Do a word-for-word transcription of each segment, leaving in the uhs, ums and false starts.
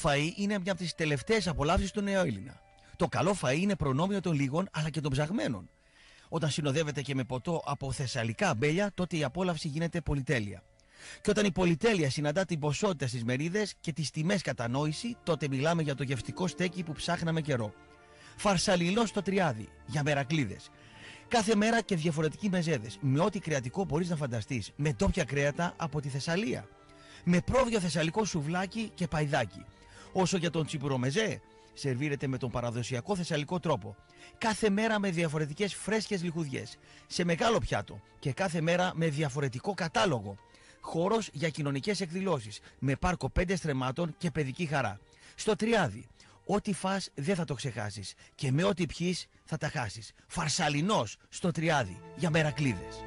φαΐ είναι μια από τις τελευταίες απολαύσεις του νεοέλληνα. Το καλό φαΐ είναι προνόμιο των λίγων αλλά και των ψαγμένων. Όταν συνοδεύεται και με ποτό από θεσσαλικά αμπέλια, τότε η απόλαυση γίνεται πολυτέλεια. Και όταν η πολυτέλεια συναντά την ποσότητα στις μερίδες και τις τιμές κατανόηση, τότε μιλάμε για το γευστικό στέκι που ψάχναμε καιρό. Φαρσαλινό στο Τριάδι, για μερακλίδες. Κάθε μέρα και διαφορετικοί μεζέδες, με ό,τι κρεατικό μπορείς να φανταστείς, με ντόπια κρέατα από τη Θεσσαλία. Με πρόβιο θεσσαλικό σουβλάκι και παϊδάκι. Όσο για τον τσιπουρομεζέ, σερβίρεται με τον παραδοσιακό θεσσαλικό τρόπο. Κάθε μέρα με διαφορετικές φρέσκες λιχουδιές, σε μεγάλο πιάτο και κάθε μέρα με διαφορετικό κατάλογο. Χώρος για κοινωνικές εκδηλώσεις, με πάρκο πέντε στρεμμάτων και παιδική χαρά. Στο Τριάδι, ό,τι φας δεν θα το ξεχάσεις και με ό,τι πιείς θα τα χάσεις. Φαρσαλινός στο Τριάδι, για μερακλίδες.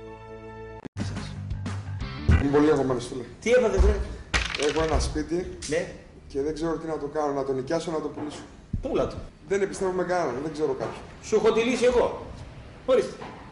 Είμαι πολύ αγωμένος, φίλε. Τι έπατε, βρε? Έχω ένα σπίτι, ναι, και δεν ξέρω τι να το κάνω, να το νοικιάσω, να το πουλήσω. πούλα το. Δεν επιστρέφω με κανέναν, δεν ξέρω κάποιον. Σου έχω τη λύση εγώ. Ορίστε.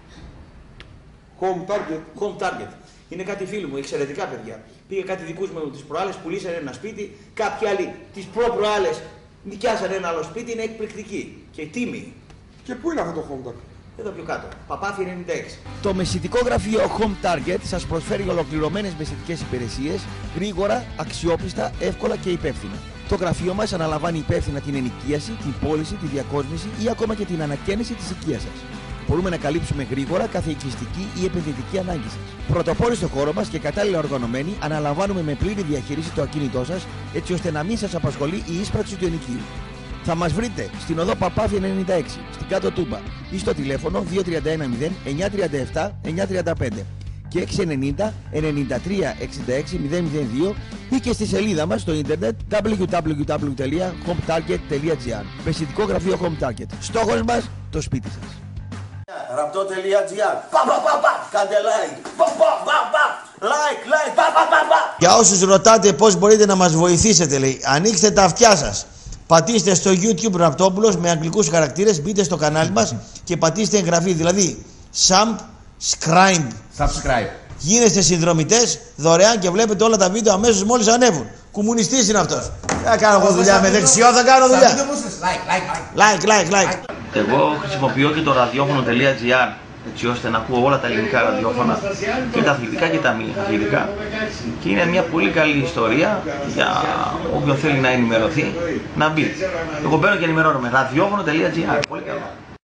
Home Target. Home Target. Είναι κάτι φίλοι μου, εξαιρετικά παιδιά. Πήγε κάτι δικούς μου τις προάλλες, πουλήσανε ένα σπίτι. Κάποιοι άλλοι τις προ-προάλλες νοικιάσανε ένα άλλο σπίτι, είναι εκπληκτική και τίμη. Και πού είναι αυτό το Home Target? Εδώ πιο κάτω. Παπάθη ενενήντα έξι. Το μεσητικό γραφείο Home Target σας προσφέρει ολοκληρωμένες μεσητικές υπηρεσίες, γρήγορα, αξιόπιστα, εύκολα και υπεύθυνα. Το γραφείο μας αναλαμβάνει υπεύθυνα την ενοικίαση, την πώληση, τη διακόσμηση ή ακόμα και την ανακαίνιση της οικίας σας. Μπορούμε να καλύψουμε γρήγορα κάθε οικιστική ή επενδυτική ανάγκη σας. Πρωτοπόροι στο χώρο μας και κατάλληλα οργανωμένοι, αναλαμβάνουμε με πλήρη διαχείριση το ακίνητό σας, έτσι ώστε να μην σας απασχολεί η ίσπραξη του ενοικίου. Θα μας βρείτε στην οδό Παπάθη ενενήντα έξι, στην Κάτω Τούμπα ή στο τηλέφωνο δύο τρία ένα μηδέν εννιά τρία επτά εννιά τρία πέντε και έξι ενενήντα ενενήντα τρία εξήντα έξι μηδέν μηδέν δύο ή και στη σελίδα μας στο ίντερνετ double-u double-u double-u τελεία home target τελεία gr. Μεσητικό γραφείο Home Target. Στόχος μας, το σπίτι σας. Ραπτό τελεία gr. Πα πα πα πα. Κάντε like. Πα πα πα πα. Like, like. Πα πα πα πα. Για όσους ρωτάτε πώς μπορείτε να μας βοηθήσετε, λέει, ανοίξτε τα αυτιά σας. Πατήστε στο YouTube Ραπτόπουλος με αγγλικούς χαρακτήρες, μπείτε στο κανάλι μας και πατήστε εγγραφή, δηλαδή subscribe. Subscribe. Γίνεστε συνδρομητές δωρεάν και βλέπετε όλα τα βίντεο αμέσως μόλις ανέβουν. Κομμουνιστής είναι αυτός. Θα κάνω εγώ δουλειά με δεξιό, θα κάνω δουλειά. Like, like, like. Εγώ χρησιμοποιώ και το ραδιόφωνο.gr έτσι ώστε να ακούω όλα τα ελληνικά ραδιόφωνα και τα αθλητικά και τα μη αθλητικά και είναι μια πολύ καλή ιστορία για όποιον θέλει να ενημερωθεί να μπει. Εγώ μπαίνω και ενημερώνομαι. ραδιόφωνο.gr. Πολύ καλό.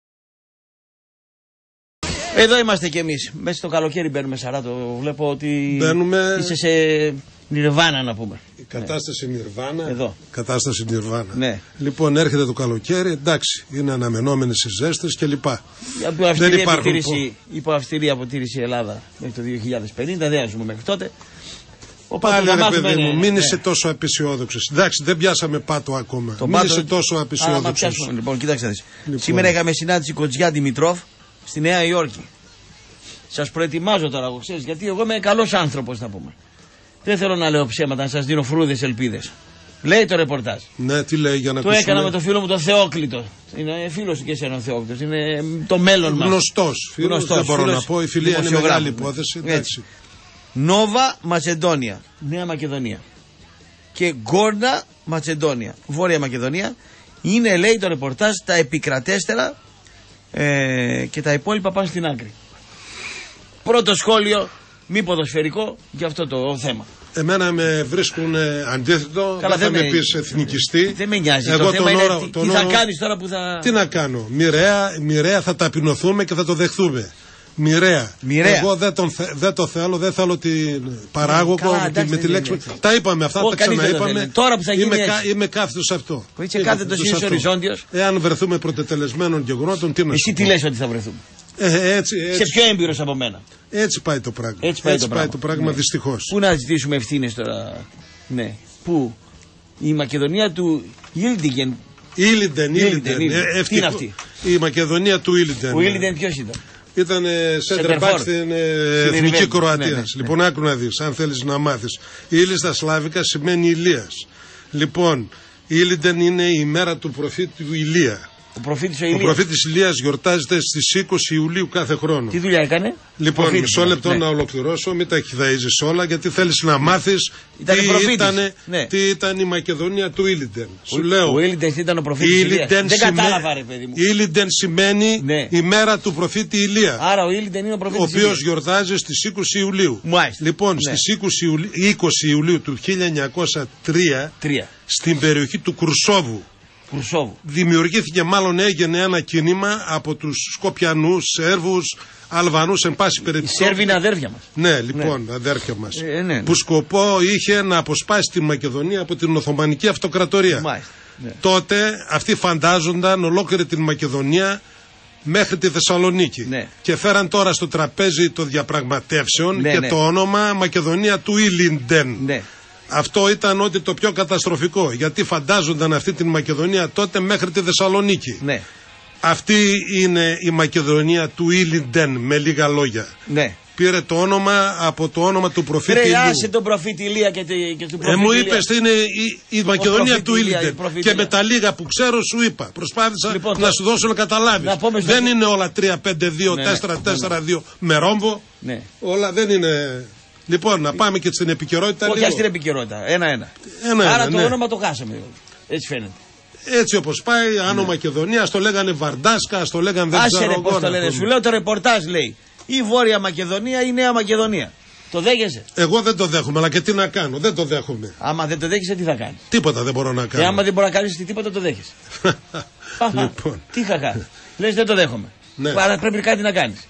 Εδώ είμαστε κι εμείς. Μέσα στο καλοκαίρι μπαίνουμε, Σαράτο. Βλέπω ότι μπαίνουμε... είσαι σε Νιρβάνα, να πούμε. Η κατάσταση ναι. Νιρβάνα. Εδώ. Κατάσταση Νιρβάνα. Ναι. Λοιπόν, έρχεται το καλοκαίρι, εντάξει, είναι αναμενόμενες οι ζέστες κλπ. Υπό αυστηρή, αποτήρηση, υπό αυστηρή αποτήρηση Ελλάδα μέχρι το δύο χιλιάδες πενήντα, δεν ζούμε μέχρι τότε. Ο Πάλι ρε παιδί μου, μην είσαι τόσο απεσιόδοξος. Εντάξει, δεν πιάσαμε πάτο ακόμα. Το μην πάτο... είσαι τόσο απεσιόδοξος. Λοιπόν, κοίταξε να δεις. Λοιπόν. Σήμερα είχαμε συνάντηση Κοτζιά Δημητρόφ στη Νέα Υόρκη. Σας προετοιμάζω τώρα, εγώ ξέρεις, γιατί εγώ είμαι καλός άνθρωπος, να πούμε. Δεν θέλω να λέω ψέματα, να σας δίνω φρούδες ελπίδες. Λέει το ρεπορτάζ. Ναι, τι λέει για να το έκανα με το φίλο μου τον Θεόκλητο. Είναι φίλος του και εσένα ο Θεόκλητος. Είναι το μέλλον μας. Γνωστός. Φίλος, δεν μπορώ να πω. Η φιλία είναι μεγάλη υπόθεση. Έτσι. Νόβα Ματσεντόνια, Νέα Μακεδονία. Και Γκόρνα Ματσεντόνια, Βόρεια Μακεδονία. Είναι, λέει το ρεπορτάζ, τα επικρατέστερα ε, και τα υπόλοιπα πάνε στην άκρη. Πρώτο σχόλιο, μη ποδοσφαιρικό, για αυτό το θέμα. Εμένα με βρίσκουν αντίθετο. Καλά, δεν θα με πεις εθνικιστή. Δεν με νοιάζει. Εγώ το θέμα είναι όρο, τι, τι θα κάνεις τώρα που θα... Τι να κάνω. Μοιραία, μοιραία θα ταπεινωθούμε και θα το δεχθούμε. Μοιραία. Μοιραία. Εγώ δεν, τον, δεν το θέλω, δεν θέλω την παράγωγο Καλά, εντάξει, με τη λέξη. Ναι, ναι, ναι. Τα είπαμε αυτά, Ο, τα ξαναείπαμε. Τώρα που θα γίνει. Είμαι, κα, είμαι κάθετος σε αυτό. Που είσαι κάθετος, είσαι οριζόντιος. Εάν βρεθούμε πρωτετελεσμένων γεγονότων, τι να Εσύ τι λες ότι θα βρεθούμε. Ε, έτσι, έτσι. Σε πιο έμπειρος από μένα. Έτσι πάει το πράγμα. Έτσι πάει, έτσι το, πάει πράγμα. το πράγμα, ναι. Δυστυχώς. Πού να ζητήσουμε ευθύνες τώρα. Ναι. Πού. Η Μακεδονία του Ήλντιγεν. Ήλιντεν, Ήλιντεν. Τι είναι αυτή. Η Μακεδονία του Ήλιντεν. Ο Ήλιντεν ποιος ήταν. Ήταν center back στην εθνική Κροατία. Ναι, ναι, ναι. Λοιπόν, άκου να δεις, αν θέλεις να μάθεις. Ήλι στα σλάβικα σημαίνει Ηλίας. Λοιπόν, Ήλιντεν είναι η μέρα του προφήτη του Ηλία. Ο προφήτης ο Ο Ηλίας. προφήτης Ηλίας γιορτάζεται στις είκοσι Ιουλίου κάθε χρόνο. Τι δουλειά έκανε? Λοιπόν, Προφήτης, μισό λεπτό ναι. να ολοκληρώσω, μην τα χυδαίζεις όλα, γιατί θέλεις να μάθεις Ήτανε τι, προφήτης. ήτανε, Ναι. τι ήταν η Μακεδονία του Ήλιντεν. Σου Ο- λέω. Ο Ήλιντεν ήταν ο προφήτης Ηλίας. Ήλιντεν Δεν σημαίνει- κατάλαβα, ρε παιδί μου. Ήλιντεν σημαίνει Ναι. ημέρα του προφήτη Ηλία. Άρα ο Ήλιντεν είναι ο Ο προφήτης οποίος Ηλίας. γιορτάζει στις είκοσι Ιουλίου. Μάλιστα. Λοιπόν, Ναι. στις είκοσι Ιουλίου, είκοσι Ιουλίου του χίλια εννιακόσια τρία, Τρία. στην περιοχή του Κρουσόβου, Κρουσόβου. δημιουργήθηκε, μάλλον έγινε ένα κίνημα από τους Σκοπιανούς, Σέρβους, Αλβανούς, εν πάση Οι περιπτώσει. Σέρβοι είναι αδέρφια μας. Ναι, λοιπόν, αδέρφια μας. Ε, ναι, ναι. Που σκοπό είχε να αποσπάσει τη Μακεδονία από την Οθωμανική Αυτοκρατορία. Μάλιστα. Ναι. Τότε αυτοί φαντάζονταν ολόκληρη την Μακεδονία μέχρι τη Θεσσαλονίκη. Ναι. Και φέραν τώρα στο τραπέζι των διαπραγματεύσεων Ναι, και ναι. το όνομα Μακεδονία του Ήλιντεν. Ναι. Αυτό ήταν ότι το πιο καταστροφικό, γιατί φαντάζονταν αυτή την Μακεδονία τότε μέχρι τη Θεσσαλονίκη. Ναι. Αυτή είναι η Μακεδονία του Ήλιντεν, με λίγα λόγια. Ναι. Πήρε το όνομα από το όνομα του προφήτη Ρε, Ηλίου. άσε τον προφήτη Ηλία και, τη, και του Ε, προφήτη μου Ηλία. είπες είναι η, η Μακεδονία προφήτη του Ηλία, Ήλιντεν. η προφήτη Και Ηλία. με τα λίγα που ξέρω σου είπα. Προσπάθησα Λοιπόν, να το- σου δώσω να καταλάβεις. να πούμε στο- Δεν είναι όλα τρία πέντε δύο Ναι, ναι. τέσσερα τέσσερα δύο με ρόμβο. Ναι. Όλα δεν είναι. Λοιπόν, να πάμε και στην επικαιρότητα. Όχι, λίγο. ας την επικαιρότητα. Ένα-ένα. Ένα-ένα, Άρα το ναι. όνομα το χάσαμε. Έτσι φαίνεται. Έτσι όπως πάει, Άνω Μακεδονία, ας το λέγανε Βαρντάσκα, ας το λέγανε δεν Άσε ξέρω ρε εγώ πώς να το λένε. πούμε. Σου λέω το ρεπορτάζ λέει. Η Βόρεια Μακεδονία ή η Νέα Μακεδονία. Το δέχεσαι? Εγώ δεν το δέχομαι, αλλά και τι να κάνω, δεν το δέχομαι. Άμα δεν το δέχεσαι, τι θα κάνει? Τίποτα δεν μπορώ να Και κάνω. άμα δεν μπορεί να κάνει τίποτα, το δέχεσαι. Λοιπόν, Τι χαχά. Λες δεν το δέχομαι. Ναι. Άρα πρέπει κάτι να κάνει.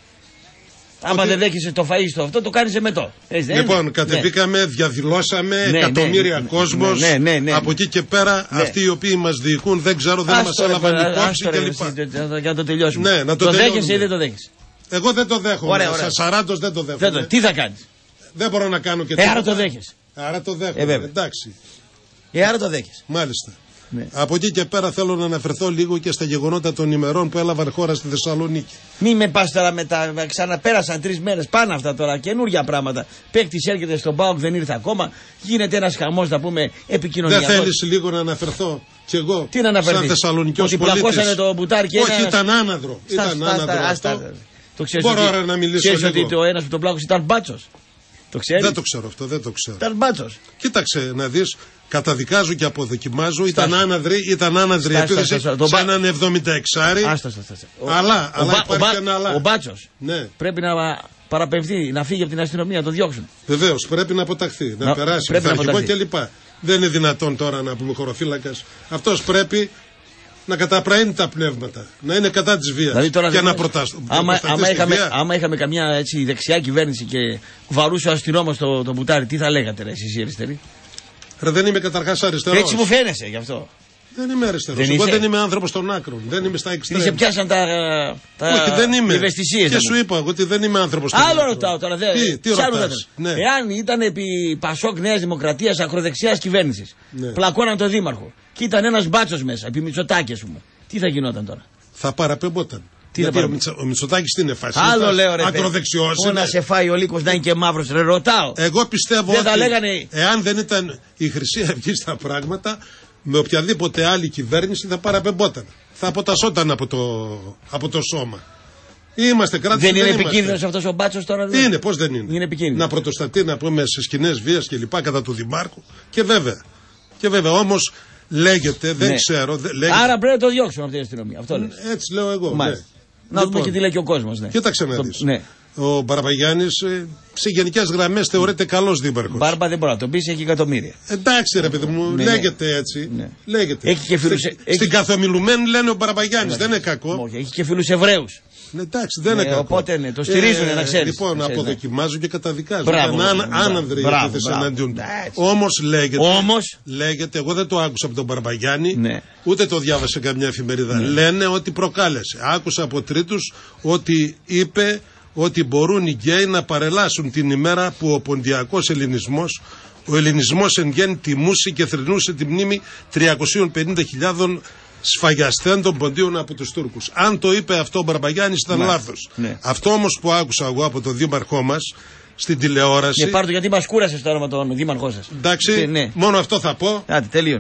Άμα Ότι- δεν δέχεσαι το φαΐ στο αυτό, το κάνει εμετό. Έτσι δεν λοιπόν, είναι? κατεβήκαμε, διαδηλώσαμε, Ναι, εκατομμύρια ναι, κόσμος. ναι, ναι, ναι, ναι. Από εκεί και πέρα, Ναι. αυτοί οι οποίοι μας διοικούν, δεν ξέρω, δεν Ας μας το ρε, έλαβαν ας υπόψη το ρε, κλπ. εσύ, το- το- Για να το τελειώσουμε. Ναι, να το το τελειώνουμε. δέχεσαι ή δεν το δέχεσαι? Εγώ δεν το δέχομαι. Ωραία, ωραία. Στα σαράντα δεν το δέχομαι. Δεν το, τι θα κάνει? Δεν μπορώ να κάνω και Ε, άρα τίποτα. το δέχεσαι. Άρα το δέχομαι. Ε, βέβαια. Εντάξει. Ε, άρα το δέχεσαι. Μάλιστα. Ναι. Από εκεί και πέρα θέλω να αναφερθώ λίγο και στα γεγονότα των ημερών που έλαβαν χώρα στη Θεσσαλονίκη. Μη με πα τώρα με τα. Ξαναπέρασαν τρει μέρε πάνω αυτά τώρα. Καινούργια πράγματα. Παίκτη έρχεται στον ΠΑΟΚ, δεν ήρθε ακόμα. Γίνεται ένα χαμό, να πούμε, επικοινωνιακό. Δεν θέλεις λίγο να αναφερθώ κι εγώ Τι να αναφερθείς? σαν Θεσσαλονικιός Ότι πολίτης. πλακώσανε το μπουτάρι και Όχι, ένας- ήταν άναδρο. Στα- Ήταν στα- άναδρο στα- αυτό. άστα. Το ξέρεις Μπορώ ότι- ρε να μιλήσω ξέρεις λίγο. ότι το ένα που τον πλάκωσε ήταν μπάτσο. Το ξέρει. Δεν το ξέρω αυτό, δεν το ξέρω. Ήταν μπάτσο. Κοίταξε να δεις, καταδικάζω και αποδοκιμάζω. Ήταν Στάσου. άναδρη, ήταν άναδρη Στάσου, επίθεση στάσου, τον σε μπα- έναν εβδομηνταεξάρι. Άστα, άστα, άστα. Ο- Αλλά, ο αλλά μπα- υπάρχει ο μπα- ένα αλλά. Ο μπάτσο Ναι, πρέπει να παραπευθεί, να φύγει από την αστυνομία, να το διώξουν. βεβαίω πρέπει να αποταχθεί, να, Να- περάσει πρέπει να πειθαρχικό αποταχθεί. κλπ. Δεν είναι δυνατόν τώρα να πούμε χωροφύλακα. Αυτό πρέπει να καταπραίνει τα πνεύματα, να είναι κατά τη βία Δηλαδή τώρα και δεν να είναι- προταστεί. άμα, άμα, είχαμε, άμα είχαμε καμιά έτσι, δεξιά κυβέρνηση και βαρούσε ο αστυνόμο το, το μπουτάρι, τι θα λέγατε ρε, εσείς οι αριστεροί? Ρε, δεν είμαι καταρχάς αριστερός. Έτσι μου φαίνεσαι γι' αυτό. Δεν είμαι αριστερός. Δεν Εγώ είσαι. δεν είμαι άνθρωπος των άκρων. Δεν είμαι στα Τι εξτρέμ. σε πιάσαν τα, τα Όχι, δεν είμαι. ευαισθησίες. Και σου είπα εγώ ότι δεν είμαι άνθρωπος των Άλλο άκρων. ρωτάω τώρα. Δε, Τι, τι σε άλλο ρωτάς. ρωτάω. Ναι. Εάν ήταν επί Πασόκ Νέας Δημοκρατίας ακροδεξιάς κυβέρνησης, Ναι. πλακώναν τον δήμαρχο και ήταν ένας μπάτσος μέσα, επί Μητσοτάκη ας πούμε, τι θα γινόταν τώρα? Θα παραπεμπόταν. Τι Γιατί θα ο, παραπε- Μητσο, ο Μητσοτάκης τι είναι, φασίστας, Άλλο λέω ρε. ακροδεξιός Πού είναι. να σε φάει ο λύκος να είναι και μαύρος, ρε ρωτάω. Εγώ πιστεύω Δεν θα ότι λέγανε- εάν δεν ήταν η Χρυσή Αυγή στα πράγματα, με οποιαδήποτε άλλη κυβέρνηση θα παραπεμπόταν. Θα αποτασσόταν από το, από το σώμα. Είμαστε κράτος. Δεν είναι είμαστε. επικίνδυνος αυτός ο μπάτσος τώρα? δηλαδή? Είναι, πώς δεν είναι. Είναι επικίνδυνο. Να πρωτοστατεί, να πούμε, σε σκηνές βίας και λοιπά κατά του Δημάρχου. Και βέβαια. Και βέβαια, όμως λέγεται, δεν Ναι. ξέρω. Δε, λέγεται, Άρα πρέπει να το διώξουμε αυτή την αστυνομία. Αυτό λες. έτσι λέω εγώ. Μάλιστα. Ναι. Να δούμε και τι λέει και ο κόσμος. Ναι. Κοίταξε να Το- δεις. Ναι. Ο Μπαρμπαγιάννης ε, σε γενικές γραμμές θεωρείται καλός δήμαρχος. Μπάρμπα δεν μπορεί να τον πει, έχει εκατομμύρια. Εντάξει ρε παιδί μου, Ναι, λέγεται έτσι. Ναι. Λέγεται. Έχει και φίλους- Στην, έχει- στην καθομιλουμένη λένε ο Μπαρμπαγιάννης, δεν είναι κακό. Όχι, έχει και φίλους Εβραίους. Ναι, εντάξει, δεν Ναι, είναι κακό. οπότε, ναι, το στηρίζουνε, να ξέρεις. Λοιπόν, Να ξέρεις, αποδοκιμάζω και καταδικάζω. Μπράβο, Ήταν μπράβο, άνανδροι οι μπράβο, επίθεση μπράβο. εναντίον του. Ναι, έτσι. Όμως λέγεται, Όμως- λέγεται, εγώ δεν το άκουσα από τον Μπαρμπαγιάννη, Ναι. ούτε το διάβασα καμιά εφημερίδα. Λένε ότι προκάλεσε. Άκουσα από τρίτους ότι είπε ότι μπορούν οι γκέι να παρελάσουν την ημέρα που ο ποντιακός ελληνισμός, ο ελληνισμός εν γέννη τιμούσε και θρηνούσε τη μνήμη τριακοσίων πενήντα χιλιάδων σφαγιαστέντων ποντίων από τους Τούρκους. Αν το είπε αυτό ο Μπαρμπαγιάννης ήταν Μάλιστα. λάθος. Ναι. Αυτό όμως που άκουσα εγώ από τον δήμαρχό μας στην τηλεόραση, Και πάρ' το γιατί μας κούρασε το όνομα τον δήμαρχό σας. εντάξει, Και, ναι. μόνο αυτό θα πω. Άντε, τελείωνε.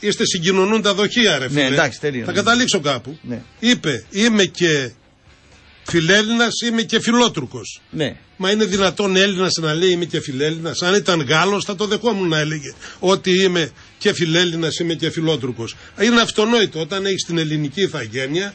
είστε συγκοινωνούν τα δοχεία, ρε φίλε. Ναι, εντάξει, τέλειο. Θα καταλήξω κάπου. Ναι. Είπε, είμαι και φιλέλληνας, είμαι και φιλότουρκος. Ναι. Μα είναι δυνατόν Έλληνας να λέει είμαι και φιλέλληνας? Αν ήταν Γάλλος θα το δεχόμουν να έλεγε ότι είμαι και φιλέλληνας, είμαι και φιλότουρκος. Είναι αυτονόητο όταν έχεις την ελληνική ηθαγένεια,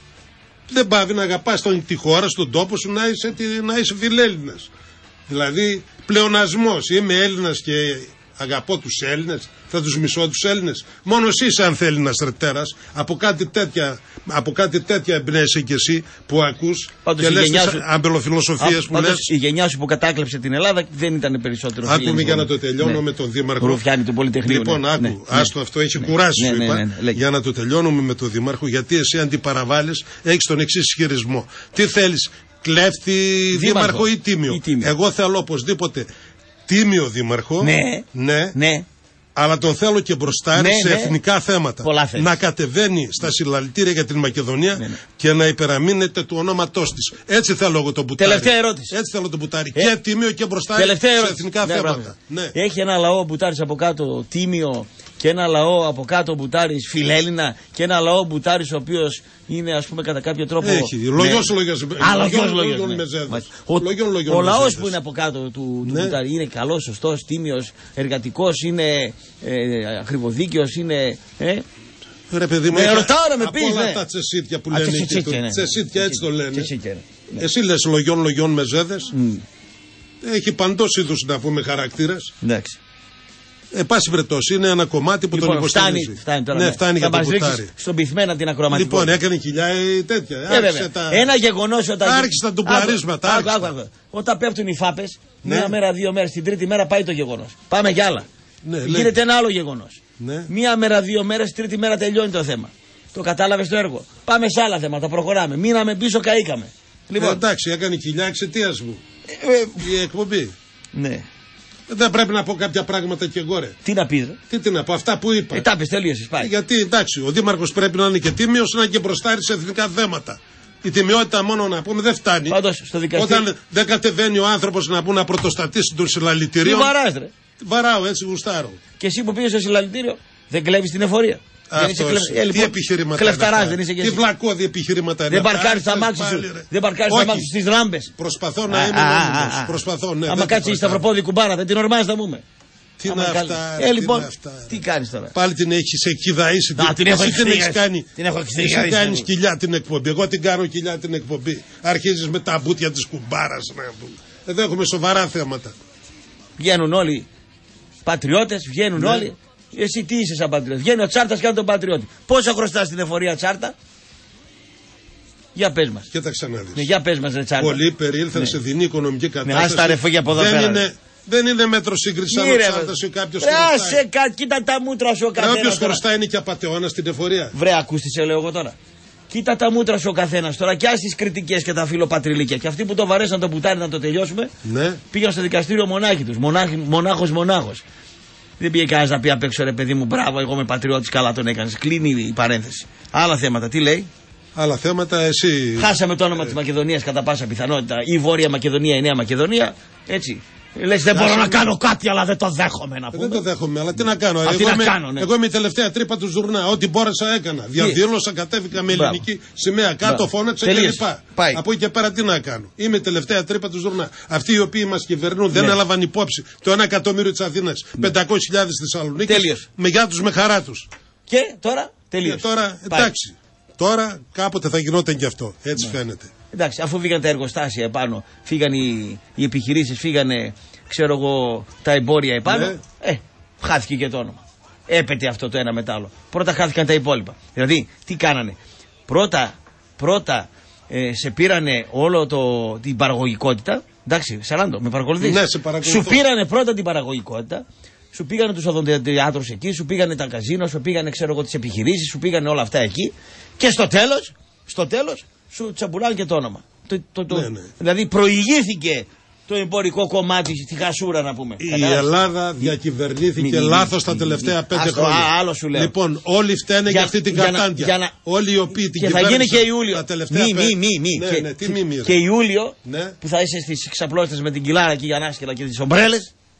δεν πάβει να αγαπάς τον, τη χώρα, στον τόπο σου, να είσαι, να είσαι φιλέλληνας. Δηλαδή πλεονασμός, είμαι Έλληνας και αγαπώ τους Έλληνες, θα τους μισώ τους Έλληνες. Μόνο εσύ είσαι αν θέλει να στρετέρας. Από κάτι τέτοια, από κάτι τέτοια εμπνέεσαι κι εσύ που ακούς Πάντως και η λες γενιά τις σου- αμπελοφιλοσοφίες που Πάντως, λες. η γενιά σου που κατάκλεψε την Ελλάδα δεν ήταν περισσότερο Άκουμε φιλέλληνες. για να το τελειώνω Ναι. με τον Δήμαρχο. Ρουφιάνη του Πολυτεχνείου. Λοιπόν, ναι. άκου, Ναι, ναι. άστο αυτό, έχει κουράσει, Ναι, σου ναι, είπα. ναι, ναι, λέγε. Για να το τελειώνουμε με τον Δήμαρχο, γιατί εσύ αντιπαραβάλλεις, έχεις τον εξής ισχυρισμό. Τι θέλεις, κλέφτη Δήμαρχο ή τίμιο? Ή τίμιο. Εγώ θέλω οπωσδήποτε τίμιο Δήμαρχο. Ναι. ναι. Ναι. Αλλά τον θέλω και μπροστάρι Ναι, σε ναι. εθνικά θέματα. Πολλά θέλεις. Να κατεβαίνει στα συλλαλητήρια για την Μακεδονία Ναι, ναι. και να υπεραμείνεται του ονόματός της. Έτσι θέλω εγώ το μπουτάρι. Τελευταία ερώτηση. Έτσι θέλω το μπουτάρι. Ε, Και τίμιο και μπροστάρι Τελευταία σε ερώτηση. εθνικά Ναι, θέματα. μπράβο. Ναι. Έχει ένα λαό μπουτάρης από κάτω τίμιο και ένα λαό από κάτω μπουτάρης φιλέλληνα και ένα λαό μπουτάρης ο οποίος είναι ας πούμε κατά κάποιο τρόπο. Έχει. Λογιός, λογιός. Α, λογιός, λογιός, λογιών ναι. μεζέδες. Μάλιστα. Ο, Λογιών, λογιών ο λαός μεζέδες. που είναι από κάτω του, του Ναι. μπουτάρη είναι καλός, σωστός, τίμιος, εργατικός, είναι ε, ακριβοδίκαιος, είναι. Ε, Ρε παιδί μου, Με έχει- ρωτάω να με από πεις, όλα ναι. τα τσεσίτια που Α, λένε τσεσίτια, εκεί, το- ναι. τσεσίτια έτσι το λένε. Τσεσίτια, ναι. Εσύ λες λογιών, λογιών μεζέδες. Έχει παντός είδους να πούμε χαρακτήρες. εντάξει. Ε, πάση περιπτώσει, είναι ένα κομμάτι που τον Λοιπόν, φτάνει, υποστηρίζει. φτάνει τώρα. Ναι, ναι. φτάνει θα για το μας ρίξεις μπουτάρι. στον πυθμένα την ακροαματικότητα. Λοιπόν, έκανε κοιλιά η τέτοια. Ε, Άρχισε βέβαια. τα... Ένα γεγονός όταν. Άρχισε τα ντουπλαρίσματα, Άκου, άρχισε άκου, τα. άκου, άκου. Όταν πέφτουν οι φάπες, Ναι. μία μέρα, δύο μέρες, την τρίτη μέρα πάει το γεγονός. Πάμε για άλλα. Ναι, Γίνεται λέγε. ένα άλλο γεγονός. Ναι. Μία μέρα, δύο μέρες, τρίτη μέρα τελειώνει το θέμα. Το κατάλαβες το έργο. Πάμε σε άλλα θέματα, προχωράμε. Μείναμε πίσω, καήκαμε. Ε, Λοιπόν. εντάξει, έκανε κοιλιά εξαιτία μου. ε, Η εκπομπή. ναι. Δεν πρέπει να πω κάποια πράγματα και εγώ, ρε. Τι να πεις, ρε. Τι, τι να πω, αυτά που είπα. Ε, τα πες, τελείωσες, πάει. Γιατί εντάξει, ο Δήμαρχος πρέπει να είναι και τίμιος, να είναι και μπροστάρι σε εθνικά θέματα. Η τιμιότητα μόνο να πούμε δεν φτάνει. Πάντως, στο δικαστήριο- Όταν δεν κατεβαίνει ο άνθρωπος να πούμε να πρωτοστατήσει των Τι συλλαλητηρίων. βαράς, ρε. Βαράω, έτσι γουστάρω. Και εσύ που πήγες στο συλλαλητήριο, δεν κλέβεις την εφορία. Δεν είσαι Αυτό κλεφ- εσύ. Ε, λοιπόν, Τι επιχειρήματα. κλεφταράς, είναι αυτά. δεν είσαι και Τι εσύ. βλακώδη επιχειρήματα είναι Δεν αυτά. παρκάρεις τα Άρχισες αμάξι σου. πάλι, ρε. Δεν παρκάρεις τα Όχι. αμάξι σου στις ράμπες. Προσπαθώ να Α, είμαι α, α, νόμιμος. α, α. Προσπαθώ, ναι. Άμα δεν κάτσει το η σταυροπόδη κουμπάρα, δεν την ορμάζεις να πούμε. Τι είναι Άμα αυτά. κάνει- ρε, Ε, τι λοιπόν, είναι αυτά, ρε. τι κάνεις τώρα. Πάλι την έχεις εκκυδαήσει. Να, την έχω Εσύ την έχεις εξτριγιάσει. κάνει. Την έχω Εσύ εξτριγιάσει. κάνεις κοιλιά την εκπομπή. Εγώ την κάνω κοιλιά την εκπομπή. Αρχίζεις με τα μπουτια της κουμπάρας να πούμε. Εδώ έχουμε σοβαρά θέματα. Βγαίνουν όλοι πατριώτες, βγαίνουν Ναι. όλοι. Εσύ τι είσαι σαν πατριώτη. Βγαίνει ο Τσάρτας κάνει τον πατριώτη. Πόσο χρωστάς στην εφορία Τσάρτα. Για πες μας. Και τα ξαναδείς. Ναι, για πες μας ρε Τσάρτα. Πολλοί περιήλθαν Ναι. σε δεινή οικονομική κατάσταση. άστα ρε, φύγε από εδώ δεν πέρα, είναι, ρε. δεν είναι μέτρο σύγκριση αν Τι, ο ρε, Τσάρτας ή κάποιος ρε, χρωστάει. άσε κα- κοίτα τα μούτρα σου ο Ρε, καθένας όποιος τώρα. χρωστάει είναι και απατεώνας στην εφορία. Βρε, ακούστησε λέω εγώ τώρα. Κοίτα τα μούτρα σου ο καθένας τώρα και άσε τις κριτικές και τα φιλοπατριλίκια. Και αυτοί που το βαρέσαν το πουτάρι να το τελειώσουμε, Ναι. πήγαν στο δικαστήριο μονάχοι τους. Μονάχοι, μονάχος, μονάχος. Δεν πήγε κανένα να πει απ' έξω ρε παιδί μου, μπράβο, εγώ είμαι πατριώτης, καλά τον έκανες. Κλείνει η παρένθεση. Άλλα θέματα, τι λέει. Άλλα θέματα εσύ. Χάσαμε το όνομα της Μακεδονίας κατά πάσα πιθανότητα. Η Βόρεια Μακεδονία, η Νέα Μακεδονία. Έτσι. Λες δεν μπορώ Χάσαμε. να κάνω κάτι, αλλά δεν το δέχομαι να Ε, πούμε. Δεν το δέχομαι, αλλά τι να κάνω. Α, τι εγώ, να είμαι, κάνω, ναι. εγώ είμαι η τελευταία τρύπα του Ζουρνά. Ό,τι μπόρεσα έκανα. Διαδήλωσα, κατέβηκα με Μπράβο. ελληνική σημαία. Κάτω Μπράβο. φώναξα Τελείωσε. κλπ. Πάει. Από εκεί και πέρα τι να κάνω. Είμαι η τελευταία τρύπα του Ζουρνά. Αυτοί οι οποίοι μα κυβερνούν δεν Ναι. έλαβαν υπόψη το ένα εκατομμύριο τη Αθήνα, πεντακόσιες χιλιάδες τη Θεσσαλονίκη. Τελείωσε. Με γεια του, με χαρά του. Και τώρα Και τελείωσε. τώρα Πάει. εντάξει. Τώρα κάποτε θα γινόταν και αυτό. Έτσι φαίνεται. Εντάξει, αφού φύγαν τα εργοστάσια επάνω, φύγαν οι, οι επιχειρήσεις, φύγανε, ξέρω εγώ, τα εμπόρια επάνω. Ναι. Ε, χάθηκε και το όνομα. Έπεται αυτό το ένα μετά άλλο. Πρώτα χάθηκαν τα υπόλοιπα. Δηλαδή, τι κάνανε. Πρώτα, πρώτα ε, σε πήρανε όλο το, την παραγωγικότητα. Εντάξει, Σαράντο, με παρακολουθείς. Ναι, σε παρακολουθώ. Σου πήρανε πρώτα την παραγωγικότητα. Σου πήγανε τους οδοντιατρους εκεί, σου πήγανε τα καζίνο, σου πήγανε ξέρω εγώ τις επιχειρήσεις, σου πήγανε όλα αυτά εκεί. Και στο τέλος, στο τέλος σου τσαμπουλάνε και το όνομα. Το, το, το, Ναι, ναι. Δηλαδή προηγήθηκε το εμπορικό κομμάτι στη χασούρα να πούμε. Η Κατάλαβες? Ελλάδα Μη- διακυβερνήθηκε μη- μη- λάθος τα μη- τελευταία μη- πέντε άστο, χρόνια. α, άλλο σου λέω. Λοιπόν, όλοι φταίνε για, Για- αυτή την για να- κατάντια. για να- Όλοι οι οποίοι την Και θα γίνει και κυβέρνησαν Ιούλιο. τα τελευταία Μη, μη, πέντε- μη, μη. Ναι, Και- ναι, τι μη, μη, ρε. Και Ιούλιο Ναι. που θα είσαι στις ξαπλώστες με την κοιλάρα και για ανάσκελα και τις ομπρέλες.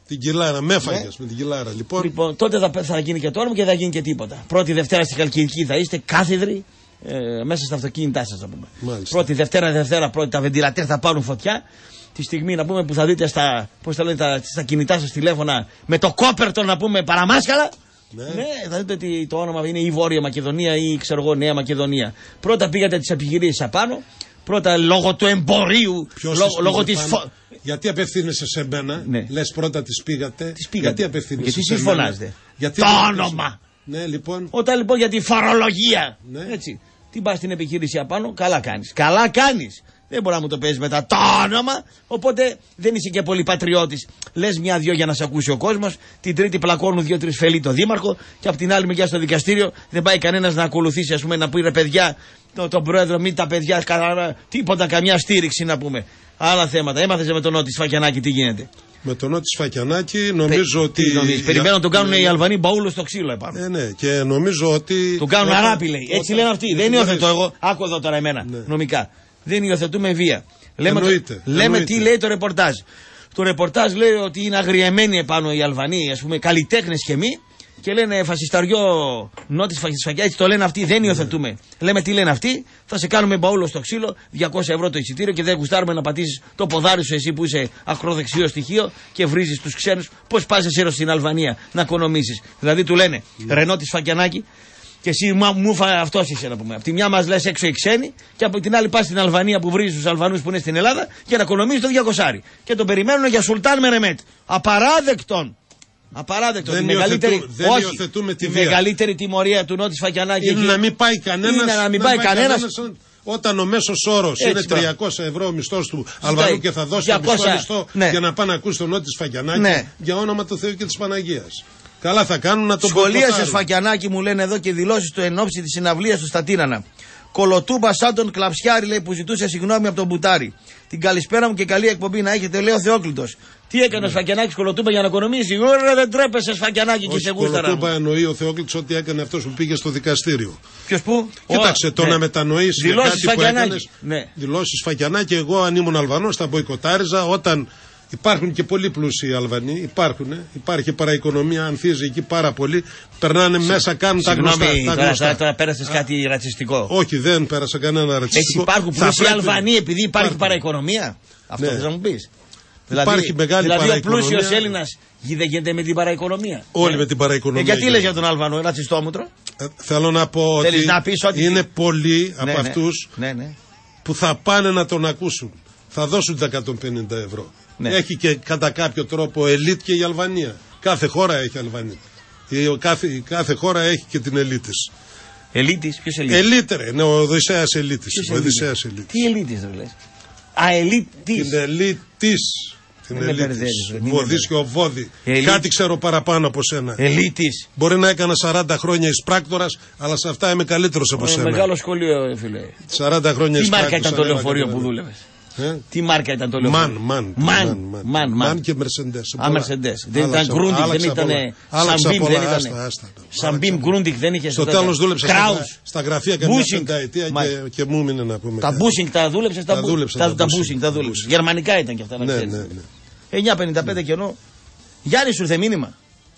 Την Κιλάρα, με έφαγες με την Κιλάρα. Λοιπόν, Λοιπόν, τότε θα, θα γίνει και το όνομα και δεν θα γίνει και τίποτα. Πρώτη Δευτέρα στη Χαλκιδική θα είστε κάθεδροι ε, μέσα στα αυτοκίνητά σας, να πούμε. Μάλιστα. Πρώτη Δευτέρα, Δευτέρα, πρώτη τα βεντιλατέρ θα πάρουν φωτιά. Τη στιγμή να πούμε που θα δείτε στα, πώς τα λένε, τα, στα κινητά σας τηλέφωνα με το κόπερτο να πούμε παραμάσκαλα. Ναι. Ναι, θα δείτε ότι το όνομα είναι η Βόρεια Μακεδονία ή ξέρω εγώ Νέα Μακεδονία. Πρώτα πήγατε τις επιχειρήσεις απάνω. Πρώτα λόγω του εμπορίου. Ποιος Λόγω, τις λόγω πήγε της. πάνω? Φο... Γιατί απευθύνεσαι σε μένα, Ναι. λες πρώτα τις πήγατε. Τις πήγατε. Γιατί απευθύνεσαι Γιατί σε εσείς μένα. φωνάζετε. Γιατί Το απευθύνεσαι- όνομα. Ναι, λοιπόν. Όταν λοιπόν για τη φορολογία. Ναι. Έτσι. Τι πας στην επιχείρηση απάνω, καλά κάνεις. Καλά κάνεις. Δεν μπορεί να μου το παίζει μετά το όνομα. Οπότε δεν είσαι και πολύ πατριώτης. Λες μια-δυο για να σε ακούσει ο κόσμος. Την τρίτη πλακώνουν δύο-τρεις φελοί το δήμαρχο. Και από την άλλη μεριά στο δικαστήριο δεν πάει κανένας να ακολουθήσει, ας πούμε, να πει ρε παιδιά, το, τον πρόεδρο, μην τα παιδιά, καλά, τίποτα, καμιά στήριξη να πούμε. Άλλα θέματα. Έμαθες με τον Νότι Σφακιανάκη τι γίνεται. Με τον Νότι Σφακιανάκη νομίζω ότι. Τι νομίζεις, περιμένω να τον κάνουν ναι, οι Αλβανοί μπαούλο στο ξύλο επάνω. Ναι, ναι, και νομίζω ότι. Του κάνουν όταν- αγάπη, λέει. Έτσι όταν- λένε αυτοί. Δεν Μπορείς- υιοθετώ εγώ. Άκου εδώ τώρα εμένα. Ναι. Νομικά. Δεν υιοθετούμε βία. Λέμε, Εννοείται, το, λέμε εννοείται. τι λέει το ρεπορτάζ. Το ρεπορτάζ λέει ότι είναι αγριεμένοι επάνω οι Αλβανοί, ας πούμε, καλλιτέχνες και μη. Και λένε φασισταριό Νότι Σφακιανάκη. Έτσι το λένε αυτοί. Δεν υιοθετούμε. Λέμε τι λένε αυτοί. Θα σε κάνουμε μπαούλο στο ξύλο. διακόσια ευρώ το εισιτήριο και δεν γουστάρουμε να πατήσεις το ποδάρι σου εσύ που είσαι ακροδεξιό στοιχείο και βρίζεις τους ξένους. Πώς πας εσύ στην Αλβανία να οικονομήσεις. Δηλαδή του λένε ρε Νότι Σφακιανάκη. Και εσύ μα, μου φα αυτό είσαι να πούμε. Από τη μια μας λες έξω οι ξένοι, και από την άλλη πας στην Αλβανία που βρίζεις τους Αλβανούς που είναι στην Ελλάδα και να οικονομήσεις το διακοσάρι. Και τον περιμένουν για Σουλτάν Μερεμέτ. Απαράδεκτον. Απαράδεκτον. Δεν Τη μεγαλύτερη, υιοθετού- δεν όχι, υιοθετούμε τη τη βία. μεγαλύτερη τιμωρία του Νότι Σφακιανάκη. Είναι εκεί. να μην πάει κανένας. Είναι να μην πάει κανένας. Όταν ο μέσος όρος Έτσι, είναι μπράβο. τριακόσια ευρώ ο μισθός του Αλβανού και θα δώσει το διακόσια, μισθό μισθό ναι. για να πάει να ακούσει τον Νότι Σφακιανάκη, Ναι. για όνομα του Θεού και της Παναγίας. Καλά θα κάνουν να τον Σχολίασε μποϊκοτάρουν. Σφακιανάκη, μου λένε εδώ, και δηλώσεις του εν ώψη της συναυλίας του στα Τύρανα. Κολοτούμπα σαν τον Κλαψιάρη, λέει, που ζητούσε συγγνώμη από τον Μπουτάρη. Την καλησπέρα μου και καλή εκπομπή να έχετε, λέει ο Θεόκλητος. Τι έκανε ο Σφακιανάκης Κολοτούμπα για να οικονομήσει? Ωραία, δεν τρέπεσαι Σφακιανάκη και σε Όχι, γούσταρα. Κολοτούμπα εννοεί ο Θεόκλητος ότι έκανε αυτός που πήγε στο δικαστήριο. Ποιος που? Κοίταξε, Ο, το ναι. να μετανοήσει για Δηλώσεις κάτι που Σφακιανάκη. έκανες. Ναι. Δηλώσεις Σφακιανάκη, εγώ αν ήμουν Αλβανός θα μποϊκοτάριζα όταν. Υπάρχουν και πολύ πλούσιοι Αλβανοί, υπάρχουν, υπάρχει παραοικονομία, ανθίζει εκεί πάρα πολύ. Περνάνε μέσα, κάνουν τα γνωστά. Συγγνώμη, τα τώρα, γνωστά. τώρα, τώρα πέρασες κάτι ρατσιστικό. Όχι, δεν πέρασα κανένα Έτσι ρατσιστικό. υπάρχουν Θα πλούσιοι πρέπει- Αλβανοί επειδή υπάρχει υπάρχουν. παραοικονομία. Αυτό Ναι. θες να μου πεις? Υπάρχει μεγάλη δηλαδή ο παραοικονομία. πλούσιος Έλληνας δεν γίνεται με την παραοικονομία. Όλοι Ε, με την παραοικονομία Ε, γιατί γίνονται. λες για τον Αλβανό, ρατσιστόμουτρο? Ε, θέλω να πω Θέλεις ότι να πεις ότι- είναι πολλοί Ναι, από ναι. αυτούς Ναι, ναι. που θα πάνε να τον ακούσουν. Θα δώσουν τα εκατόν πενήντα ευρώ. Ναι. Έχει και κατά κάποιο τρόπο ελίτ και η Αλβανία. Κάθε χώρα έχει Αλβανία. Η, ο κάθε, η κάθε χώρα έχει και την ελίτ της. Ελίτης, ποιος ελίτης? Ελίτ ρε, είναι ο Οδυσσέας ελίτης. Ποιος Ο ελίτης? Οδυσσέας ελίτης. Τι ελίτης δεν λες? Α, ελίτης. Την ελίτ της. Την Μην με ελίτ μπερδεύεις, της. ρε, μην με Βοδίσιο βόδι. Ελίτ. Κάτι ξέρω παραπάνω από σένα. Ελίτης. Μπορεί να έκανα σαράντα χρόνια εισπράκτορας, αλλά σε αυτά είμαι καλύτερος από Ε, σένα. Μεγάλο σχολείο, ε, φίλε. σαράντα χρόνια Τι μάρκα εισπράκτορας, ήταν το ανέβα λεωφορείο και που ανέβα. δούλευες? Ε? Τι μάρκα ήταν το λεωφορείο? Μαν, μαν. Μαν, μαν, μαν. και Mercedes. Α, Mercedes. Δεν ήταν Άλλαξα- Grundig, δεν άλλαξα ήταν πολλά. Άλλαξα Σαμπίμ, πολλά, δεν ήταν. άστα, άστα. Σαμπίμ, Άλλαξα Grundig δεν είχε. Στο τέλος δούλεψα στα, Kraus. στα γραφεία καμιά Busing. πενταετία Μα- και, και μου έμεινε να πούμε. Τα κάτι. Μπούσινγκ τα δούλεψε, τα, Τα μπου- δούλεψα, τα, τα τα Busing, Busing τα τα δούλεψε. Busing. Γερμανικά ήταν και αυτά να Ναι, ξέρεις. ναι, ναι. εννιά πενήντα πέντε κενό. Γιάννη, σου ήρθε μήνυμα?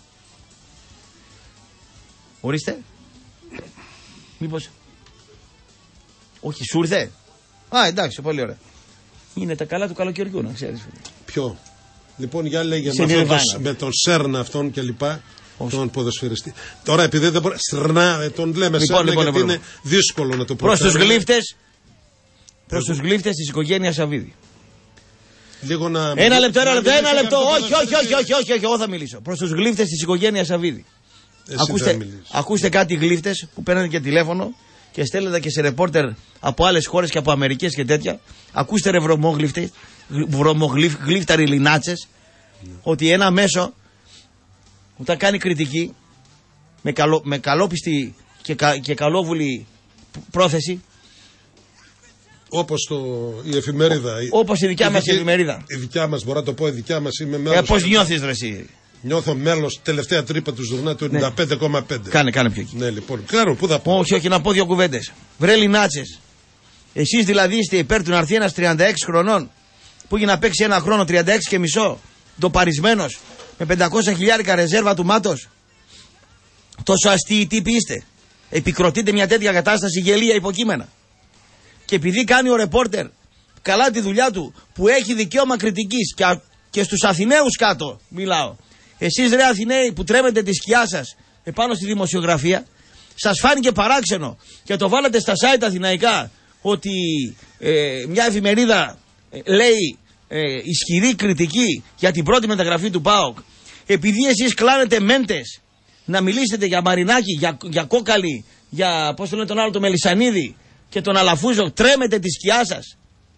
Ορίστε. Μήπως? Όχι, σου ήρθε. Α, εντάξει, πολύ ωραία. Είναι τα καλά του καλοκαιριού, να ξέρεις. Ποιο. Λοιπόν, για λέγε Σε με, αυτόν Nirvana. τον, με τον Σέρν αυτόν και λοιπά. Τον ποδοσφαιριστή. Τώρα επειδή δεν μπορεί. Σρνά, ε, τον λέμε Λοιπόν, Σέρν λοιπόν, γιατί λοιπόν. είναι δύσκολο να το Προς τους προφέρουμε. γλύφτες, προς τους γλύφτες της οικογένειας Σαββίδη. Λίγο να. Ένα λεπτό, ένα να λεπτό, μιλήσει ένα για λεπτό. τον Όχι, όχι, όχι, ποδοσφαιριστή. όχι, όχι, όχι, εγώ θα μιλήσω. Προς τους γλύφτες της οικογένειας Σαββίδη. Εσύ Ακούστε, θα μιλήσεις. ακούστε κάτι γλύφτες που παίρνετε και τηλέφωνο και στέλνετε και σε ρεπόρτερ από άλλες χώρες και από Αμερικές και τέτοια. Ακούστε ρε βρωμόγλυφτες, βρωμογλύφταροι λινάτσες, ότι ένα μέσο όταν κάνει κριτική με, καλό, με καλόπιστη και, κα, και καλόβουλη πρόθεση, Όπως το, η εφημερίδα. η- όπως η δικιά μας δική- εφημερίδα. Η δικιά μας, μπορώ να το πω, η δικιά μας είμαι Ε, μέλος. πώς νιώθεις ρε εσύ? Νιώθω μέλος, τελευταία τρύπα του Ζουρνά του ενενήντα πέντε κόμμα πέντε. Κάνε, κάνε πιο εκεί. Ναι, λοιπόν, κάνω, πού θα πω. Όχι, όχι, να πω δύο κουβέντες. Βρε λινάτσες. Εσείς δηλαδή είστε υπέρ του να έρθει ένας τριάντα έξι χρονών που έχει να παίξει ένα χρόνο τριάντα έξι και μισό, ντοπαρισμένος, με πεντακόσια χιλιάρικα ρεζέρβα του Μάτος. Τόσο αστείοι τύποι είστε. Επικροτείτε μια τέτοια κατάσταση γελία υποκείμενα. Και επειδή κάνει ο ρεπόρτερ καλά τη δουλειά του, που έχει δικαίωμα κριτικής, και, και στους Αθηναίους κάτω μιλάω. Εσείς ρε Αθηναίοι που τρέμετε τη σκιά σας επάνω στη δημοσιογραφία, σας φάνηκε παράξενο και το βάλατε στα site αθηναϊκά ότι ε, μια εφημερίδα ε, λέει ε, ισχυρή κριτική για την πρώτη μεταγραφή του ΠΑΟΚ, επειδή εσείς κλάνετε μέντες να μιλήσετε για Μαρινάκη, για, για Κόκαλη, για πώς το λένε τον άλλο, τον Μελισσανίδη και τον Αλαφούζο, τρέμετε τη σκιά σας.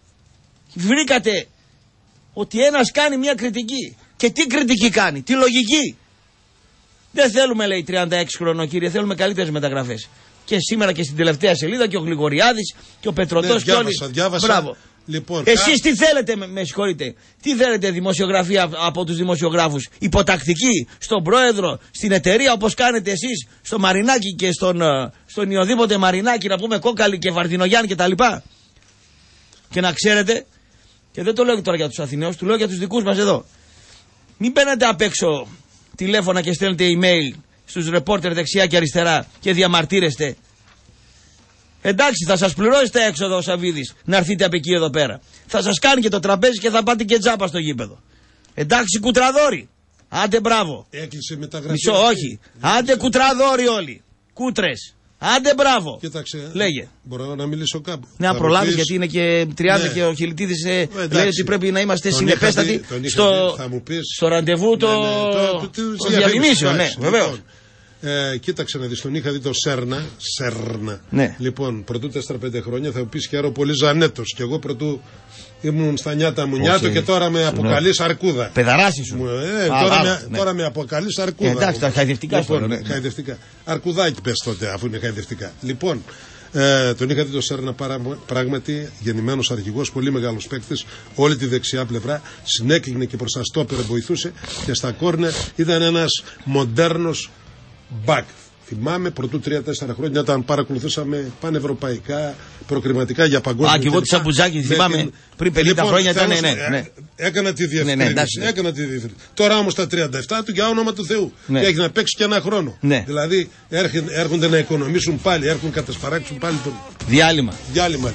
Βρήκατε ότι ένας κάνει μια κριτική. Και τι κριτική κάνει, τι λογική. Δεν θέλουμε, λέει, τριάντα έξι χρονών, κύριε, θέλουμε καλύτερες μεταγραφές. Και σήμερα και στην τελευταία σελίδα και ο Γλυγοριάδης και ο Πετρωτός, ναι, και όλοι. Διάβασα. Μπράβο. Λοιπόν, εσείς τι θέλετε, με, με συγχωρείτε, τι θέλετε, δημοσιογραφία από τους δημοσιογράφους, υποτακτική στον πρόεδρο, στην εταιρεία, όπως κάνετε εσείς στο Μαρινάκη και στον, στον ιοδήποτε Μαρινάκη, να πούμε Κόκαλη και Βαρδινογιάννη κτλ. Και, και να ξέρετε, και δεν το λέω τώρα για τους Αθηναίους, το λέω για τους δικούς μας εδώ. Μην παίρνετε απ' έξω τηλέφωνα και στέλνετε email στους ρεπόρτερ δεξιά και αριστερά και διαμαρτύρεστε. Εντάξει, θα σας πληρώσει τα έξοδα ο Σαββίδης να έρθετε από εκεί εδώ πέρα. Θα σας κάνει και το τραπέζι και θα πάτε και τζάπα στο γήπεδο. Εντάξει, κουτραδόροι. Άντε μπράβο. Έκλεισε μεταγραφή. Μισό, όχι. Άντε κουτραδόροι όλοι. Κούτρες. Άντε μπράβο. Κοίταξε. Λέγε. Μπορώ να μιλήσω κάπου. Ναι, να προλάβει πεις... γιατί είναι και τριάντα, ναι. Και ο Χιλιτίδης ε, λέει ότι πρέπει να είμαστε συνεπέστατοι στο, πεις... στο ραντεβού το, ναι, ναι, το, το, το, το διαφημίσεων. Ναι, βεβαίως. Ε, κοίταξε να δεις, τον είχα δει το Σέρνα. Σέρνα. Ναι. Λοιπόν, πρωτού τέσσερα πέντε χρόνια θα μου πεις χαίρο πολύ Ζανέτος. Και εγώ πρωτού ήμουν στα νιάτα μου νιάτο και τώρα με αποκαλείς αρκούδα. Πεδαράσι σου. Ε, Α, τώρα, α, με, ναι. τώρα με αποκαλείς αρκούδα. Ε, εντάξει, τα χαϊδευτικά λοιπόν, σου. Ναι. Χαϊδευτικά. Αρκουδάκι πες τότε, αφού είναι χαϊδευτικά. Λοιπόν, ε, τον είχα δει το Σέρνα παρά, πράγματι γεννημένος αρχηγός, πολύ μεγάλος παίκτης, όλη τη δεξιά πλευρά. Συνέκλεινε και προς τα στόπερ βοηθούσε και στα κόρνερ ήταν ένας μοντέρνος μπακ. Θυμάμαι πρωτού τρία τέσσερα χρόνια όταν παρακολουθούσαμε πανευρωπαϊκά, προκριματικά για παγκόσμια. Α, και εγώ τη Σαμπουζάκη θυμάμαι την... πριν πενήντα λοιπόν, χρόνια ήταν. Ναι, ναι, ναι. Έκανα τη διευκρίνηση. Ναι, ναι, έκανα τη διευκρίνηση. Τώρα όμως τα τριάντα επτά του για όνομα του Θεού. Ναι. Και έχει να παίξει και ένα χρόνο. Ναι. Δηλαδή έρχονται να οικονομήσουν πάλι, έρχονται να κατασπαράξουν πάλι τον. Διάλειμμα. Διάλειμμα.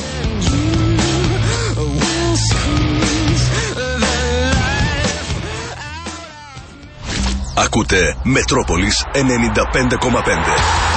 Ακούτε Μετρόπολης ενενήντα πέντε κόμμα πέντε.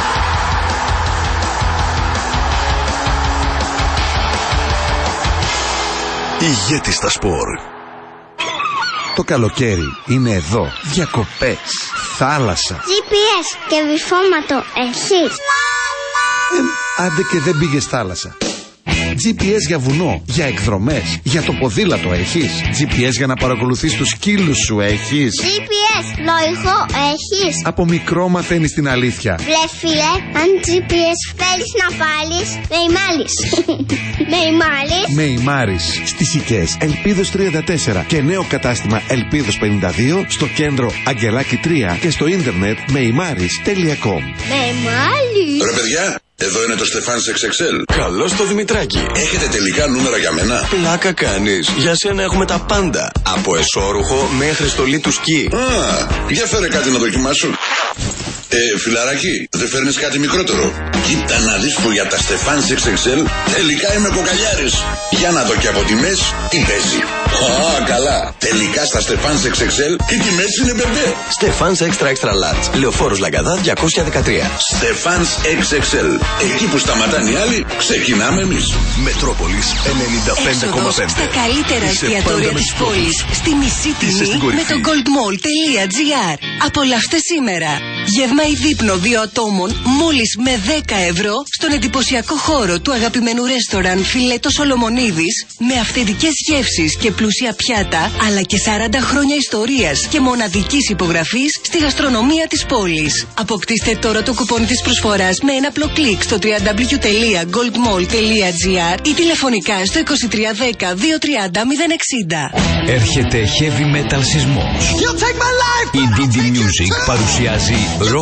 Ηγέτη στα σπορ. Το καλοκαίρι είναι εδώ. Διακοπές, θάλασσα. τζι πι ες και βυθόματο έχεις? Ε, άντε και δεν πήγες θάλασσα. τζι πι ες για βουνό, για εκδρομές, για το ποδήλατο έχεις? τζι πι ες για να παρακολουθείς τους σκύλους σου έχεις? τζι πι ες λογικό έχεις? Από μικρό μαθαίνεις την αλήθεια. Βρε φίλε, αν τζι πι ες θέλεις να βάλεις, με ημάλεις. Με ημάλεις. Με ημάρεις. Στις Οικές Ελπίδος τριάντα τέσσερα και νέο κατάστημα Ελπίδος πενήντα δύο, στο κέντρο Αγγελάκη τρία και στο ίντερνετ μεϊμάρις τελεία κομ. Μεϊμάλεις. Ρε παιδιά, εδώ είναι το Στεφάνς εξ εξ ελ. Καλώς το Δημητράκη. Έχετε τελικά νούμερα για μένα? Πλάκα κάνεις. Για σένα έχουμε τα πάντα. Από εσώρουχο μέχρι στολή του σκι. Α, για φέρε κάτι να δοκιμάσω. Ε, φιλαράκι, δεν φέρνεις κάτι μικρότερο? Κοίτα να δεις που για τα Στεφάνς εξ εξ ελ τελικά είμαι κοκαλιάρης. Για να δω και από τιμές τι παίζει. Α, καλά. Τελικά στα Στεφάνς εξ εξ ελ οι τιμές είναι μπεμπέ. Στεφάνς Extra Extra Large. Λεωφόρος Λαγκαδά διακόσια δεκατρία. Στεφάνς εξ εξ ελ. Εκεί που σταματάνε οι άλλοι, ξεκινάμε εμείς. Μετρόπολης ενενήντα πέντε κόμμα πέντε. Στα καλύτερα εστιατόρια της πόλης. Στη μισή τιμή με το goldmall τελεία gr. Απολαύστε σήμερα γεύμα ή δείπνο δύο ατόμων μόλις με δέκα ευρώ στον εντυπωσιακό χώρο του αγαπημένου ρέστοραν Φιλέτο Σολομονίδης, με αυθεντικές γεύσεις και πλούσια πιάτα, αλλά και σαράντα χρόνια ιστορίας και μοναδικής υπογραφής στη γαστρονομία της πόλης. Αποκτήστε τώρα το κουπόνι της προσφοράς με ένα απλό κλικ στο double-u double-u double-u τελεία goldmall τελεία gr ή τηλεφωνικά στο είκοσι τρία δέκα δύο τριάντα μηδέν εξήντα. Έρχεται heavy metal σεισμός. Η ντι ντι Music παρουσιάζει rock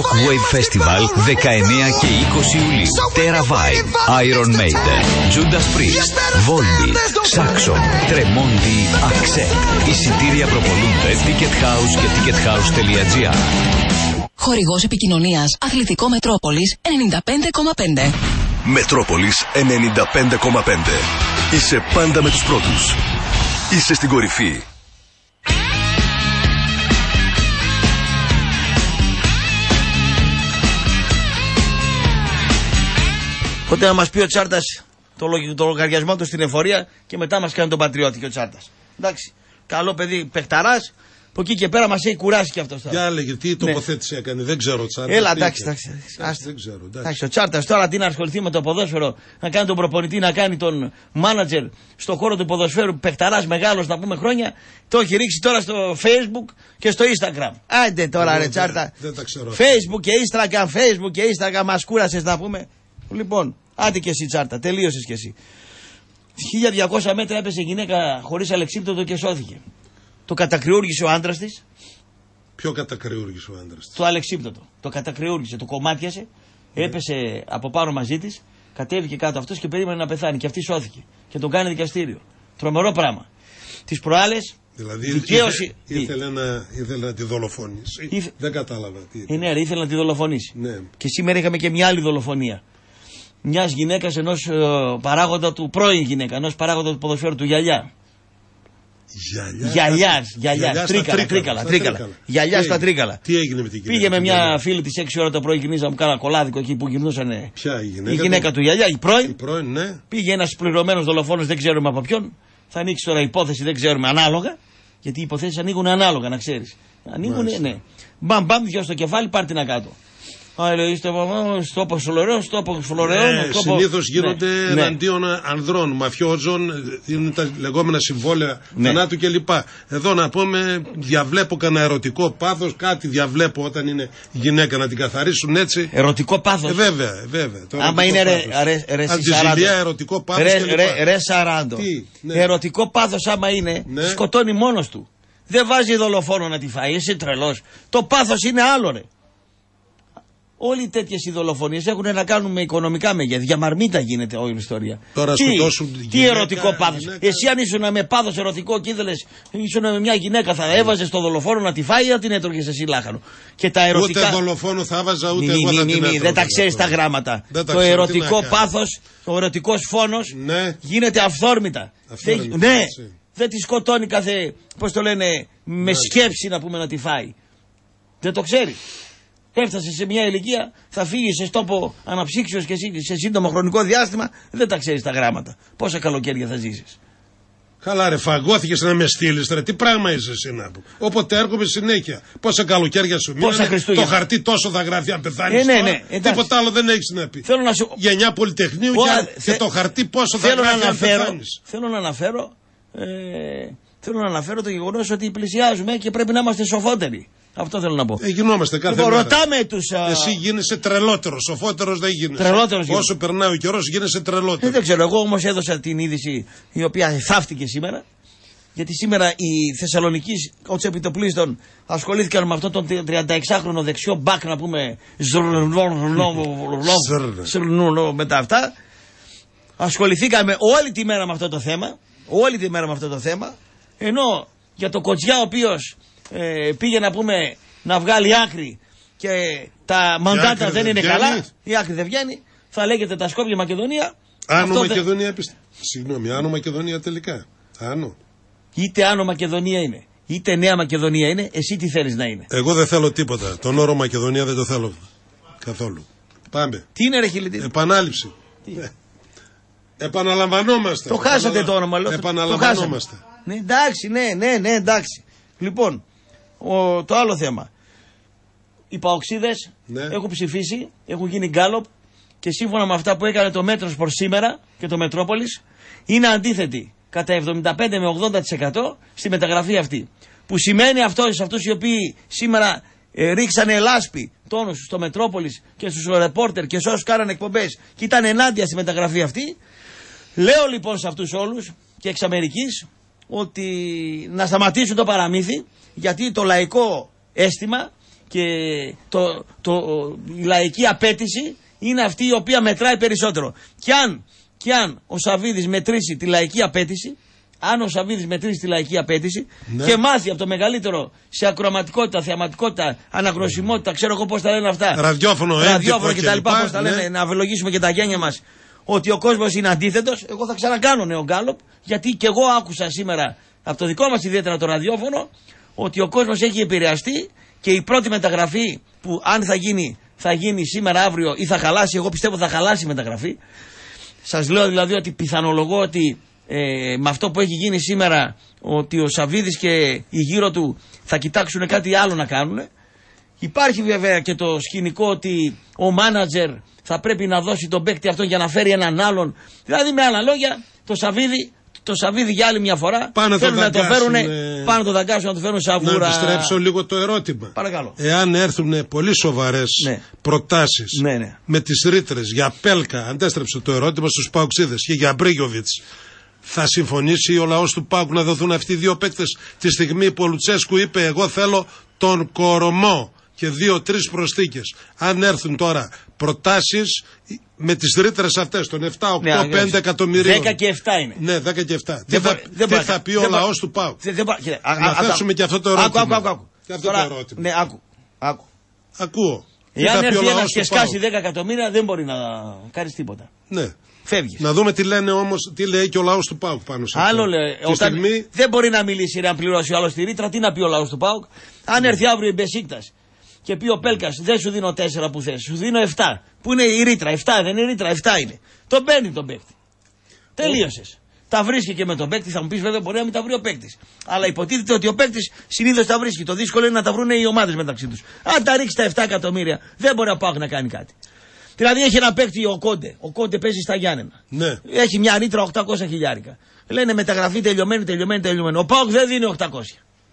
Shockwave Festival δεκαεννέα και είκοσι Ιουλίου. Terra Vibe, Iron Maiden, Judas Priest, Volbeat, Saxon, Tremonti, Accept. Εισιτήρια προπολούνται Ticket House και ticket house τελεία gr. Χορηγός επικοινωνίας Αθλητικό Μετρόπολης ενενήντα πέντε κόμμα πέντε. Μετρόπολης ενενήντα πέντε κόμμα πέντε. Είσαι πάντα με τους πρώτους. Είσαι στην κορυφή. Οπότε να μας πει ο Τσάρτας το, το λογαριασμό του στην εφορία και μετά μας κάνει τον πατριώτη και ο Τσάρτας. Εντάξει, καλό παιδί, παιχταράς. Από εκεί και πέρα μας έχει κουράσει και αυτός τώρα. Για έλεγε, τι τοποθέτηση ναι. έκανε, δεν ξέρω ο Τσάρτας. Έλα, εντάξει, εντάξει. Δεν ξέρω. Εντάξει, ο Τσάρτας τώρα τι να ασχοληθεί με το ποδόσφαιρο, να κάνει τον προπονητή, να κάνει τον μάνατζερ στον χώρο του ποδοσφαίρου, παιχταράς μεγάλος να πούμε χρόνια, το έχει ρίξει τώρα στο Facebook και στο Instagram. Άντε τώρα, ρε Τσάρτα. Δεν τα ξέρω. Facebook και Instagram, Facebook και Instagram, μας κούρασες να πούμε. Λοιπόν, άντε και εσύ Τσάρτα, τελείωσες και εσύ. χίλια διακόσια μέτρα έπεσε γυναίκα χωρίς αλεξίπτωτο και σώθηκε. Το κατακριούργησε ο άντρας της. Ποιο κατακριούργησε ο άντρας της? Το αλεξίπτωτο. Το κατακριούργησε, το κομμάτιασε, ναι. Έπεσε από πάνω μαζί της, κατέβηκε κάτω αυτός και περίμενε να πεθάνει. Και αυτή σώθηκε. Και τον κάνει δικαστήριο. Τρομερό πράγμα. Τις προάλλες. Δηλαδή δικαίωση... ήθε, ήθελε, να, ήθελε να τη δολοφονήσει. Ήθε... Δεν κατάλαβα. Τι ε, ναι, ήθελε να τη δολοφονήσει. Ναι. Και σήμερα είχαμε και μια άλλη δολοφονία. Μιας γυναίκας, ενός ε, παράγοντα του, πρώην γυναίκα, ενός παράγοντα του ποδοσφαίρου του Γιαλιά. Γιαλιάς, Γιαλιάς, τρίκαλα, τρίκαλα, τρίκαλα. Γιαλιάς στα τρίκαλα. Τι έγινε με την γυναίκα? Πήγε με μια φίλη της έξι ώρα το πρωί, γυρνίζαμε κάνα κολάδικο εκεί που γυρνούσαν. Ποια η γυναίκα? Η γυναίκα του Γιαλιά, η πρώην. Η πρώην, ναι. Πήγε ένας πληρωμένος δολοφόνος, δεν ξέρουμε από ποιον. Θα ανοίξει τώρα υπόθεση, δεν ξέρουμε ανάλογα. Γιατί οι υποθέσεις ανοίγουν ανάλογα, να ξέρεις. Ανοίγουν, ναι. Μπαμ, μπαμ, δυο στο κεφάλι, πάρτε να κάτω. Στόπο Φλωρεών, στόπο Φλωρεών. Ναι, συνήθως γίνονται ναι. εναντίον ανδρών, μαφιόζων, είναι τα λεγόμενα συμβόλαια ναι. θανάτου κλπ. Εδώ να πούμε, διαβλέπω κανένα ερωτικό πάθος, κάτι διαβλέπω όταν είναι γυναίκα να την καθαρίσουν έτσι. Ερωτικό πάθος. Ε, βέβαια, βέβαια. Άμα είναι ρε, ρε, ρε, αντιζηλιά, ερωτικό πάθος. Ρε, ρε, ρε Σαράντο. Ναι. Ερωτικό πάθος, άμα είναι, ναι. σκοτώνει μόνος του. Δεν βάζει δολοφόνο να τη φάει, είσαι τρελός. Το πάθος είναι άλλο, ρε. Όλοι τέτοιες οι δολοφονίες έχουν να κάνουν με οικονομικά μεγέθη. Για μαρμίτα γίνεται όλη η ιστορία. Τώρα τι, τι γυναίκα, ερωτικό πάθος. Γυναίκα... Εσύ αν ήσουν με πάθος ερωτικό και ήθελες, ήσουν με μια γυναίκα, θα έβαζες το δολοφόνο να τη φάει ή να την έτρωγες εσύ λάχανο. Και τα ερωτικά... Ούτε δολοφόνο θα έβαζα, ούτε μη, εγώ μη, θα μη, την μη, έτρωγα. Δεν τα ξέρεις τα γράμματα. Τα το ξέρω, ερωτικό πάθος, ο ερωτικός φόνος ναι. γίνεται αυθόρμητα. αυθόρμητα ναι, δεν τη σκοτώνει κάθε, πώς το λένε, με σκέψη να πούμε να τη φάει. Δεν το ξέρει. Έφτασε σε μια ηλικία, θα φύγει σε τόπο αναψύξεως και σε σύντομο χρονικό διάστημα, δεν τα ξέρεις τα γράμματα. Πόσα καλοκαίρια θα ζήσεις. Καλά, ρε, φαγώθηκες να με στείλεις, ρε. Τι πράγμα είσαι εσύ να πω. Όποτε έρχομαι συνέχεια. Πόσα καλοκαίρια σου μείνανε. Το χαρτί τόσο θα γράφει αν πεθάνεις. Ε, ναι, ναι, τίποτα άλλο δεν έχεις να πει. Θέλω να σου... Γενιά Πολυτεχνείου για... θε... και το χαρτί πόσο θα γράφει αν πεθάνεις. Θέλω να αναφέρω. Ε... Θέλω να αναφέρω το γεγονός ότι πλησιάζουμε και πρέπει να είμαστε σοφότεροι. Αυτό θέλω να πω. Ε, γινόμαστε κάθε λοιπόν, μέρα. Ρωτάμε τους, α... Εσύ γίνεσαι τρελότερος, σοφότερος δεν γίνεσαι. Τρελότερος Όσο γίνεσαι. περνάει ο καιρός γίνεσαι τρελότερος. Ε, δεν ξέρω, εγώ όμως έδωσα την είδηση η οποία θαύτηκε σήμερα. Γιατί σήμερα οι Θεσσαλονικείς ως επιτοπλίστων ασχολήθηκαν με αυτόν τον τριανταεξάχρονο δεξιό μπακ να πούμε με τα αυτά. Ασχοληθήκαμε όλη τη μέρα με αυτό το θέμα. Όλη τη μέρα με αυτό το θέμα. Ενώ για το Κοτζιά ο οποίος ε, πήγε να πούμε να βγάλει άκρη και τα μαντάτα δεν είναι βγαίνει. Καλά, η άκρη δεν βγαίνει, θα λέγεται τα Σκόπια Μακεδονία. Άνω Μακεδονία, δε... πιστε... συγγνώμη, Άνω Μακεδονία τελικά. Άνω. Είτε Άνω Μακεδονία είναι, είτε Νέα Μακεδονία είναι, εσύ τι θέλεις να είναι. Εγώ δεν θέλω τίποτα. Τον όρο Μακεδονία δεν το θέλω καθόλου. Πάμε. Τι είναι ρε Χιλιτή. Επανάληψη. Ε. Επαναλαμβανόμαστε. Το χάσατε το όνομα, λέω. Επαναλαμβανόμαστε. Ναι, εντάξει, ναι, ναι, ναι, εντάξει. Λοιπόν, ο, το άλλο θέμα. Οι παοξίδες ναι. έχουν ψηφίσει, έχουν γίνει γκάλοπ και σύμφωνα με αυτά που έκανε το Μέτροσπορ σήμερα και το Μετρόπολης, είναι αντίθετοι κατά εβδομήντα πέντε με ογδόντα τοις εκατό στη μεταγραφή αυτή. Που σημαίνει αυτό σε αυτούς οι οποίοι σήμερα ε, ρίξανε λάσπη τόνους στο Μετρόπολης και στους ρεπόρτερ και σε όσους κάνανε εκπομπές και ήταν ενάντια στη μεταγραφή αυτή. Λέω λοιπόν σε αυτούς όλους και εξ Αμερικής ότι να σταματήσουν το παραμύθι, γιατί το λαϊκό αίσθημα και το, το, η λαϊκή απέτηση είναι αυτή η οποία μετράει περισσότερο. Και αν, και αν ο Σαββίδης μετρήσει τη λαϊκή απέτηση, αν ο Σαββίδης μετρήσει τη λαϊκή απέτηση ναι. και μάθει από το μεγαλύτερο σε ακροαματικότητα, θεαματικότητα, αναγνωσιμότητα, ξέρω εγώ πώς τα λένε αυτά. Ραδιόφωνο, ραδιόφωνο κτλ. Πώς τα λένε, ναι. να αυλογήσουμε και τα γένια μας. Ότι ο κόσμος είναι αντίθετος. Εγώ θα ξανακάνω νέο γκάλοπ, γιατί και εγώ άκουσα σήμερα από το δικό μας ιδιαίτερα το ραδιόφωνο ότι ο κόσμος έχει επηρεαστεί και η πρώτη μεταγραφή που αν θα γίνει, θα γίνει σήμερα, αύριο ή θα χαλάσει. Εγώ πιστεύω θα χαλάσει η μεταγραφή. Σας λέω δηλαδή ότι πιθανολογώ ότι ε, με αυτό που έχει γίνει σήμερα, ότι ο Σαββίδης και οι γύρω του θα κοιτάξουν κάτι άλλο να κάνουν. Υπάρχει βέβαια και το σκηνικό ότι ο μάνατζερ θα πρέπει να δώσει τον παίκτη αυτό για να φέρει έναν άλλον. Δηλαδή με άλλα λόγια, το Σαββίδη, το Σαββίδη για άλλη μια φορά θέλουν να το φέρουν, πάνω το δαγκάσουν να το φέρουν σαβούρα. Να επιστρέψω λίγο το ερώτημα. Παρακαλώ. Εάν έρθουν πολύ σοβαρές ναι. προτάσεις ναι, ναι. με τις ρήτρες για Πέλκα, αντέστρεψε το ερώτημα στους Παουξίδες και για Μπρίγιοβιτς, θα συμφωνήσει ο λαός του ΠΑΟΚ να δοθούν αυτοί οι δύο παίκτες τη στιγμή που ο Λουτσέσκου είπε εγώ θέλω τον Κορμό και δύο-τρεις προσθήκες. Αν έρθουν τώρα προτάσεις με τις ρήτρες αυτές των επτά, οκτώ, ναι, πέντε εκατομμυρίων. δέκα και επτά είναι. Ναι, δέκα και επτά. Τι θα, τι θα, θα πει ο λαός του ΠΑΟΚ. Να θέσουμε και αυτό το ερώτημα. Άκου, άκου, άκου. Και αυτό το ερώτημα. Ναι, άκου. άκου. Ακούω. Εάν έρθει ένας και σκάσει δέκα εκατομμύρια δεν μπορεί να κάνεις τίποτα. Ναι. Φεύγεις. Να δούμε τι λένε όμως, τι λέει και ο λαός του ΠΑΟΚ πάνω σε αυτό. Άλλο λέει. Όταν στιγμή... Δεν μπορεί να μιλήσει αν πληρώσει ο άλλος τη ρήτρα, τι να πει ο λαός του ΠΑΟΚ. Αν έρθει αύριο η Μπεσίκτας και πει ο Πέλκας δεν σου δίνω τέσσερα που θες, σου δίνω επτά. Που είναι η ρήτρα, επτά δεν είναι η ρήτρα, επτά είναι. Τον παίρνει τον παίκτη. Τελείωσες. Τα βρίσκει και με τον παίκτη, θα μου πεις βέβαια μπορεί να μην τα βρει ο παίκτης. Αλλά υποτίθεται ότι ο παίκτης συνήθως τα βρίσκει. Το δύσκολο είναι να τα βρουν οι ομάδες μεταξύ τους. Αν τα ρίξει τα επτά εκατομμύρια, δεν μπορεί ο ΠΑΟΚ να κάνει κάτι. Δηλαδή έχει ένα παίκτη ο Κόντε. Ο Κόντε παίζει στα Γιάννενα. Ναι. Έχει μια ρήτρα οκτακόσια χιλιάρικα. Λένε μεταγραφή τελειωμένη, τελειωμένη, τελειωμένη. Ο ΠΑΟΚ δεν δίνει οκτακόσια.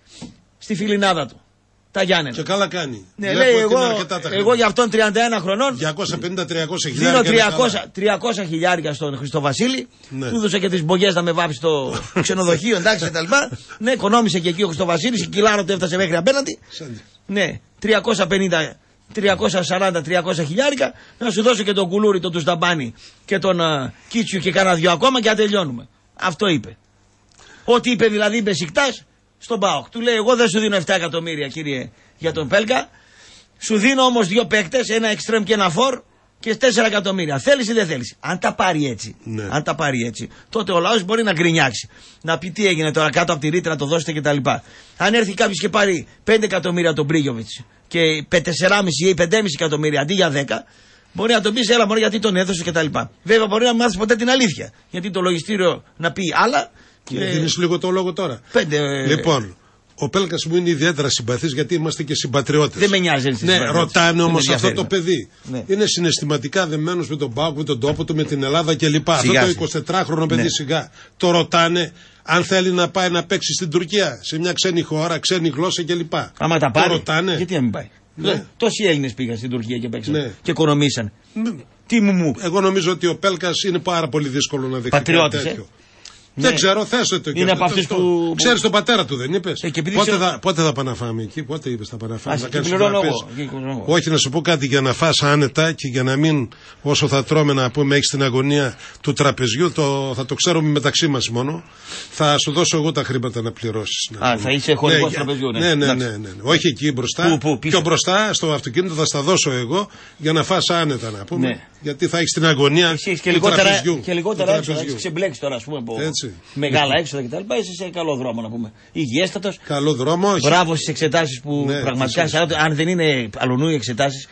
Στη φιλινάδα του. Τα Γιάννενα. Και καλά κάνει. Ναι, λέει εγώ, εγώ για αυτόν τριάντα ένα χρονών. διακόσια πενήντα με τριακόσια χιλιάρικα. Δίνω τριακόσια χιλιάρικα στον Χριστοβασίλη. Ναι. Του έδωσε και τις μπογιές να με βάψει στο ξενοδοχείο, εντάξει κτλ. Ναι, οικονόμησε και εκεί ο Χριστοβασίλης. Η Κιλάρο του έφτασε μέχρι απέναντι. Ναι, τριακόσια πενήντα. τριακόσια σαράντα με τριακόσια χιλιάρικα, να σου δώσω και τον Κουλούρι, τον Τουσταμπάνη και τον uh, Κίτσιου και κάνα δυο ακόμα και να τελειώνουμε. Αυτό είπε. Ό,τι είπε δηλαδή Μπεσικτάς στον ΠΑΟΚ. Του λέει: εγώ δεν σου δίνω επτά εκατομμύρια κύριε για τον Πέλκα. Σου δίνω όμως δύο παίκτες, ένα εξτρέμ και ένα φορ και τέσσερα εκατομμύρια. Θέλεις ή δεν θέλεις. Αν τα πάρει έτσι, ναι. αν τα πάρει έτσι, τότε ο λαός μπορεί να γκρινιάξει. Να πει τι έγινε τώρα κάτω από τη ρήτρα, να το δώσετε κτλ. Αν έρθει κάποιος και πάρει πέντε εκατομμύρια τον Μπρίγιοβιτς και τέσσερα κόμμα πέντε ή πέντε κόμμα πέντε εκατομμύρια αντί για δέκα, μπορεί να τον πει έλα μόνο γιατί τον έδωσε κτλ. Βέβαια μπορεί να μην μάθει ποτέ την αλήθεια. Γιατί το λογιστήριο να πει άλλα. Και... δίνεις λίγο το λόγο τώρα. Πέντε... Λοιπόν, ο Πέλκας μου είναι ιδιαίτερα συμπαθής γιατί είμαστε και συμπατριώτες. Δεν με νοιάζει. Ναι, ρωτάνε όμως αυτό το παιδί. Ναι. Είναι συναισθηματικά δεμένος με τον ΠΑΟΚ, με τον τόπο του, με την Ελλάδα κλπ. Αυτό το εικοσιτετράχρονο παιδί ναι. σιγά. Το ρωτάνε αν θέλει να πάει να παίξει στην Τουρκία, σε μια ξένη χώρα, ξένη γλώσσα κλπ. Άμα τα πάρει. Το ρωτάνε. Γιατί να μην πάει. Ναι. Τόσοι Έλληνες πήγαν στην Τουρκία και παίξαν ναι. και οικονομήσαν. Ναι. Τι μου μου. Εγώ νομίζω ότι ο Πέλκας είναι πάρα πολύ δύσκολο να δεχτεί κάτι τέτοιο. Δεν ναι. ξέρω, θέσω το. Είναι από αυτούς που... Ξέρεις τον πατέρα του, δεν είπες. Ε, πότε, ξέρω... θα, πότε θα πάμε να φάμε εκεί, πότε είπες θα πάμε να φάμε. Να κάνεις εγώ. Όχι, να σου πω κάτι για να φας άνετα και για να μην όσο θα τρώμε να πούμε έχεις την αγωνία του τραπεζιού, το, θα το ξέρουμε μεταξύ μας μόνο. Θα σου δώσω εγώ τα χρήματα να πληρώσεις. Να Α, θα είσαι χωρικός ναι, τραπεζιού, ναι. Ναι, ναι, ναι, ναι, ναι. Όχι εκεί μπροστά. Πού, πού, πιο μπροστά στο αυτοκίνητο θα στα δώσω εγώ για να φας άνετα να πούμε. Ναι. Γιατί θα έχεις την αγωνία του τραπεζιού. Και λιγότερα έξω, θα έχεις ξεμπλέξει τώρα, ας πούμε. Μεγάλα έξοδα κτλ. Είσαι σε καλό δρόμο να πούμε. Υγιέστατος. Καλό δρόμο. Όχι. Μπράβο στις εξετάσεις που ναι, πραγματικά σαράντα, αν δεν είναι αλουνού οι εξετάσεις.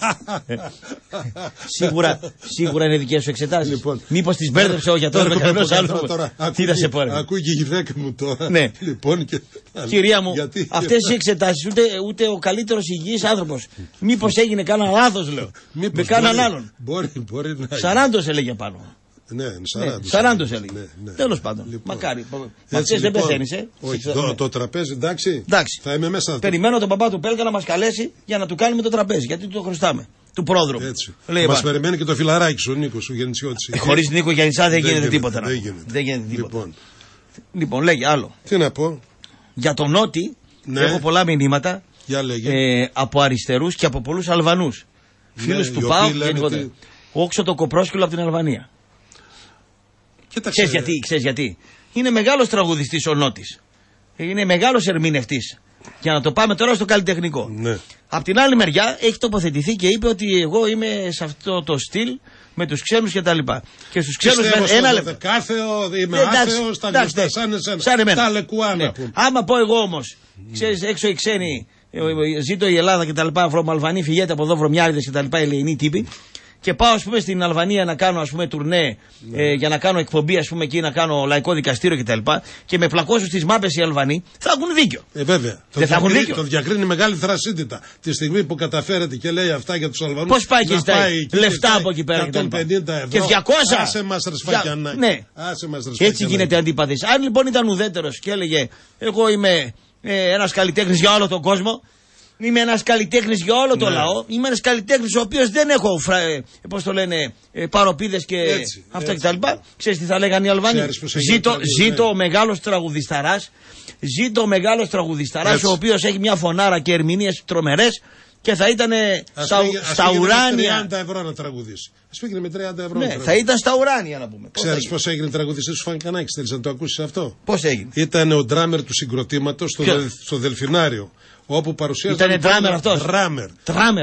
σίγουρα, σίγουρα είναι δικές σου εξετάσεις. Λοιπόν, μήπως τις μπέρδεψε ο γιατρός με κανένας άνθρωπος. Τι θα σε πω. Ακούει και η γυναίκα μου τώρα. Ναι. Λοιπόν, και... Κυρία μου, γιατί... αυτές οι εξετάσεις ούτε, ούτε ο καλύτερος υγιής άνθρωπος. Μήπως έγινε κανένα λάθος λέω. Με κανέναν άλλον. Μπορεί, μπορεί να. Σαράντος έλεγε πάνω. Ναι, σαράντα έλεγε. Ναι, ναι. Τέλος πάντων. Λοιπόν. Μακάρι. Αυτές δεν πεθαίνεις, ε. Όχι, το, ναι. το τραπέζι, εντάξει. εντάξει. Θα είμαι μέσα. Περιμένω τον παπά του Πέλκα να μας καλέσει για να του κάνουμε το τραπέζι. Γιατί του το χρωστάμε. Του πρόδρομου. Έτσι. Μας περιμένει και το φιλαράκι σου, ο Νίκος, ο Γεννησιώτης. Ε, χωρίς Νίκο Γεννησά δεν, δεν γίνεται τίποτα. Δεν γίνεται. Δεν γίνεται τίποτα. Λοιπόν. λοιπόν, λέγε άλλο. Τι να πω. Για τον Νότι, ναι. έχω πολλά μηνύματα. Για λέγε. Ε, από αριστερούς και από πολλούς Αλβανούς. Ναι, φίλους του ΠΑΟΚ γενικότερα. Ότι... Όξο το Κοπρόσκυλο από την Αλβανία. Κοίταξε. Ξέρεις γιατί, ξέρεις γιατί. Είναι μεγάλος τραγουδιστής ο Νότης. Είναι μεγάλος ερμηνευτής. Για να το πάμε τώρα στο καλλιτεχνικό. Ναι. Απ' την άλλη μεριά έχει τοποθετηθεί και είπε ότι εγώ είμαι σε αυτό το στυλ με τους ξένους και τα λοιπά. Και στους ξένους με ένα λεπτό. Κάθεο, είμαι άθεος, τα γνωστά σαν εσένα. Σαν εμένα. Τα λεκουάνα. Ναι. Άμα πω εγώ όμως, ξέρεις, έξω οι ξένοι, ζήτω η Ελλάδα και τα λοιπά, βρωμαλβανοί, φυγέτε από εδώ βρωμιάριδες και τα λοιπά, ελληνοί τύποι. Και πάω, ας πούμε, στην Αλβανία να κάνω, ας πούμε, τουρνέ, ναι. ε, για να κάνω εκπομπή, ας πούμε, εκεί να κάνω λαϊκό δικαστήριο κτλ. Και, και με πλακώσουν στις μάπες οι Αλβανοί, θα έχουν δίκιο. Ε, βέβαια. Δεν θα έχουν δίκιο. Το διακρίνει μεγάλη θρασίτητα. Τη στιγμή που καταφέρεται και λέει αυτά για τους Αλβανούς. Πώς πάει και ζητάει λεφτά από εκεί πέρα εκατόν πενήντα ευρώ. Και διακόσια. Άσε μας ρε Σφακιανάκη. Ναι. Άσε μας, ρε, έτσι γίνεται αντίπαθης. Αν λοιπόν ήταν ουδέτερος και έλεγε, εγώ είμαι ε, ένας καλλιτέχνης για όλο τον κόσμο. Είμαι ένας καλλιτέχνης για όλο το ναι. λαό. Είμαι ένας καλλιτέχνης ο οποίος δεν έχω, φρα... ε, πώς το λένε, ε, παροπίδες και έτσι, αυτά έτσι. κτλ. Ξέρεις τι θα λέγανε οι Αλβανοί. Ζήτω, ζήτω ο μεγάλος τραγουδισταράς. Ζήτω ο μεγάλος τραγουδισταράς, ο οποίος έχει μια φωνάρα και ερμηνείες τρομερές και θα ήταν στα, στα ουράνια. Με τριάντα ευρώ να τραγουδήσει. Ας πήγαινε με τριάντα ευρώ. Ναι, θα ήταν στα ουράνια να πούμε. Ξέρεις πώς έγινε τραγουδιστής του Φανκανάκης, θέλεις να το ακούσεις αυτό. Πώς έγινε. Ήταν ο ντράμερ του συγκροτήματος στο, δε, στο Δελφινάριο. Όπου παρουσίαζε. Ήταν ντράμερ αυτός. Ντράμερ. Ντράμερ.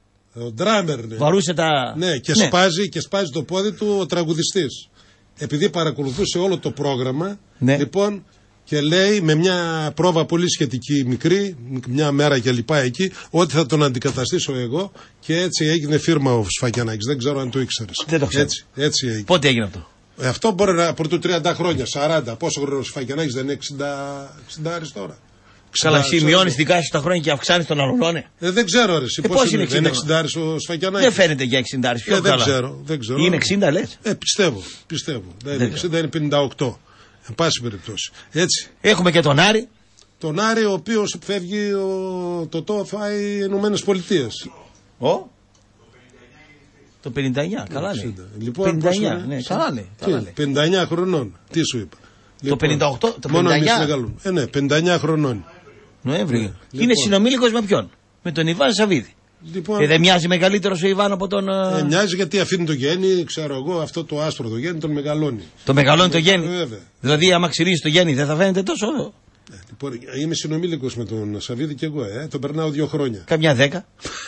Ο ντράμερ, ναι. Βαρούσε τα. Ναι, και, ναι. Σπάζει, και σπάζει το πόδι του ο τραγουδιστής. Επειδή παρακολουθούσε όλο το πρόγραμμα, ναι. λοιπόν, και λέει με μια πρόβα πολύ σχετική μικρή, μια μέρα και λοιπά εκεί, ότι θα τον αντικαταστήσω εγώ και έτσι έγινε φίρμα ο Σφακιανάκης. Δεν ξέρω αν το ήξερες. Δεν το ξέρω. Έτσι, έτσι έγινε. Πότε έγινε αυτό. Αυτό μπορεί να πρωτού τριάντα χρόνια, σαράντα. Πόσο χρόνο ο Σφακιανάκης δεν είναι εξήντα, εξήντα τώρα. Καλά, εσύ μειώνεις δικά σου τα χρόνια και αυξάνεις τον άλλον. Ε, δεν ξέρω, ρε. Ε, πώς είναι εξήντα. Δεν είναι εξήντα ο Σφακιανάκης. Δεν φαίνεται για εξήντα. Πιο ε, καλά. Δεν ξέρω, δεν ξέρω. Είναι εξήντα, λες. Ε, πιστεύω. πιστεύω. Δεν είναι εξήντα, είναι πενήντα οκτώ. Εν πάση περιπτώσει. Έτσι. Έχουμε και τον Άρη. Τον Άρη, ο οποίος φεύγει ο... το το φάει οι Ηνωμένες Πολιτείες. Ο? Το πενήντα εννιά, καλά λέει. Λοιπόν, πενήντα εννιά, ναι, καλά λέει. Καλά λέει. πενήντα εννιά χρονών. Τι σου είπα. Το πενήντα οκτώ, το πενήντα εννιά. Ε, ναι, πενήντα εννιά χρονών. Νοέμβρη. Λοιπόν. Είναι συνομήλικος με ποιον? Με τον Ιβάν Σαββίδη. Λοιπόν, ε, δεν μοιάζει μεγαλύτερος ο Ιβάν από τον. Ε, μοιάζει γιατί αφήνει το γέννη, ξέρω εγώ, αυτό το άστρο το γέννη τον μεγαλώνει. Το μεγαλώνει το γέννη. Βέβαια. Δηλαδή, άμα ξυρίζει το γέννη, δεν θα φαίνεται τόσο. Ε, λοιπόν, είμαι συνομήλικος με τον Σαββίδη και εγώ, ε, τον περνάω δύο χρόνια. Καμιά δέκα.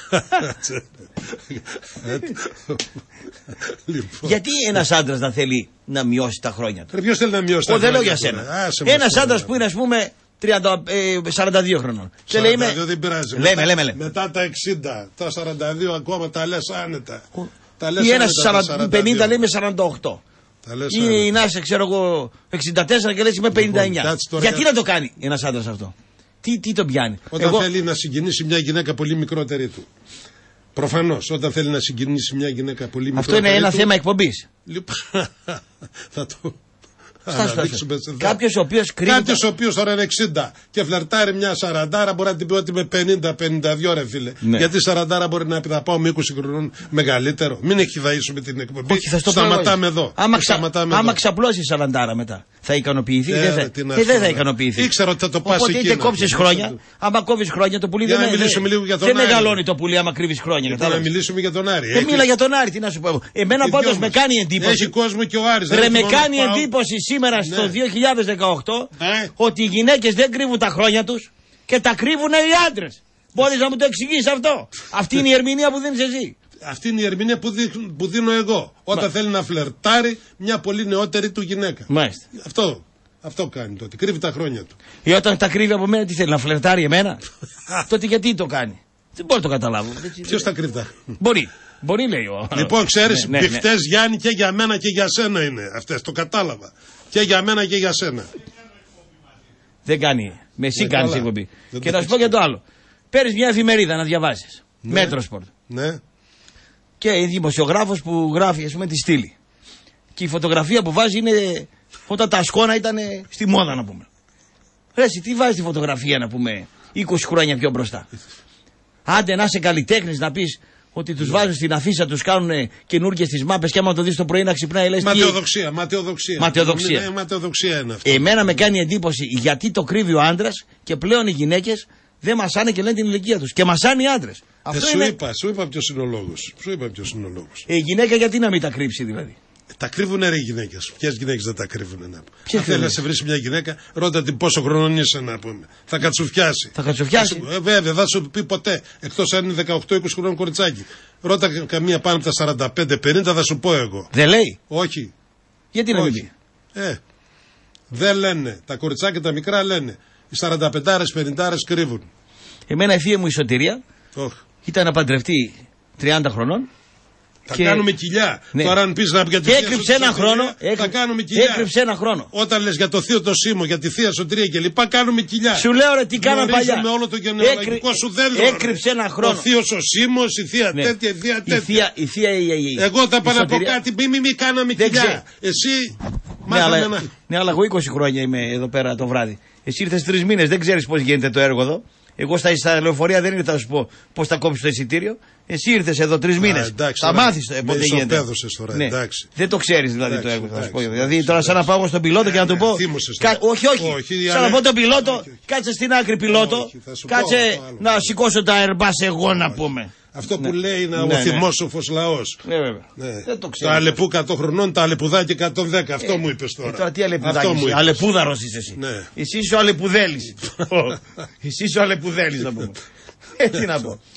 Λοιπόν. Γιατί ένας άντρας να θέλει να μειώσει τα χρόνια του? Ποιος θέλει να μειώσει τα χρόνια? Δεν λέω για σένα. Ένας άντρας που είναι, ας πούμε, τριάντα, ε, σαράντα δύο χρονών. Και λέει είμαι... δεν πειράζει. Λέμε, μετά, λέμε, λέμε. μετά τα εξήντα, τα σαράντα δύο ακόμα τα λες άνετα. Τα λες ή ένας πενήντα λέει με σαράντα οκτώ. Ή να είσαι, ξέρω εγώ, εξήντα τέσσερα και λες είμαι πενήντα εννιά. Λοιπόν, γιατί να το κάνει ένας άντρας αυτό? Τι, τι τον πιάνει? Όταν εγώ... θέλει να συγκινήσει μια γυναίκα πολύ μικρότερη του. Προφανώς, όταν θέλει να συγκινήσει μια γυναίκα πολύ μικρότερη. Αυτό είναι ένα του, θέμα εκπομπής. Λοιπόν, θα το. Κάποιος ο οποίος κρίνει. Κάποιος ο οποίος τώρα είναι εξήντα και φλερτάρει μια σαραντάρα μπορεί να την πει ότι με πενήντα πενήντα δύο ρε φίλε. Ναι. Γιατί σαραντάρα μπορεί να πει θα πάω με είκοσι χρονών μεγαλύτερο. Μην εκχυδαίσουμε την εκπομπή. Όχι, θα στο σταματάμε εδώ. Άμα, ξα... άμα ξαπλώσει σαραντάρα μετά, θα ικανοποιηθεί ή ε, δεν θα, ε, δεν θα ικανοποιηθεί. Ήξερα ότι θα το πας εκεί. Οπότε είτε κόψεις χρόνια, άμα κόβεις χρόνια το πουλί δεν μεγαλώνει το πουλί άμα κρύβεις χρόνια. Να μιλήσουμε για τον Άρη. Δεν μίλα για τον Άρη, τι να σου πω. Εμένα πάντως με κάνει εντύπωση. Έχει κόσμο και ο Άρης. Ρε με κάνει εντύπωση σήμερα στο ναι. δύο χιλιάδες δεκαοκτώ ναι. ότι οι γυναίκες δεν κρύβουν τα χρόνια τους και τα κρύβουν οι άντρες. Μπορείς να μου το εξηγήσεις αυτό? Αυτή είναι η ερμηνεία που δίνεις εσύ. Αυτή είναι η ερμηνεία που, δι... που δίνω εγώ. Όταν Μα... θέλει να φλερτάρει μια πολύ νεότερη του γυναίκα. Μάλιστα. Αυτό, αυτό κάνει τότε. Κρύβει τα χρόνια του. Ή όταν τα κρύβει από μένα, τι θέλει, να φλερτάρει εμένα? Τότε γιατί το κάνει? Δεν μπορώ να το καταλάβω. Ποιος τα κρύβει τα? Μπορεί. Μπορεί λέει ο. Λοιπόν, ξέρεις, ναι, ναι, ναι. Πιχτές Γιάννη και για μένα και για σένα είναι αυτές. Το κατάλαβα. Και για μένα και για σένα. Δεν κάνει. Με εσύ κάνεις εκπομπή. Και να σου πω και το άλλο. Παίρνεις μια εφημερίδα να διαβάσεις. Ναι. Μέτροσπορτ. Ναι. Και η δημοσιογράφος που γράφει, ας πούμε, τη στήλη. Και η φωτογραφία που βάζει είναι όταν τα σκόνα ήταν στη μόδα, να πούμε. Ρε, εσύ τι βάζει τη φωτογραφία, να πούμε, είκοσι χρόνια πιο μπροστά? Άντε να είσαι καλλιτέχνης να πεις ότι τους yeah. βάζουν στην αφίσα, τους κάνουν καινούργιες τις μάπες και άμα το δεις το πρωί να ξυπνάει λες. Ματαιοδοξία, ματαιοδοξία. Ματαιοδοξία. Ναι, ματαιοδοξία είναι αυτό. Εμένα με κάνει εντύπωση γιατί το κρύβει ο άντρας και πλέον οι γυναίκες δεν μασάνε και λένε την ηλικία τους. Και μασάνε οι άντρες. Ε, Αυτό σου, είναι... είπα, σου είπα ποιος είναι ο λόγος. Σου είπα ποιος είναι ο λόγος. Η γυναίκα γιατί να μην τα κρύψει δηλαδή. Τα κρύβουνε ρε οι γυναίκες. Ποιες γυναίκες δεν τα κρύβουνε να πούμε. Αν θέλει είναι? να σε βρει μια γυναίκα, ρώτα την πόσο χρονών είσαι να πούμε. Θα κατσουφιάσει. Θα κατσουφιάσει. Ε, βέβαια, δεν θα σου πει ποτέ. Εκτός αν είναι δεκαοκτώ είκοσι χρονών κοριτσάκι. Ρώτα καμία πάνω από τα σαράντα πέντε πενήντα θα σου πω εγώ. Δεν λέει. Όχι. Γιατί να μην πει. Ε, δεν λένε. Τα κοριτσάκια τα μικρά λένε. Οι σαρανταπεντάρες πενηντάρες κρύβουν. Εμένα η θεία μου η Σωτηρία oh. ήταν να παντρευτεί τριάντα χρονών. Θα και... κάνουμε κοιλιά. Ναι. Τώρα αν πεις να για τη και θεία έκρυψε ένα χρόνο. Σωτηρία, θα κάνουμε κοιλιά. Έκρυψε ένα χρόνο. Όταν λες για το θείο το Σίμω, για τη θεία Σωτηρία και λοιπά, κάνουμε κοιλιά. Σου λέω ρε τι κάναμε παλιά. Με όλο το γενεολογικό Έκρυ... σου δέντρο. Έκρυψε ένα χρόνο. Ο θείος ο Σίμος, η θεία ναι. τέτοια, η θεία τέτοια. Η θεία, η θεία, η, η, η, Εγώ θα πάω να πω Σωτηρία... κάτι, μη μη, μη κάναμε κοιλιά. Εσύ. Ναι αλλά, ένα... ναι, αλλά εγώ είκοσι χρόνια είμαι εδώ πέρα το βράδυ. Εσύ ήρθες τρεις μήνες, δεν ξέρεις πώς γίνεται το έργο εδώ. Εγώ στα, στα λεωφορεία δεν ήρθα να σου πω πώς θα κόψεις το εισιτήριο. Εσύ ήρθες εδώ τρεις μήνες. Θα μάθεις πότε γίνεται. Τώρα, ναι. Δεν το ξέρεις δηλαδή εντάξει, το έργο. Θα σου πω. Δηλαδή τώρα σαν να πάω στον πιλότο και να του πω. Κα... Όχι, όχι. όχι σαν να πω τον πιλότο, όχι, όχι. Κάτσε στην άκρη πιλότο. Όχι, κάτσε πω, να σηκώσω τα Airbus εγώ να πούμε. Αυτό που ναι. λέει είναι ναι, ο ναι. θυμόσοφος λαός. Ναι, βέβαια. Ναι. Δεν το ξέρω. Τα αλεπού εκατό χρονών, τα αλεπουδάκι εκατόν δέκα. Αυτό ε, μου είπες τώρα. Ε, τώρα τι αλεπουδάκι. Αλεπούδαρος είσαι εσύ. Ναι. Εσύ είσαι ο αλεπουδέλης. Εσύ είσαι ο αλεπουδέλης να πούμε. Ε, τι να πω.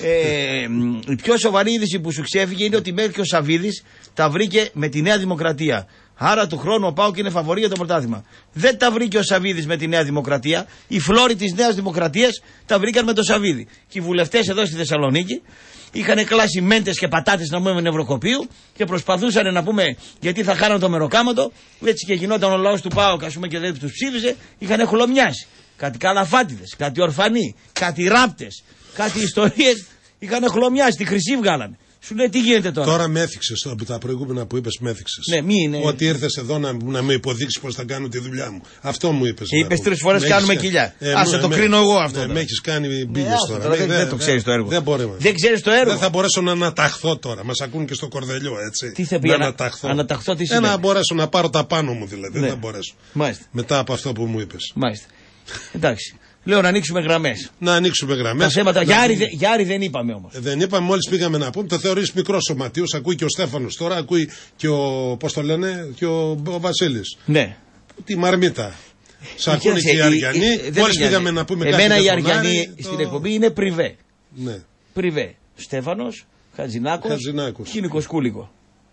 Ε, η πιο σοβαρή είδηση που σου ξέφυγε είναι ότι μέχρι και ο Σαββίδης τα βρήκε με τη Νέα Δημοκρατία. Άρα του χρόνου ο ΠΑΟΚ είναι φαβορί για το πρωτάθλημα. Δεν τα βρήκε ο Σαββίδης με τη Νέα Δημοκρατία. Οι φλόροι της Νέας Δημοκρατίας τα βρήκαν με το Σαββίδη. Και οι βουλευτές εδώ στη Θεσσαλονίκη είχαν κλάσει μέντες και πατάτες να πούμε νευροκοπείου και προσπαθούσαν να πούμε γιατί θα χάναν το μεροκάματο. Έτσι και γινόταν ο λαός του ΠΑΟΚ, ας πούμε, και δεν τους ψήφιζε. Είχαν χλωμιάσει. Κάτι καλαφάτιδες, κάτι ορφανοί, κάτι ράπτες, κάτι ιστορίες. Είχαν χλωμιάσει, τη χρυσή βγάλανε. Σου λέει τι γίνεται τώρα. Τώρα με έθιξες από τα προηγούμενα που είπες, με έθιξες. Ναι, μη είναι. Ότι ήρθες εδώ να, να με υποδείξεις πώς θα κάνω τη δουλειά μου. Αυτό μου είπες. Και είπες τρεις φορές κάνουμε κοιλιά. Ε, Άσε το με, κρίνω εγώ αυτό. Ναι, με έχεις κάνει μπίλες ναι, τώρα. τώρα. Ναι, δεν, δεν το ξέρεις το έργο. Δεν μπορεί. Δεν ξέρεις το έργο. Δεν θα μπορέσω να αναταχθώ τώρα. Μας ακούν και στο κορδελιό, έτσι. Τι θα πει να αναταχθώ. Αναταχθώ τι σημαίνει. Να μπορέσω να πάρω τα πάνω μου δηλαδή. Δεν θα μπορέσω. Μετά από αυτό που μου είπες. Μάλιστα. Εντάξει. Λέω να ανοίξουμε γραμμές. Να ανοίξουμε γραμμές. Τα θέματα. Για Άρη, δε, για Άρη δεν είπαμε όμως. Ε, δεν είπαμε, μόλις πήγαμε να πούμε. Το θεωρείς μικρό σωματείο. Ακούει και ο Στέφανος τώρα, ακούει και ο. Πώς το λένε, και ο, ο Βασίλης. Ναι. Τη μαρμίτα. Σ' ακούνε και οι Αριανοί. Μόλις πήγαμε να πούμε κάτι. Εμένα οι Αριανοί το... στην εκπομπή είναι πριβέ. Ναι. Πριβέ. Στέφανος, Χατζηνάκος, Χατζηνάκος. Κίνικο Σκούλικο.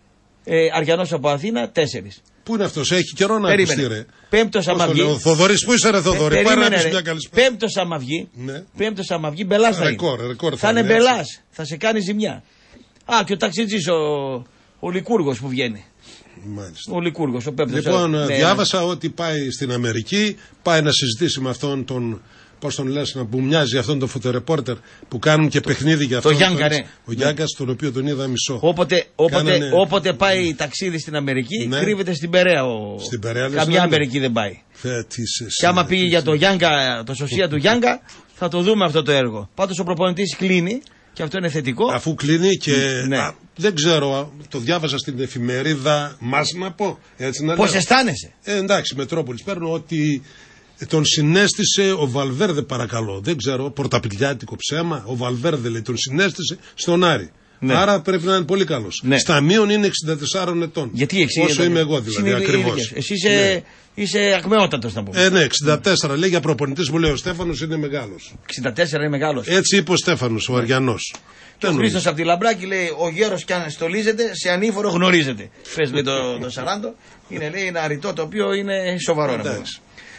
Ε, Αριανός από Αθήνα, τέσσερις. Πού είναι αυτός, έχει καιρό να ακουστεί ρε. Πέμπτος άμα βγει. Ο Θοδωρής, πού είσαι ρε Θοδωρή, πάρε να πεις μια καλησπέρα. Πέμπτος άμα βγει. Ναι. Πέμπτος άμα βγει, μπελάς θα ρεκόρ, είναι. Ρεκόρ, θα είναι μπελάς, θα σε κάνει ζημιά. Α, και ο ταξιτζής, ο, ο Λικούργος που βγαίνει. Μάλιστα. Ο Λικούργος, ο Πέμπτος. Λοιπόν, ναι, διάβασα ναι. ότι πάει στην Αμερική, πάει να συζητήσει με αυτόν τον. Πώς τον λες, να που μοιάζει αυτόν τον φωτορεπόρτερ που κάνουν και το, παιχνίδι για αυτόν. Το Γιάνκα, ναι. Ο Γιάνκας, τον οποίο τον είδα μισό. Όποτε, όποτε, Κάνανε... όποτε πάει ταξίδι στην Αμερική, ναι. κρύβεται στην Περαία. Ο... Στην Περαία, καμιά ναι. Αμερική δεν πάει. Φέτησε, και άμα πήγε για το Γιάνκα, το σωσία του Γιάνκα, θα το δούμε αυτό το έργο. Πάντως ο προπονητής κλείνει και αυτό είναι θετικό. Αφού κλείνει και. Ναι. Α, δεν ξέρω, το διάβασα στην εφημερίδα μας να πω. Πώς αισθάνεσαι. Ε, εντάξει, Μετρόπολης παίρνω ότι. Τον συνέστησε ο Βαλβέρδε, παρακαλώ. Δεν ξέρω, πορταπηλιάτικο ψέμα. Ο Βαλβέρδε λέει, τον συνέστησε στον Άρη. Ναι. Άρα πρέπει να είναι πολύ καλός. Ναι. Στα μείον είναι εξήντα τεσσάρων ετών. Γιατί εξήντα όσο είμαι εγώ δηλαδή, ακριβώς. Εσύ είσαι, ναι. είσαι ακμεότατος να πούμε. Ε, ναι, εξήντα τέσσερα λέει για προπονητής μου λέει ο Στέφανος είναι μεγάλος. εξήντα τέσσερα είναι μεγάλος. Έτσι είπε ο Στέφανος, ο Αριανός. Και ο Χρήστος από τη Λαμπράκη λέει: ο γέρος κι αν στολίζεται, σε ανήφορο γνωρίζεται. Πες λέει το, το σαράντο. Είναι λέει ένα αριτό το οποίο είναι σοβαρό να πούμε.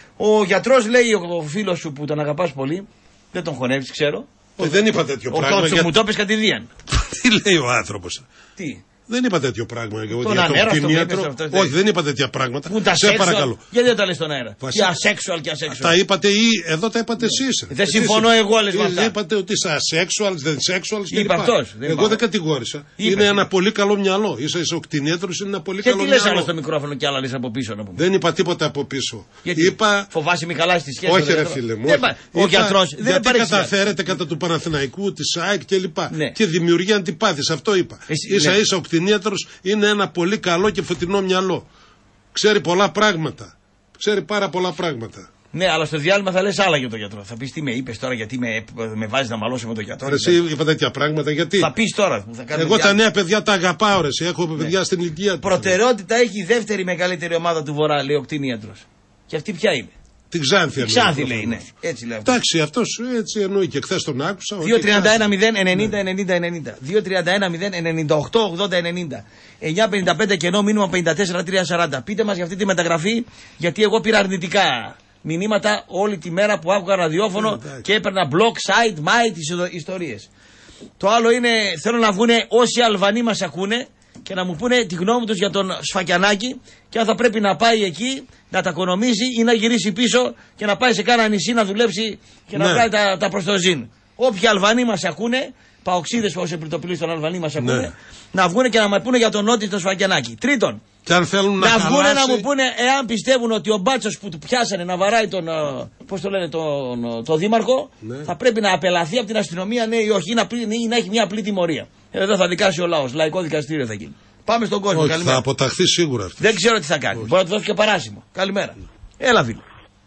Ο γιατρός λέει, ο φίλος σου που τον αγαπάς πολύ, δεν τον χωνεύεις, ξέρω. Ε, δεν είπα τέτοιο ο πράγμα. Ο για... μου το είπες κατηδίαν. Τι λέει ο άνθρωπος. Τι. Δεν είπα τέτοιο πράγμα. Τον για αέρα το κτηνίατρο. Αυτό, όχι, δεν είπα τέτοια πράγματα. Πού τα σε sexual, παρακαλώ. Γιατί δεν τα λες στον αέρα. Για asexual και asexual. Τα είπατε ή εδώ τα είπατε εσείς. Δεν συμφωνώ εγώ λες με αυτά. Είπατε ότι είσαι asexual, δεν sexual. Είπα αυτός. Εγώ δεν κατηγόρησα. Είναι ένα πολύ καλό μυαλό. Είσαι ο κτηνίατρος, είναι ένα πολύ καλό μυαλό. Και τι λες άλλο στο μικρόφωνο και άλλα λες από πίσω να πούμε. Δεν είπα τίποτα από πίσω. Φοβάσαι μη χαλάσει τη σχέση. Όχι ρε φίλε μου. Ο γιατρός δεν καταφέρετε κατά του Παναθηναϊκού, της ΑΕΚ κλπ. Και δημιουργεί αντιπάθειες. Αυτό είπα. Ίσα ίσα ο κτηνίατρος είναι ένα πολύ καλό και φωτεινό μυαλό. Ξέρει πολλά πράγματα. Ξέρει πάρα πολλά πράγματα. Ναι, αλλά στο διάλειμμα θα λες άλλα για τον γιατρό. Θα πεις τι με είπες τώρα, γιατί με, με βάζεις να μαλώσω με τον γιατρό. Ρε, εσύ είπα τέτοια πράγματα, γιατί. Θα πεις τώρα. Θα Εγώ διάλειμμα. Τα νέα παιδιά τα αγαπάω, ρε. Έχω παιδιά ναι. στην ηλικία του. Προτεραιότητα έχει η δεύτερη μεγαλύτερη ομάδα του Βορρά, λέει ο κτηνίατρος. Και αυτή ποια είναι? Την Ξάνθη, Ξάνθη λέει, ναι. Έτσι λέει. Εντάξει, αυτό έτσι εννοεί και χθες τον άκουσα. δύο τρία ένα μηδέν ενενήντα ενενήντα ενενήντα. δύο τρία ένα μηδέν ενενήντα οκτώ ογδόντα ενενήντα. εννιά πενήντα πέντε κενό μήνυμα πενήντα τέσσερα τρία σαράντα. Πείτε μας για αυτή τη μεταγραφή, γιατί εγώ πήρα αρνητικά μηνύματα όλη τη μέρα που άκουγα ραδιόφωνο yeah, και έπαιρνα blog, site, my, τις ιστορίες. Το άλλο είναι, θέλω να βγουνε όσοι Αλβανοί μας ακούνε και να μου πούνε τη γνώμη τους για τον Σφακιανάκη και αν θα πρέπει να πάει εκεί να τα οικονομήσει ή να γυρίσει πίσω και να πάει σε κάνα νησί να δουλέψει και ναι. να βγάλει τα, τα προστοζήν. Όποιοι Αλβανοί μας ακούνε, παοξίδες που έχουν επιτοπλίσει στον Αλβανοί μας ακούνε, ναι. να βγούνε και να μου πούνε για τον Νότι τον Σφακιανάκη. Τρίτον, και αν θέλουν να, να βγούνε να μου πούνε εάν πιστεύουν ότι ο μπάτσος που του πιάσανε να βαράει τον, πώς το λένε, τον, τον δήμαρχο, ναι. θα πρέπει να απελαθεί από την αστυνομία, ναι ή όχι, ή να, ή να έχει μια απλή τιμωρία. Εδώ θα δικάσει ο λαός, λαϊκό δικαστήριο θα γίνει. Πάμε στον κόσμο. Όχι, καλημέρα. θα αποταχθεί σίγουρα αυτό. Δεν ξέρω τι θα κάνει. Όχι. Μπορεί να του δώσει και παράσημο. Καλημέρα. Έλα, φίλε.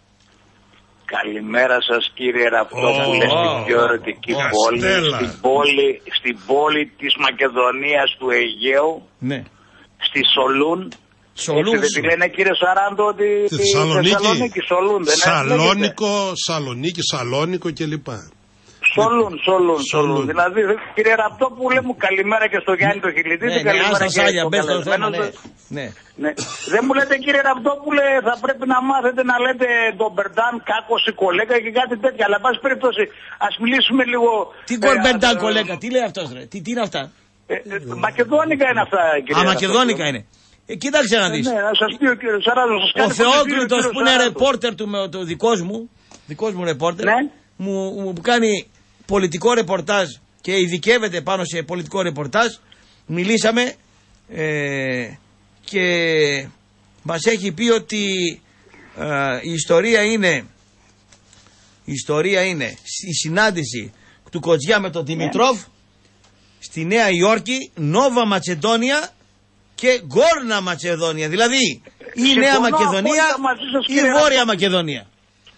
Καλημέρα σας, κύριε Ραπτόπουλε, oh, στην πιο ερωτική oh, πόλη, στην πόλη, στην πόλη της Μακεδονίας του Αιγαίου, ναι. στη Σολούν. Σολούν. Έτσι δεν τη λένε, κύριε Σαράντο, ότι στη Θεσσαλονίκη, Θεσσαλονίκη Σολούν, δεν Σαλόνικο, Σαλονίκη, Σαλόνικο κλπ. Σολούν, Σολούν, Σολούν. Δηλαδή, κύριε Ραπτόπουλε μου, καλημέρα και στο Γιάννη το Χιλιτή. Ναι, καλημέρα και στο καλεσμένο. Ναι. Ναι. Δεν μου λέτε, κύριε Ραπτόπουλε, θα πρέπει να μάθετε να λέτε τον Μπερντάν κάκος η κολέγα και κάτι τέτοια. Αλλά, εν πάση περιπτώσει, ας μιλήσουμε λίγο. Τι Μπερντάν ε, κολέγα, τι λέει αυτός, ρε, τι, τι είναι αυτά. Ε, ε, μακεδόνικα είναι αυτά, κύριε. Α, μακεδόνικα είναι. Ε, κοίταξε να δεις. Ε, ναι, να σας πει ο κύριος Σαράδος. Ο Θεόκλητος που είναι ρεπόρτερ του, του δικός μου, δικός μου ρεπόρτερ, ναι. μου, μου κάνει πολιτικό ρεπορτάζ και ειδικεύεται πάνω σε πολιτικό ρεπορτάζ. Μιλήσαμε ε, και μας έχει πει ότι ε, η ιστορία είναι η ιστορία είναι η συνάντηση του Κοτζιά με τον Δημητρόφ yeah. στη Νέα Υόρκη, Νόβα Μακεδόνια και Γκόρνα Μακεδόνια, δηλαδή η Συμφωνώ, Νέα Μακεδονία ή η Βόρεια Μακεδονία.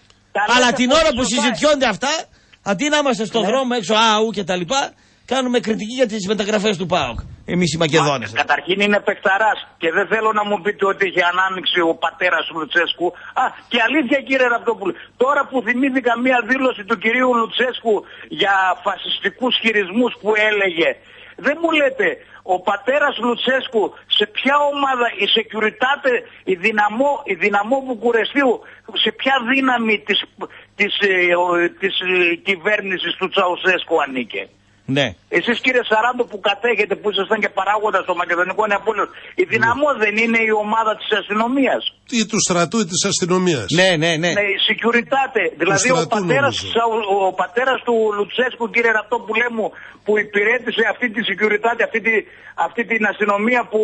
Αλλά την ώρα που συζητιόνται αυτά, αντί να είμαστε στον ναι. δρόμο έξω αου και τα λοιπά, κάνουμε κριτική για τις μεταγραφές του ΠΑΟΚ. Εμείς οι Μακεδόνες. Καταρχήν είναι παιχταράς και δεν θέλω να μου πείτε ότι είχε ανάμειξη ο πατέρας του Λουτσέσκου. Α, και αλήθεια, κύριε Ραπτόπουλε, τώρα που θυμήθηκα μία δήλωση του κυρίου Λουτσέσκου για φασιστικούς χειρισμούς που έλεγε, δεν μου λέτε, ο πατέρας Λουτσέσκου σε ποια ομάδα, η Σεκιουριτάτε, η Δυναμό, η Δυναμό Βουκουρεστίου, σε ποια δύναμη της, της, της, της κυβέρνησης του Τσαουσέσκου ανήκε. Ναι. Εσείς, κύριε Σαράντο, που κατέχετε, που ήσασταν και παράγοντας στο Μακεδονικό Νεαπόλειο, η Δυναμό ναι. δεν είναι η ομάδα της αστυνομίας? Ή του στρατού ή της αστυνομίας. Ναι, ναι, ναι. Ναι, η Σεκιουριτάτε. Δηλαδή ο πατέρας, ο πατέρας του Λουτσέσκου, κύριε Ραπτόπουλέ μου, που υπηρέτησε αυτή τη Σεκιουριτάτε, αυτή, τη, αυτή την αστυνομία που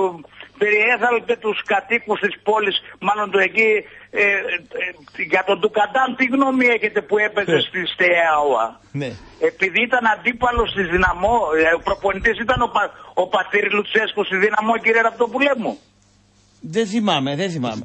περιέθαλπε τους κατοίκους της πόλης, μάλλον το εκεί, ε, ε, για τον Ντουκαντάν, τι γνώμη έχετε που έπαιζε ε. στη ΣΤΕΑΟΑ? Ναι. Επειδή ήταν αντίπαλος της Δυναμό, ο προπονητής ήταν ο, πα, ο πατήρ Λουτσέσκου στη Δυναμό, κύριε Ραπτόπουλέ μου. Δεν θυμάμαι, δεν θυμάμαι.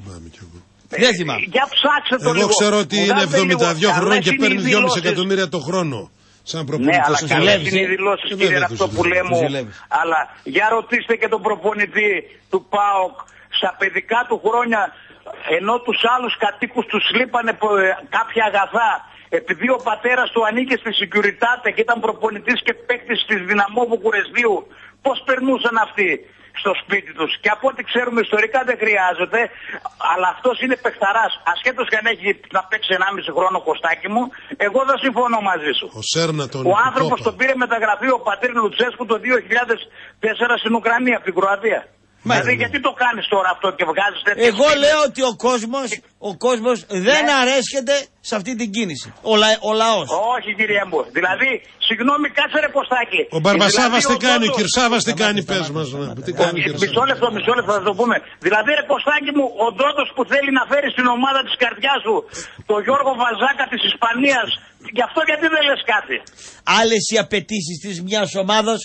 Ε, δεν θυμάμαι. Για ψάξτε το Εγώ λίγο. Εγώ ξέρω ότι είναι εβδομήντα δύο χρονών και παίρνει δυόμισι εκατομμύρια το χρόνο. Σαν ναι, αλλά καλές είναι οι δηλώσεις, κύριε Ραπτόπουλέ μου. Αλλά για ρωτήστε και τον προπονητή του ΠΑΟΚ στα παιδικά του χρόνια, ενώ τους άλλους κατοίκους τους λείπανε κάποια αγαθά, επειδή ο πατέρας του ανήκε στη Σεκιουριτάτε και ήταν προπονητής και παίκτης της Δυναμό Βουκουρεστίου, πώς περνούσαν αυτοί στο σπίτι τους? Και από ό,τι ξέρουμε ιστορικά δεν χρειάζεται, αλλά αυτός είναι παιχταράς. Ασχέτως και αν έχει να παίξει ενάμιση χρόνο, Κωστάκι μου, εγώ δεν συμφωνώ μαζί σου. Ο, Σέρνα τον ο άνθρωπος τον πήρε μεταγραφή ο πατήρ Λουτσέσκου το δύο χιλιάδες τέσσερα στην Ουκρανία, από την Κροατία. Μα δηλαδή, ναι. γιατί το κάνεις τώρα αυτό και βγάζεις τέτοια? Εγώ λέω ότι ο κόσμος, ο κόσμος δεν ναι. αρέσκεται σε αυτή την κίνηση. Ο, λα, ο λαός. Όχι, κύριε μου. Δηλαδή, συγγνώμη, κάτσε ρε Κωστάκη. Ο Μπαρμπασάβας τι κάνει, ο Κυρσάβας τι κάνει, πες μας. Μισό λεπτό, μισό λεπτό θα το πούμε. Δηλαδή, ρε Κωστάκη μου, ο Ντρότος που θέλει να φέρει στην ομάδα της καρδιάς σου τον Γιώργο Βαζάκα της Ισπανίας, γι' αυτό γιατί δεν λες κάτι? Άλλες οι απαιτήσεις της μιας ομάδας,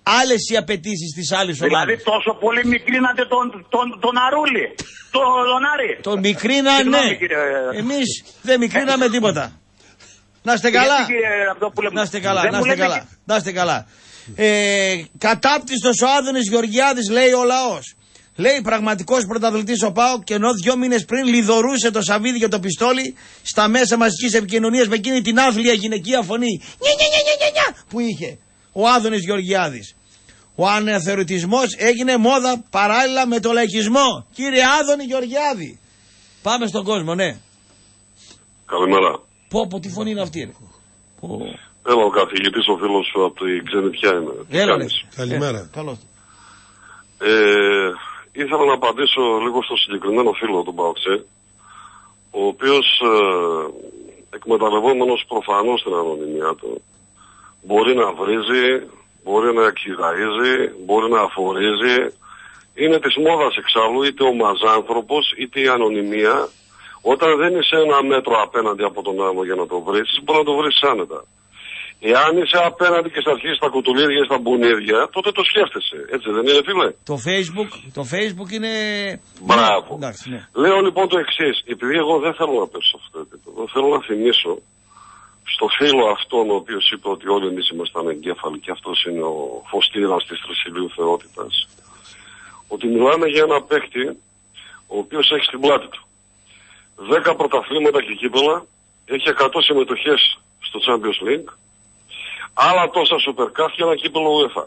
άλλες οι απαιτήσεις της άλλης ομάδας. Δηλαδή τόσο πολύ μικρίνατε τον, τον, τον Αρούλη, τον, τον Άρη. Τον μικρήνα, ναι. Εμείς δεν μικρίναμε τίποτα. Να είστε καλά. Να είστε καλά, να είστε καλά. Να είστε καλά. Ε, κατάπτυστος ο Άδωνης Γεωργιάδης, λέει ο λαός. Λέει πραγματικός πρωταθλητής ο ΠΑΟΚ, και ενώ δυο μήνες πριν λιδωρούσε το Σαββίδι και το Πιστόλι στα μέσα μαζικής επικοινωνίας με εκείνη την άθλια γυναικεία φωνή νια, νια, νια, νια, νια, που είχε ο Άδωνης Γεωργιάδης. Ο αναθεωρητισμός έγινε μόδα παράλληλα με το λαϊκισμό. Κύριε Άδωνη Γεωργιάδη, πάμε στον κόσμο, ναι. Καλημέρα. Πω, πω, τι φωνή είναι αυτή, ρε. Πω. Έλα, ο καθηγητής, ο φίλος σου από την Ξενιτιά είναι. Έλα, ναι. Καλημέρα. Ε, καλώς. Ε, ήθελα να απαντήσω λίγο στο συγκεκριμένο φίλο του Παοξέ, ο οποίος ε, εκμεταλλευόμενος προφανώς την ανωνυμία του, μπορεί να βρίζει, μπορεί να εξηγαίζει, μπορεί να αφορίζει. Είναι της μόδας εξάλλου είτε ο μαζάνθρωπος είτε η ανωνυμία. Όταν δεν είσαι ένα μέτρο απέναντι από τον άλλο για να το βρεις, μπορεί να το βρεις άνετα. Εάν είσαι απέναντι και θα αρχίσει τα κουτουλίδια ή στα μπουνίδια, τότε το σκέφτεσαι. Έτσι δεν είναι, φίλε? Το Facebook, το Facebook είναι. Μπράβο. Εντάξει, ναι. Λέω λοιπόν το εξής. Επειδή εγώ δεν θέλω να πέσω σε αυτό το επίπεδο, θέλω να θυμίσω στο φίλο αυτόν ο οποίος είπε ότι όλοι εμείς ήμασταν εγκέφαλοι, και αυτός είναι ο φωστήρας της Τρισιλίου Θεότητας, ότι μιλάμε για ένα παίκτη ο οποίος έχει στην πλάτη του δέκα πρωταθλήματα και κύπελα, έχει εκατό συμμετοχές στο Champions League, άλλα τόσα Super Cup και ένα κύπελο UEFA.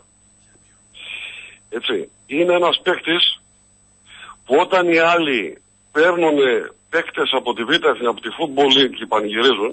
Έτσι, είναι ένας παίκτης που όταν οι άλλοι παίρνουν παίκτες από τη Β' Εθνική, από τη Football League και πανηγυρίζουν,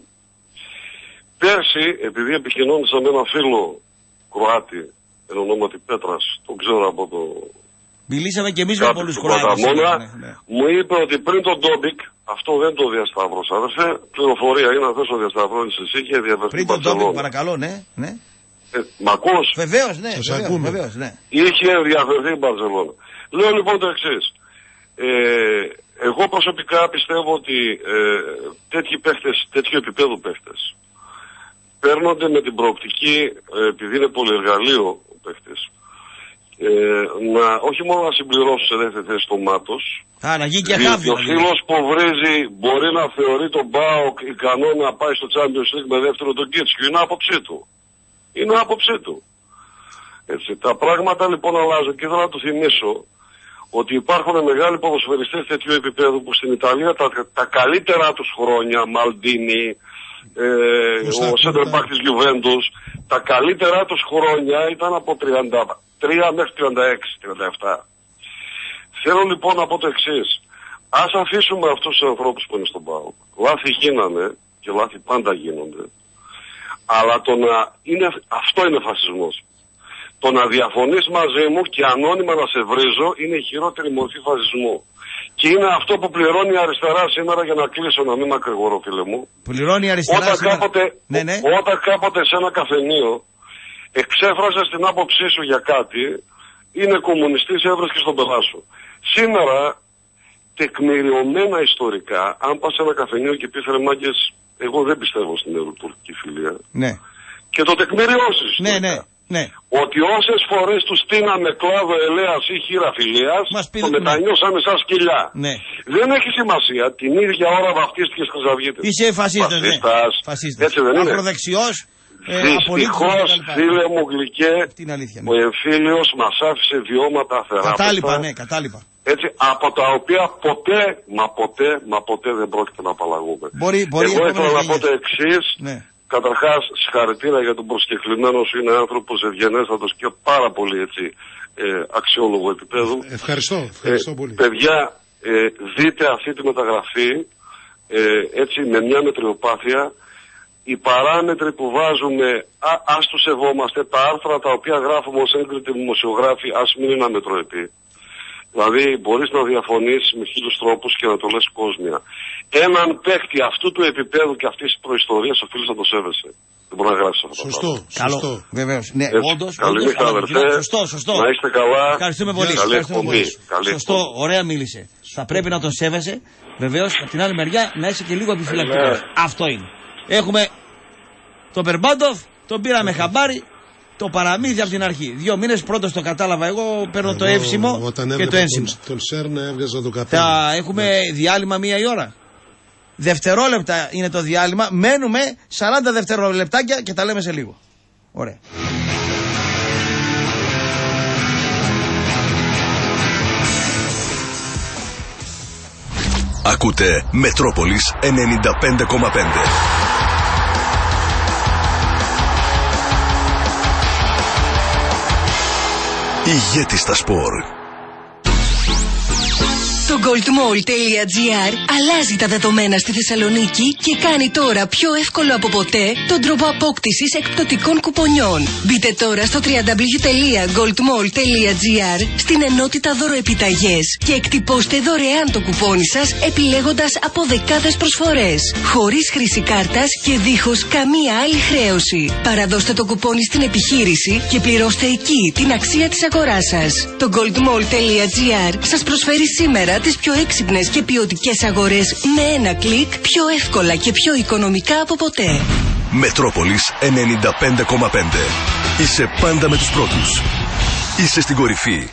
πέρσι, επειδή επικοινώνησα με ένα φίλο Κροάτι, εν ονόματι Πέτρας, τον ξέρω από το... Μιλήσαμε και εμείς με πολλούς Κροάτες. Ναι, ναι. Μου είπε ότι πριν τον Ντόμπικ, αυτό δεν το διασταύρωσα, αδερφέ, πληροφορία είναι, να θες το διασταυρώνεις εσύ και διαβεβαιωθεί. Πριν τον Ντόμπικ, παρακαλώ, ναι. ναι. Ε, μ' ακούς? Βεβαίως, ναι. Βεβαίως, βεβαίως, ναι. Είχε ενδιαφερθεί η Μπαρσελόνα. Λέω λοιπόν το εξής. Ε, εγώ προσωπικά πιστεύω ότι ε, τέτοιοι παίχτες, τέτοιου επίπεδου παίχτες, παίρνονται με την προοπτική, ε, επειδή είναι πολυεργαλείο ο παίχτης, ε, να, όχι μόνο να συμπληρώσει σε δεύτερη θέση το Μάτος. Α, να γίνει και χάφη. Ο φίλος που βρίζει μπορεί να θεωρεί τον ΠΑΟΚ ικανό να πάει στο Champions League με δεύτερο τον Κίτσικο. Είναι άποψή του. Είναι άποψή του. Έτσι, τα πράγματα λοιπόν αλλάζουν, και ήθελα να του θυμίσω ότι υπάρχουν μεγάλοι ποδοσφαιριστές τέτοιου επίπεδου που στην Ιταλία τα, τα καλύτερα τους χρόνια, Μαλντίνι, ε, ο center back της Juventus, τα καλύτερα τους χρόνια ήταν από τριάντα τρία μέχρι τριάντα έξι τριάντα επτά. Θέλω λοιπόν να πω το εξής. Ας αφήσουμε αυτούς τους ανθρώπους που είναι στον ΠΑΟΚ. Λάθη γίνανε και λάθη πάντα γίνονται. Αλλά το να είναι, αυτό είναι φασισμός. Το να διαφωνείς μαζί μου και ανώνυμα να σε βρίζω είναι η χειρότερη μορφή φασισμού. Και είναι αυτό που πληρώνει η αριστερά σήμερα, για να κλείσω, να μην μακρηγορώ, φίλε μου. Πληρώνει η αριστερά όταν σήμερα. Κάποτε, ναι, ναι. Όταν κάποτε σε ένα καφενείο εξέφρασες την άποψή σου για κάτι, είναι κομμουνιστής, έβρεσκες στον πελά σου. Σήμερα, τεκμηριωμένα ιστορικά, αν πας σε ένα καφενείο και πεις ρε μάγκες, εγώ δεν πιστεύω στην ευρωτουρκική φιλία. Ναι. Και το τεκμηριώσεις. Ναι, ναι, ναι. Ότι όσες φορές τους στείναμε κλάδο ελέας ή χείρα φιλίας, το μετανιώσαμε σαν σκυλιά. Ναι. Δεν έχει σημασία. Την ίδια ώρα βαφτίστηκες χρυσαυγίτες. Είσαι φασίστας, ναι. Φασίστας. Έτσι δεν είναι? Ακροδεξιός. Ε, Δυστυχώς, φίλε μου γλυκέ, αλήθεια, ναι. ο εμφύλιος μας άφησε βιώματα θεράπευτα. Κατάλοιπα, ναι, κατάλοιπα. Έτσι, από τα οποία ποτέ, μα ποτέ, μα ποτέ δεν πρόκειται να απαλλαγούμε. Μπορεί, μπορεί, Εγώ ήθελα να πω το εξής. Ναι. Καταρχάς, συγχαρητήρια για τον προσκεκλημένο σου. Είναι άνθρωπος ευγενέστατος και πάρα πολύ έτσι, ε, αξιόλογο επίπεδο. Ευχαριστώ, ευχαριστώ ε, πολύ. Παιδιά, ε, δείτε αυτή τη μεταγραφή ε, έτσι με μια μετριοπάθεια. Οι παράμετροι που βάζουμε, α, ας τους σεβόμαστε, τα άρθρα τα οποία γράφουμε ως έγκριτοι δημοσιογράφοι, ας μην είναι αμετροεπή. Δηλαδή μπορείς να διαφωνείς με χίλιους τρόπους και να το λες κόσμια. Έναν παίκτη αυτού του επίπεδου και αυτής της προϊστορίας οφείλεις να το σέβεσαι. Δεν μπορεί να γράψεις αυτά. Σωστό, σωστό. Βεβαίως. Ναι, όντως. Καλή νύχτα, αδερφέ. Σωστό, σωστό. Να είστε καλά. Ευχαριστούμε πολύ. Καλή εκπομπή. Σωστό, ωραία μίλησε. Θα πρέπει να τον σέβεσαι. Βεβαίως, από την άλλη μεριά να είσαι και λίγο επιφυλακτικός. Αυτό είναι. Έχουμε τον Μπερμπάντοφ, τον πήραμε χαμπάρι. Το παραμύθι από την αρχή. Δύο μήνες πρώτος το κατάλαβα εγώ, παίρνω εγώ, το εύσημο και το ένσημο. Τον, τον Σέρνα έβγαζα το καπέλο. Θα έχουμε ναι. διάλειμμα μία η ώρα. Δευτερόλεπτα είναι το διάλειμμα. Μένουμε σαράντα δευτερόλεπτάκια και τα λέμε σε λίγο. Ωραία. Ακούτε Μετρόπολης ενενήντα πέντε κόμμα πέντε. Ηγέτη στα σπορ. Το goldmall.gr αλλάζει τα δεδομένα στη Θεσσαλονίκη και κάνει τώρα πιο εύκολο από ποτέ τον τρόπο απόκτησης εκπτωτικών κουπονιών. Μπείτε τώρα στο double-u double-u double-u τελεία goldmall.gr στην ενότητα δωροεπιταγές και εκτυπώστε δωρεάν το κουπόνι σας επιλέγοντας από δεκάδες προσφορές. Χωρίς χρήση κάρτας και δίχως καμία άλλη χρέωση. Παραδώστε το κουπόνι στην επιχείρηση και πληρώστε εκεί την αξία της αγοράς σας. Το goldmall.gr σας προσφέρει σήμερα τις πιο έξυπνες και ποιοτικές αγορές με ένα κλικ, πιο εύκολα και πιο οικονομικά από ποτέ. Μετρόπολης ενενήντα πέντε κόμμα πέντε. Είσαι πάντα με τους πρώτους. Είσαι στην κορυφή.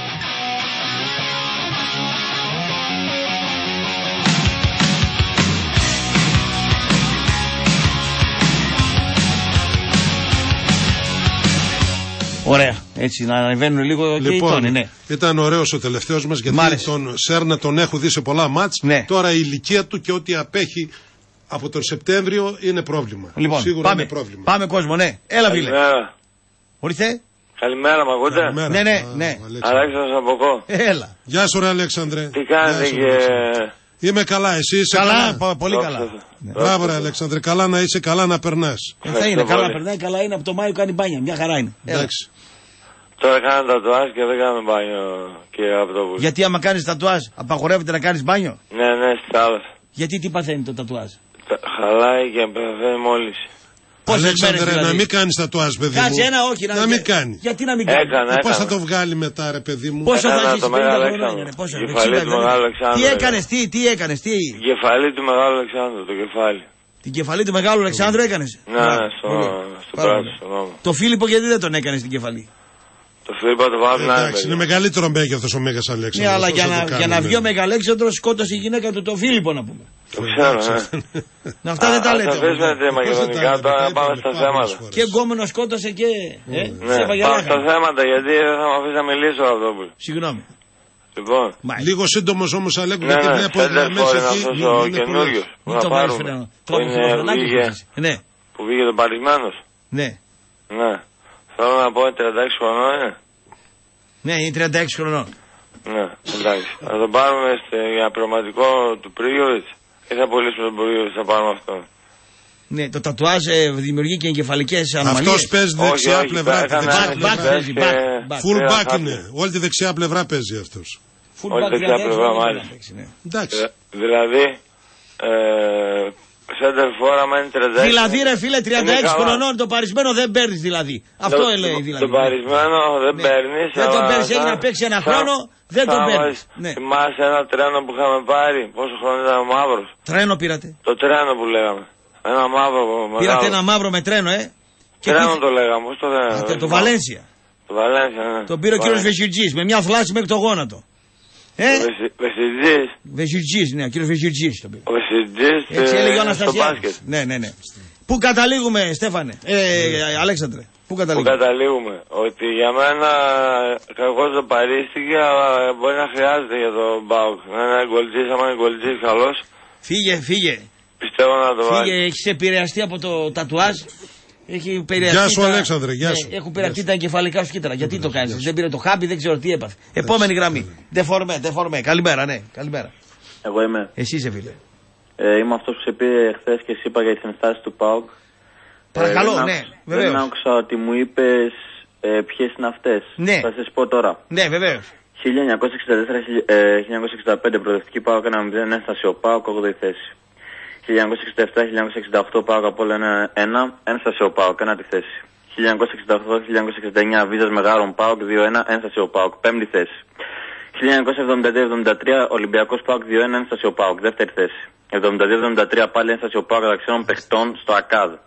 Ωραία. Έτσι, να ανεβαίνουν λίγο λοιπόν, και οι τόνοι, ναι. Ήταν ωραίος ο τελευταίος μας, γιατί Μάλιστα. τον Σέρνα τον έχω δει σε πολλά μάτς. Ναι. Τώρα η ηλικία του και ό,τι απέχει από τον Σεπτέμβριο είναι πρόβλημα. Λοιπόν, σίγουρα πάμε, είναι πρόβλημα. Πάμε κόσμο, ναι. Έλα, φίλε. Καλημέρα. Ορίστε. Καλημέρα, μ' ακούτε? Καλημέρα. Ναι, ναι, ναι. Αλέξανδρος από κο. Έλα. Γεια σου, ρε Αλέξανδρε. Τι κάνετε και... Είμαι καλά, εσύ είσαι καλά. καλά. Καλά, πολύ καλά. Ναι. Μπράβο, ρε Αλέξανδρε, καλά να είσαι, καλά να περνάς. Ε, θα είναι, καλά να περνάει, καλά είναι, από το Μάιο κάνει μπάνια, μια χαρά είναι. Εντάξει. Τώρα κάνω τατουάζ και δεν κάνω μπάνιο, κύριε Ραπτόπουλο. Γιατί άμα κάνεις τατουάζ, απαγορεύεται να κάνεις μπάνιο? Ναι, ναι, στη θάλασσα. Γιατί τι παθαίνει το τατουάζ? Τα, χαλάει και παθαίνει μόλις. Αλέξανδρε, δηλαδή? Να μην κάνεις τατουάζ, παιδί Κάτσε μου. ένα, όχι, να, να μην κάνει. Γιατί να μην κάνει? Έκανα, έκανα. Πώς θα το βγάλει μετά, ρε παιδί μου? Πόσο έκανα θα έχεις, το Μεγάλο Αλέξανδρο. Κεφαλή του Μεγάλου Αλεξάνδρου. Τι έκανες, τι, τι έκανες, τι? Κεφαλή του Μεγάλου Αλεξάνδρου, το κεφάλι. Την κεφαλή του Μεγάλου Αλεξάνδρου έκανες? Ναι, ναι, στο, στο πράσινο, στον νόμο. Το Φίλιππο γιατί δεν τον έκανες την κεφαλή? Το Φίλιππο το βάλει να είναι. Είναι μεγαλύτερο μέγεθος ο Μέγας Αλέξανδρος. Ναι, αλλά για να, για να βγει ο Μεγαλέξανδρος σκότωσε η γυναίκα του το Φίλιππο, να πούμε. Το ξέρω, ναι. Αυτά δεν τα λέτε. Θα αφήσουμε τα μακεδονικά, τώρα πάμε στα θέματα. Και γκόμενο σκότωσε και. Ναι, πάμε στα θέματα, γιατί δεν θα με αφήσει να μιλήσω αυτό. Συγγνώμη. Λοιπόν. Λίγο σύντομος όμως, Αλέκο, γιατί ναι, βλέπω γραμμές εκεί. Είναι αυτός ο καινούριος που θα πάρουμε. Που βγήκε τον Παρισμένος. Ναι. Ναι. Θέλω να πω τριάντα έξι χρονών είναι. Ναι, είναι τριάντα έξι χρονών. Ναι, εντάξει. Θα τον πάρουμε για πραγματικό του Πρίγιοβιτς ή θα πουλήσουμε τον Πρίγιοβιτς, θα πάρουμε αυτό. Ναι, το τατουάζ δημιουργεί και εγκεφαλικές ανομαλίες. Αυτός παίζει δεξιά όχι, πλευρά. Full back είναι. Όλη τη δεξιά πλευρά παίζει αυτός. Όλη τη δεξιά πλευρά μάλιστα. Εντάξει. Δηλαδή, Σέντερ φόρα μένει τριάντα έξι. Δηλαδή ρε φίλε τριάντα έξι χρονών το παρισμένο δεν παίρνεις δηλαδή. Αυτό το, λέει δηλαδή. Το παρισμένο δεν ναι. παίρνεις. Δεν τον παίρνεις, έχει να παίξει ένα χρόνο, δεν τον παίρνεις. Ναι. Θυμάσαι ένα τρένο που είχαμε πάρει, πόσο χρόνο ήταν ο μαύρος. Τρένο πήρατε? Το τρένο που λέγαμε. Ένα μαύρο μεγάλο. Πήρατε ένα μαύρο με τρένο, ε. Τρένο τι... το λέγαμε, πώς το λέγαμε. Το Βαλένσια. Το Βαλένσια, ναι. Τον πήρε ο κύριος Βεσιουτζής με μια φλάση μέχρι το γόνατο. Ε? Βεσιτζής. Βεσιτζής, ναι, ο κύριος Βεσιτζής τον πήρε. Ο Βεσιτζής έτσι έλεγε ο Αναστασιάδης. Ναι, ναι, ναι. Πού καταλήγουμε, Στέφανε, ε, Αλέξανδρε, πού καταλήγουμε. Πού καταλήγουμε, ότι για μένα κακώς το παρίστηκε, αλλά μπορεί να χρειάζεται για τον Μπάουκ. Να είναι γκολτζής, άμα είναι γκολτζής καλός. Φύγε, φύγε. Πιστεύω να το βάλει. Φύγε, έχεις επηρεαστεί από το τατουάζ. Έχει επηρεαστεί. Γεια σου, τα... Αλέξανδρε, γεια σου. Ναι, έχουν επηρεαστεί τα εγκεφαλικά σου κύτταρα. Γιατί το κάνεις, δεν πήρε το χάπι, δεν ξέρω τι έπαθε. Επόμενη γραμμή. Δεφορμέ, δεφορμέ. Καλημέρα, ναι, καλημέρα. Εγώ είμαι. Εσύ είσαι, φίλε. Ε, είμαι αυτός που σε πήρε χθες και σε είπα για τις ενστάσεις του ΠΑΟΚ. Παρακαλώ, ε, ναι, βεβαίως. Δεν άκουσα ότι μου είπες ε, ποιες είναι αυτές. Ναι. Θα σας πω τώρα. Ναι, βεβαίως. χίλια εννιακόσια εξήντα τέσσερα με χίλια εννιακόσια εξήντα πέντε προοδευτική ΠΑΟΚ ένα μηδέν, ένσταση ο ΠΑΟΚ όγδοη θέση. χίλια εννιακόσια εξήντα επτά με χίλια εννιακόσια εξήντα οκτώ ΠΑΟΚ από όλα ένα, ένσταση ο ΠΑΟΚ, ένατη θέση. χίλια εννιακόσια εξήντα οκτώ με χίλια εννιακόσια εξήντα εννιά Βίζας Μεγάρων ΠΑΟΚ δύο ένα, ένσταση ο ΠΑΟΚ, πέμπτη θέση. χίλια εννιακόσια εβδομήντα δύο εβδομήντα τρία Ολυμπιακός ΠΑΟΚ δύο ένα, ένσταση ο ΠΑΟΚ, δεύτερη θέση. εβδομήντα δύο εβδομήντα τρία πάλι ένσταση ο ΠΑΟΚ μεταξύ παιχτών στο ΑΚΑΔ.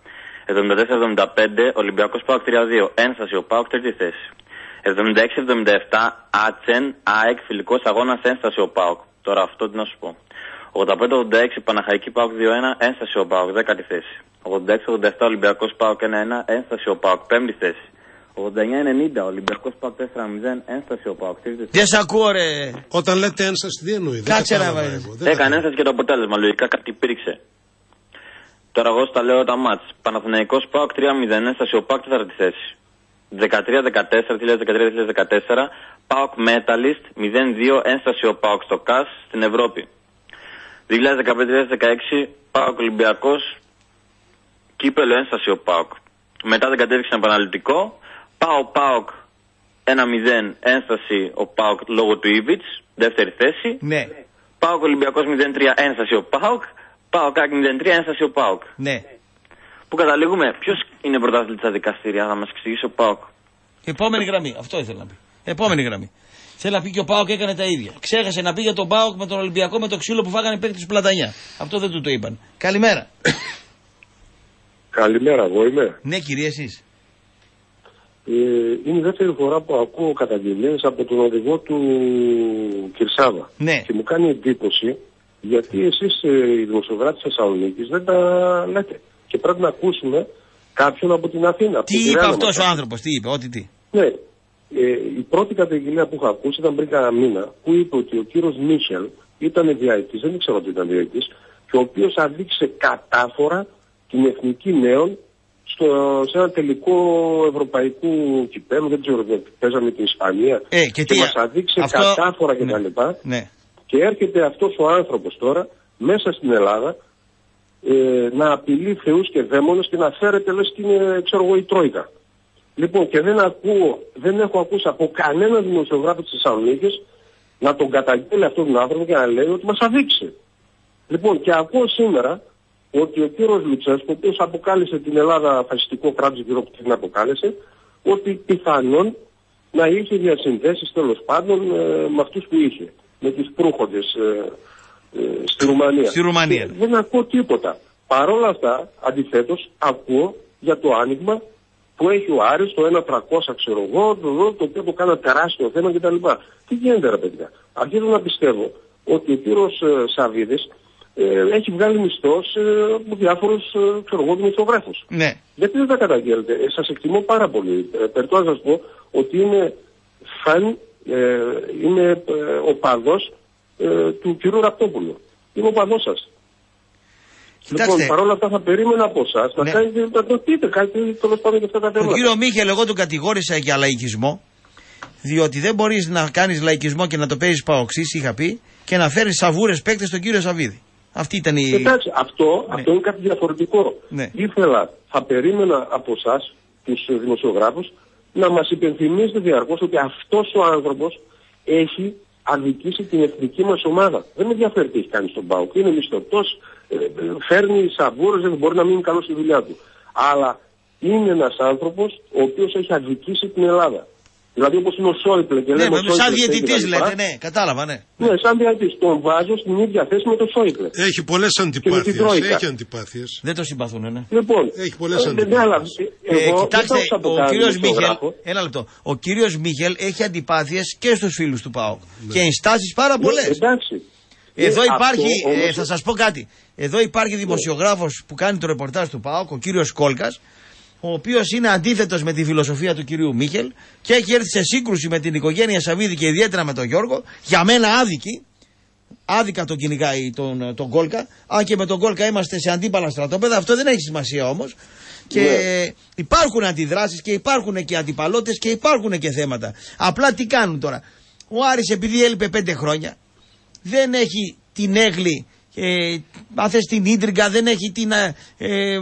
εβδομήντα τέσσερα εβδομήντα πέντε Ολυμπιακός ΠΑΟΚ τρία δύο. Ένσταση ο ΠΑΟΚ τρίτη θέση. εβδομήντα έξι εβδομήντα επτά Άτσεν ΑΕΚ φιλικός αγώνας. Ένσταση ο ΠΑΟΚ. Τώρα αυτό τι να σου πω. ογδόντα πέντε ογδόντα έξι Παναχαϊκή ΠΑΟΚ δύο ένα. Ένσταση ο ΠΑΟΚ δέκατη θέση. ογδόντα έξι ογδόντα επτά Ολυμπιακός ΠΑΟΚ ένα ένα. Ένσταση ο ΠΑΟΚ πέμπτη θέση. ογδόντα εννιά ενενήντα Ολυμπιακός ΠΑΟΚ τέσσερα μηδέν. Ένσταση ο ΠΑΟΚ τρίτη θέση. Δεν σ' ακούω ρε. Όταν λέτε ένσταση τι εννοείται. Κάτσε να βάλει. Έκανε ένσταση και το αποτέλεσμα. Λογικά κάτι υπήρξε. Τώρα εγώ στα λέω τα μάτς. Παναθηναϊκός ΠΑΟΚ τρία μηδέν. Ένσταση ο ΠΑΟΚ τέταρτη θέση. δεκατρία δεκατέσσερα δύο χιλιάδες δεκατρία δύο χιλιάδες δεκατέσσερα ΠΑΟΚ Metalist μηδέν δύο. Ένσταση ο ΠΑΟΚ στο ΚΑΣ στην Ευρώπη. δύο χιλιάδες δεκαπέντε δύο χιλιάδες δεκαέξι ΠΑΟΚ Ολυμπιακός κύπελο. Ένσταση ο ΠΑΟΚ. Μετά δεν κατέβηξε ένα επαναληπτικό. ΠΑΟ ΠΑΟΚ ένα μηδέν. Ένσταση ο ΠΑΟΚ λόγω του Ήβιτς δεύτερη θέση. Ναι. ΠΑΟΚ Ολυμπιακός μηδέν τρία. Ένσταση ο ΠΑΟΚ. ΠΑΟΚ μηδέν τρία. Ένσταση ο ΠΑΟΚ. Ναι. Που καταλήγουμε, ποιος είναι πρωτάθλητης στα δικαστήρια, θα μας εξηγήσει ο ΠΑΟΚ. Επόμενη γραμμή, αυτό ήθελα να πει. Επόμενη γραμμή. Θέλει να πει και ο ΠΑΟΚ έκανε τα ίδια. Ξέχασε να πει για τον ΠΑΟΚ με τον Ολυμπιακό με το ξύλο που φάγανε παίκτη του Πλατανιά. Αυτό δεν του το είπαν. Καλημέρα. Καλημέρα, εγώ είμαι. Ναι, κύριε, εσείς. Ε, είναι η δεύτερη φορά που ακούω καταγγελίες από τον οδηγό του Κυρσάβα. Ναι. Και μου κάνει εντύπωση γιατί εσείς ε, οι δημοσιογράφοι της Θεσσαλονίκης δεν τα λέτε. Και πρέπει να ακούσουμε κάποιον από την Αθήνα. Τι είπε αυτός ο άνθρωπος, τι είπε, ό,τι τι. Ναι. Ε, η πρώτη καταγγελία που είχα ακούσει ήταν πριν κάνα μήνα που είπε ότι ο κύριος Μίχελ ήταν διαιτητής, δεν ήξερα ότι ήταν διαιτητής, και ο οποίος αδίκησε κατάφορα την εθνική νέων στο, σε ένα τελικό ευρωπαϊκού κυπέλλου, δεν ξέρω, παίζαμε την Ισπανία ε, και, και τι, μας αδείξε αυτό... κατάφορα ναι. κτλ. Ναι. Και έρχεται αυτός ο άνθρωπος τώρα μέσα στην Ελλάδα ε, να απειλεί θεούς και δαίμονες και να φέρεται λες και είναι, ξέρω εγώ, η Τρόικα. Λοιπόν, και δεν ακούω, δεν έχω ακούσει από κανένα δημοσιογράφο της Θεσσαλονίκης να τον καταγγέλει αυτόν τον άνθρωπο και να λέει ότι μας αδείξε. Λοιπόν, και ακούω σήμερα ότι ο κύριος Λουτσέσκου, ο οποίος αποκάλεσε την Ελλάδα φασιστικό κράτος, γύρω που την αποκάλεσε, ότι πιθανόν να είχε διασυνδέσεις τέλος πάντων ε, με αυτούς που είχε, με τους προύχοντες ε, ε, στη Ρουμανία. Στη Ρουμανία. Και δεν ακούω τίποτα. Παρ' όλα αυτά, αντιθέτως, ακούω για το άνοιγμα που έχει ο Άρης, το ένα τριακόσια ξέρω εγώ, το, το οποίο το κάνα τεράστιο θέμα κτλ. Τι γίνεται ρε παιδιά. Αρχίζω να πιστεύω ότι ο κύριος ε, Σαββίδης ε, έχει βγάλει μισθό ε, από διάφορους ε, ξέρω εγώ δημοσιογράφους. Ναι. Γιατί δεν τα καταγγέλλετε. Ε, σας εκτιμώ πάρα πολύ. Ε, Περτώ να σας πω ότι είναι φαν, ε, είναι ε, οπαδός ε, του κυρίου Ραπτόπουλου. Είμαι οπαδός σας. Κοιτάξτε. Λοιπόν, παρόλα αυτά θα περίμενα από εσάς να, ναι. κάνετε, να το πείτε κάτι τέλος πάντων και αυτά τα θέματα. Τον κύριο Μίχελ, εγώ τον κατηγόρησα για λαϊκισμό, διότι δεν μπορείς να κάνεις λαϊκισμό και να το παίζεις παοξής, είχα πει, και να φέρεις σαβούρες παίκτες στον κύριο Σαββίδη. Αυτή ήταν η. Εντάξει, αυτό, ναι. αυτό είναι κάτι διαφορετικό. Ναι. Ήθελα, θα περίμενα από εσάς, τους δημοσιογράφους, να μας υπενθυμίσετε διαρκώς ότι αυτός ο άνθρωπος έχει αδικήσει την εθνική μας ομάδα. Δεν με ενδιαφέρει τι έχει κάνει στον ΠΑΟΚ. Είναι μισθωτός, ε, φέρνει σαβούρες, δεν μπορεί να μείνει καλό στη δουλειά του. Αλλά είναι ένας άνθρωπος ο οποίος έχει αδικήσει την Ελλάδα. Δηλαδή όπως είναι ο Σόιπλε και ναι, λέμε. Ναι, σαν διαιτητής λέτε, ναι, κατάλαβα, ναι. Ναι, σαν διαιτητής. Τον βάζω στην ίδια θέση με τον Σόιπλε. Έχει πολλές αντιπάθειες. Έχει αντιπάθειες. Δεν το συμπαθούν, ναι. Λοιπόν, έχει πολλές ε, αντιπάθειες. Ε, ε, κοιτάξτε, ο κύριος Μίχελ, ένα λεπτό. Ο κύριος Μίχελ έχει αντιπάθειες και στους φίλους του ΠΑΟΚ. Ναι. Και ενστάσεις πάρα πολλές. Ναι, εντάξει. Εδώ ε, υπάρχει, αυτό, όμως... ε, θα σας πω κάτι. Εδώ υπάρχει δημοσιογράφος που κάνει το ρεπορτάζ του ΠΑΟΚ, ο κύριος Κόλκας, ο οποίος είναι αντίθετος με τη φιλοσοφία του κυρίου Μίχελ και έχει έρθει σε σύγκρουση με την οικογένεια Σαββίδη και ιδιαίτερα με τον Γιώργο. Για μένα άδικη. Άδικα τον κυνηγάει τον, τον Κόλκα. Αν και με τον Κόλκα είμαστε σε αντίπαλα στρατόπεδα, αυτό δεν έχει σημασία όμως. Και ναι. Υπάρχουν αντιδράσεις και υπάρχουν και αντιπαλότητες και υπάρχουν και θέματα. Απλά τι κάνουν τώρα. Ο Άρης επειδή έλειπε πέντε χρόνια δεν έχει την έγκλη, ε, αν θες την ίντριγκα, δεν έχει την, ε,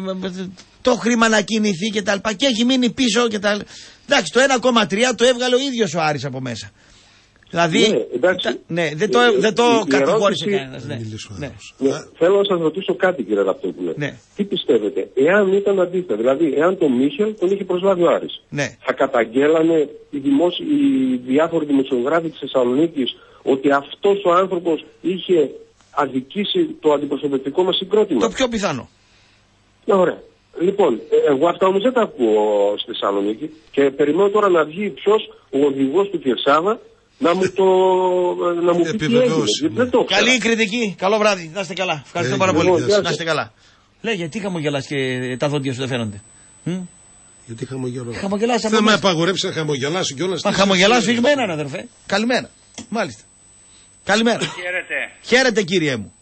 το χρήμα να κινηθεί και τα λοιπά και έχει μείνει πίσω και τα λοιπά. Εντάξει, το ένα κόμμα τρία το έβγαλε ο ίδιος ο Άρης από μέσα. Δηλαδή, ναι, τα, ναι δεν το, ε, δεν το κατηγόρησε κανένας. Ναι. Ναι. Ναι. Θέλω να σας ρωτήσω κάτι κύριε Ραπτόπουλε. Ναι. Τι πιστεύετε, εάν ήταν αντίθετα, δηλαδή εάν τον Μίχελ τον είχε προσλάβει ο Άρης, ναι. θα καταγγέλανε οι, δημόσι... οι διάφοροι δημοσιογράφοι της Θεσσαλονίκης ότι αυτός ο άνθρωπος είχε αδικήσει το αντιπροσωπευτικό μας συγκρότημα? Το πιο πιθανό. Ναι, ωραία. Λοιπόν, ε, εγώ αυτά όμως δεν τα ακούω στη Θεσσαλονίκη και περιμένω τώρα να βγει ποιος ο οδηγός του Κερσάβα να μου το να μου πει τι έγινε. Δεν το ξέρω. Καλή κριτική. Καλό βράδυ. Να είστε καλά. Ευχαριστώ πάρα πολύ. Να είστε καλά. Λέει, γιατί χαμογελάς και τα δόντια σου δεν φαίνονται. Γιατί χαμογελάω. Χαμογελάς. Δεν με απαγορέψει να χαμογελάσω κιόλας. Μα χαμογελάς φυγμένα, αδερφέ. Καλημέρα. Μάλιστα. Καλημέρα. Χαίρετε. Χαίρετε, κύριε μου.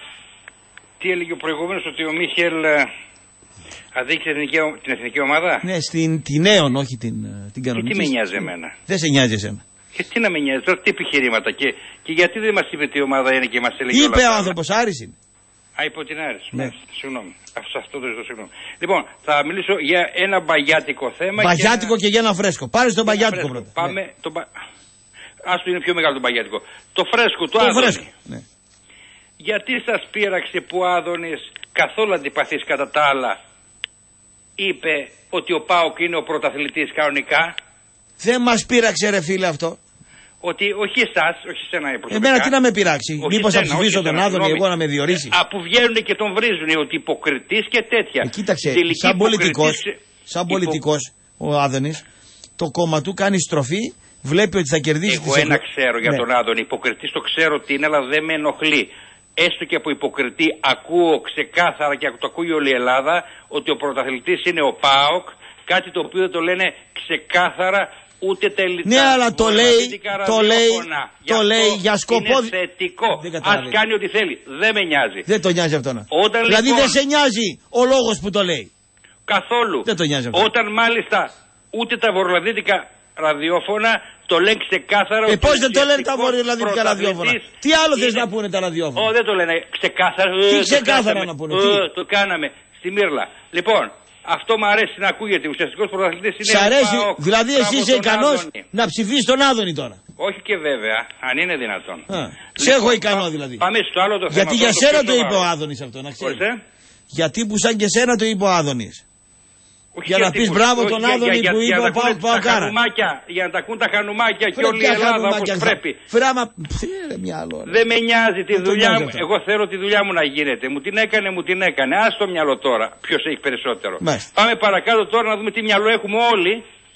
Τι έλεγε ο προηγούμενος, ότι ο Μίχελ αδίκησε την εθνική ομάδα. Ναι, στην τη νέον, όχι την, την κανονική. Και τι με νοιάζει εμένα. Δεν σε νοιάζει εσένα. Και τι να με νοιάζει τώρα, τι επιχειρήματα. Και, και γιατί δεν μας είπε τι ομάδα είναι και μας έλεγε. Είπε ο άνθρωπος, Άρης είναι. Α, υπό την Άρης. Ναι. Συγγνώμη. Αυτό, αυτό το ζητώ συγγνώμη. Λοιπόν, θα μιλήσω για ένα μπαγιάτικο θέμα. Μπαγιάτικο και, ένα... και για ένα φρέσκο. Πάρε το μπαγιάτικο πρώτα. Πάμε. Ναι. Το... Ας το είναι πιο μεγάλο το μπαγιάτικο. Το φρέσκο, το, το Άδωνη. Φρέσκο. Ναι. Γιατί σας πείραξε που ο Άδωνης, καθόλου αντιπαθής κατά τα άλλα, είπε ότι ο ΠΑΟΚ είναι ο πρωταθλητής κανονικά. Δεν μας πείραξε, ρε φίλε, αυτό. Ότι όχι εσάς, όχι εσένα προσωπικά. Εμένα τι να με πειράξει. Μήπως θα ψηφίσω τον Άδωνη εγώ να με διορίσει. Από βγαίνουν και τον βρίζουν ότι υποκριτής και τέτοια. Ε, κοίταξε, σαν πολιτικός, σαν πολιτικός ο Άδωνης, το κόμμα του κάνει στροφή, βλέπει ότι θα κερδίσει. Εγώ ένα ξέρω για ναι. τον Άδωνη. Υποκριτής το ξέρω ότι είναι, αλλά δεν με ενοχλεί. Έστω και από υποκριτή ακούω ξεκάθαρα και το ακούει όλη η Ελλάδα ότι ο πρωταθλητής είναι ο ΠΑΟΚ, κάτι το οποίο δεν το λένε ξεκάθαρα ούτε τα ελληνικά. Ναι, αλλά το λέει, το λέει, το λέει για σκοπό. Είναι θετικό. Ας κάνει ό,τι θέλει. Δεν με νοιάζει. Δεν το νοιάζει αυτό. Όταν, δηλαδή λοιπόν, δεν σε νοιάζει ο λόγος που το λέει. Καθόλου. Δεν το νοιάζει αυτό. Όταν μάλιστα ούτε τα βορειοατλαντικά ραδιόφωνα το λένε ξεκάθαρα. Ε, πώς δεν το λένε τα βορειοατλαντικά ραδιόφωνα. Τι άλλο θες να πούνε τα ραδιόφωνα. Ω, δεν το λένε ξεκάθαρα. Τι ξεκάθαρα να πούνε. Το κάναμε στη Μύρλα. Λοιπόν, αυτό μου αρέσει να ακούγεται. Ουσιαστικός πρωταθλητής είναι. Σ' αρέσει, δηλαδή εσύ είσαι ικανός να ψηφίσεις τον Άδωνη τώρα. Όχι και βέβαια, αν είναι δυνατόν. Σε έχω ικανό δηλαδή. Πάμε στο άλλο το θέμα. Γιατί για σένα το είπε ο Άδωνης αυτό, να ξέρεις. Γιατί που σαν και σένα το είπε ο Άδωνης. Για να πεις μπράβο τον Άδωνη που είπε ο Πάο Παοκάρα. Για να τα ακούν τα χανουμάκια και όλη η Ελλάδα όπως πρέπει. Φράμα. Δεν με νοιάζει τη δουλειά μου. Εγώ θέλω τη δουλειά μου να γίνεται. Μου την έκανε, μου την έκανε. Ας το μυαλό τώρα. Ποιος έχει περισσότερο. Πάμε παρακάτω τώρα να δούμε τι μυαλό έχουμε όλοι.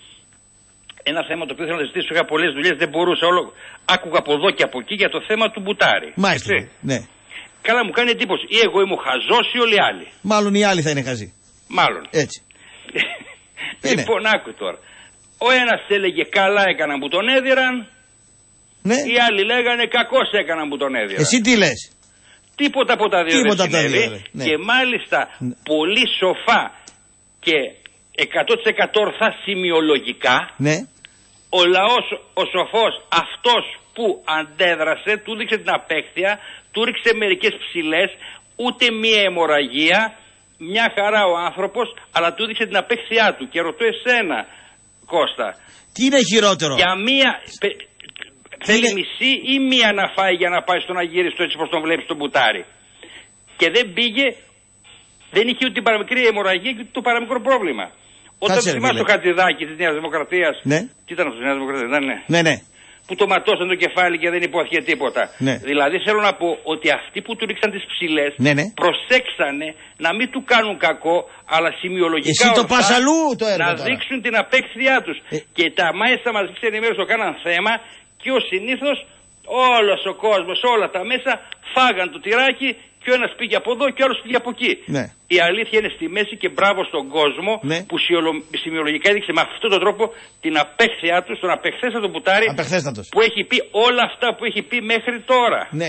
Ένα θέμα το οποίο θέλω να ζητήσω. Είχα πολλές δουλειές, δεν μπορούσα όλο. Άκουγα από εδώ και από εκεί για το θέμα του Μπουτάρη. Μάλιστα. Ναι. Καλά, μου κάνει εντύπωση. Ή εγώ είμαι χαζός ή όλοι οι άλλοι. Μάλλον οι άλλοι θα είναι χαζοί. Μάλλον. Έτσι. Λοιπόν, άκου τώρα. Ο ένας έλεγε καλά έκαναν που τον έδιραν. Ναι. Οι άλλοι λέγανε κακώς έκαναν που τον έδιραν. Εσύ τι λες? Τίποτα από τα δύο δεν συνέβη. Ναι. Και μάλιστα ναι. πολύ σοφά και εκατό τοις εκατό ορθά σημειολογικά ναι. ο λαός, ο σοφός, αυτός που αντέδρασε, του δείξε την απέχθεια, του ρίξε μερικές ψηλές, ούτε μία αιμορραγία. Μια χαρά ο άνθρωπος, αλλά του έδειξε την απέχθειά του. Και ρωτώ εσένα, Κώστα. Τι είναι χειρότερο? Για μία. Πε, θέλει είναι... μισή ή μία να φάει για να πάει στον Αγύριστο έτσι πως τον βλέπεις τον Μπουτάρη. Και δεν πήγε, δεν είχε ούτε την παραμικρή αιμορραγία και ούτε το παραμικρό πρόβλημα. Όταν θυμάσαι το Χατζηδάκι της Νέας Δημοκρατίας. Ναι. Τι ήταν αυτό της Νέας Δημοκρατίας, δεν είναι. Ναι, ναι. Που το ματώσαν το κεφάλι και δεν υπόθηκε τίποτα. Ναι. Δηλαδή θέλω να πω ότι αυτοί που του ρίξαν τις ψηλές ναι, ναι. προσέξανε να μην του κάνουν κακό, αλλά σημειολογικά εσύ το πας αλλού το έργο να τώρα. δείξουν την απέχθειά τους. Ε... Και τα μέσα μαζικής ενημέρωσης το κάναν θέμα και ως συνήθως όλος ο κόσμος, όλα τα μέσα φάγαν το τυράκι και ο ένας πήγε από εδώ και ο άλλος πήγε από εκεί. Ναι. Η αλήθεια είναι στη μέση και μπράβο στον κόσμο ναι. που σημειολογικά έδειξε με αυτόν τον τρόπο την απέχθειά του, στον απεχθέστατο Μπουτάρη που έχει πει όλα αυτά που έχει πει μέχρι τώρα. Ναι.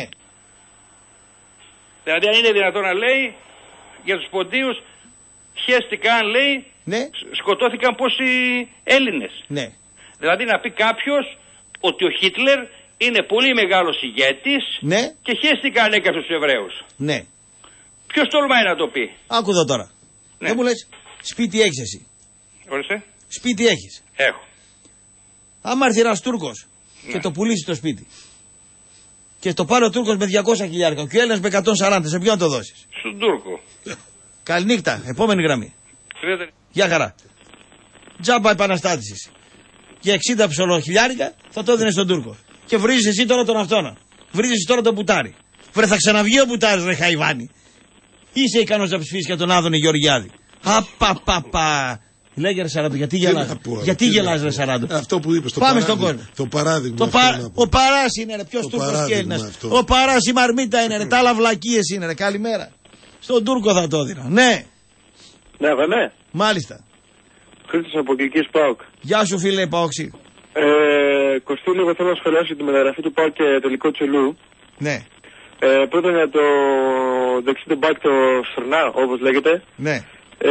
Δηλαδή αν είναι δυνατόν να λέει για τους ποντίους χέστηκαν, λέει, ναι. σκοτώθηκαν πόσοι Έλληνες. Ναι. Δηλαδή να πει κάποιος ότι ο Χίτλερ είναι πολύ μεγάλος ηγέτης ναι. και χέστηκαν έκαψε τους Εβραίους. Ναι. Ποιος τολμάει να το πει? Άκου εδώ τώρα. Ναι. Δεν μου λες σπίτι έχεις εσύ. Ορίστε. Σπίτι έχεις. Έχω. Άμα έρθει ένας Τούρκος ναι. και το πουλήσει το σπίτι και το πάρει ο Τούρκος με διακόσια χιλιάρικα και ο Έλληνας με εκατόν σαράντα, σε ποιον το δώσεις? Στον Τούρκο. Καληνύχτα, επόμενη γραμμή. Φρέτε. Γεια χαρά. Τζάμπα επαναστάτησης. Για εξήντα ψωλοχιλιάρικα θα το έδινε στον Τούρκο. Και βρίζεις εσύ τώρα τον αυτόνα. Βρίζεις τώρα τον Μπουτάρη. Βρε θα ξαναβγεί ο Μπουτάρης ρε Χαϊβάνη. Είσαι ικανός να ψηφίσεις για τον Άδωνη Γεωργιάδη. Απαπαπα. Λέγε ρε Σαράντο, γιατί γελάς. Γιατί γελάς ρε Σαράντο. Αυτό που είπες, το Πάμε παράδειγμα. στον κόσμο. Το παράδειγμα. Το πα... Ο Παράς είναι ρε, ποιος Τούρκος και Έλληνας. Ο Παράς η Μαρμίτα είναι ρε, τα άλλα βλακίες είναι ρε, καλημέρα. Στον Τούρκο θα το έδινα. Ναι. Ναι, ναι. Μάλιστα. Χρήστος από Κιλκής ΠΑΟΚ. Γεια σου φίλε Παόξη. Ε, Κωστή, λίγο θέλω να σχολιάσω τη μεταγραφή του ΠΑΟΚ και τελικό Τσελού. Ναι. Ε, πρώτα για το δεξί του μπακ, το Σρνά, όπως λέγεται. Ναι. Ε,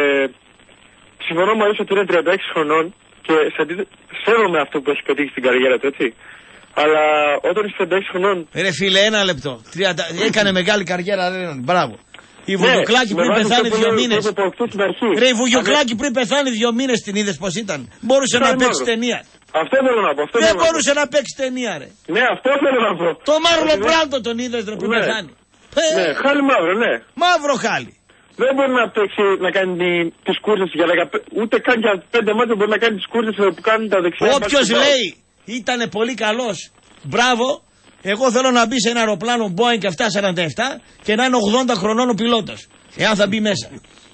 συμφωνώ μαζί σου ότι είναι τριάντα έξι χρονών και σέβομαι αυτό που έχει πετύχει στην καριέρα του, έτσι. Αλλά όταν είσαι τριάντα έξι χρονών. Ρε φίλε, ένα λεπτό. τριάντα... Έκανε μεγάλη καριέρα, ρε. Μπράβο. Η Βουγιουκλάκη πριν πεθάνει δύο μήνες. Ρε, η Βουγιουκλάκη πριν πεθάνει δύο μήνες την είδες πως ήταν. Μπορούσε να παίξει ταινία. Αυτό θέλω να πω. Δεν μπορούσε να παίξει ταινία, ρε. Ναι, αυτό θέλω να πω. Το Μάρλο Μπράντο τον είδες, ρε, πριν πεθάνει. Ναι, χάλι μαύρο, ναι. Μαύρο χάλι. Δεν μπορεί να παίξει να κάνει τις κούρσες για δεκαπέντε, ούτε καν για πέντε μάτια μπορεί να κάνει τις κούρσες που κάνουν τα δεξιά. Όποιος λέει ήτανε πολύ καλός, μπράβο. Εγώ θέλω να μπει σε ένα αεροπλάνο Boeing επτακόσια σαράντα επτά και να είναι ογδόντα χρονών ο πιλότος. Εάν θα μπει μέσα.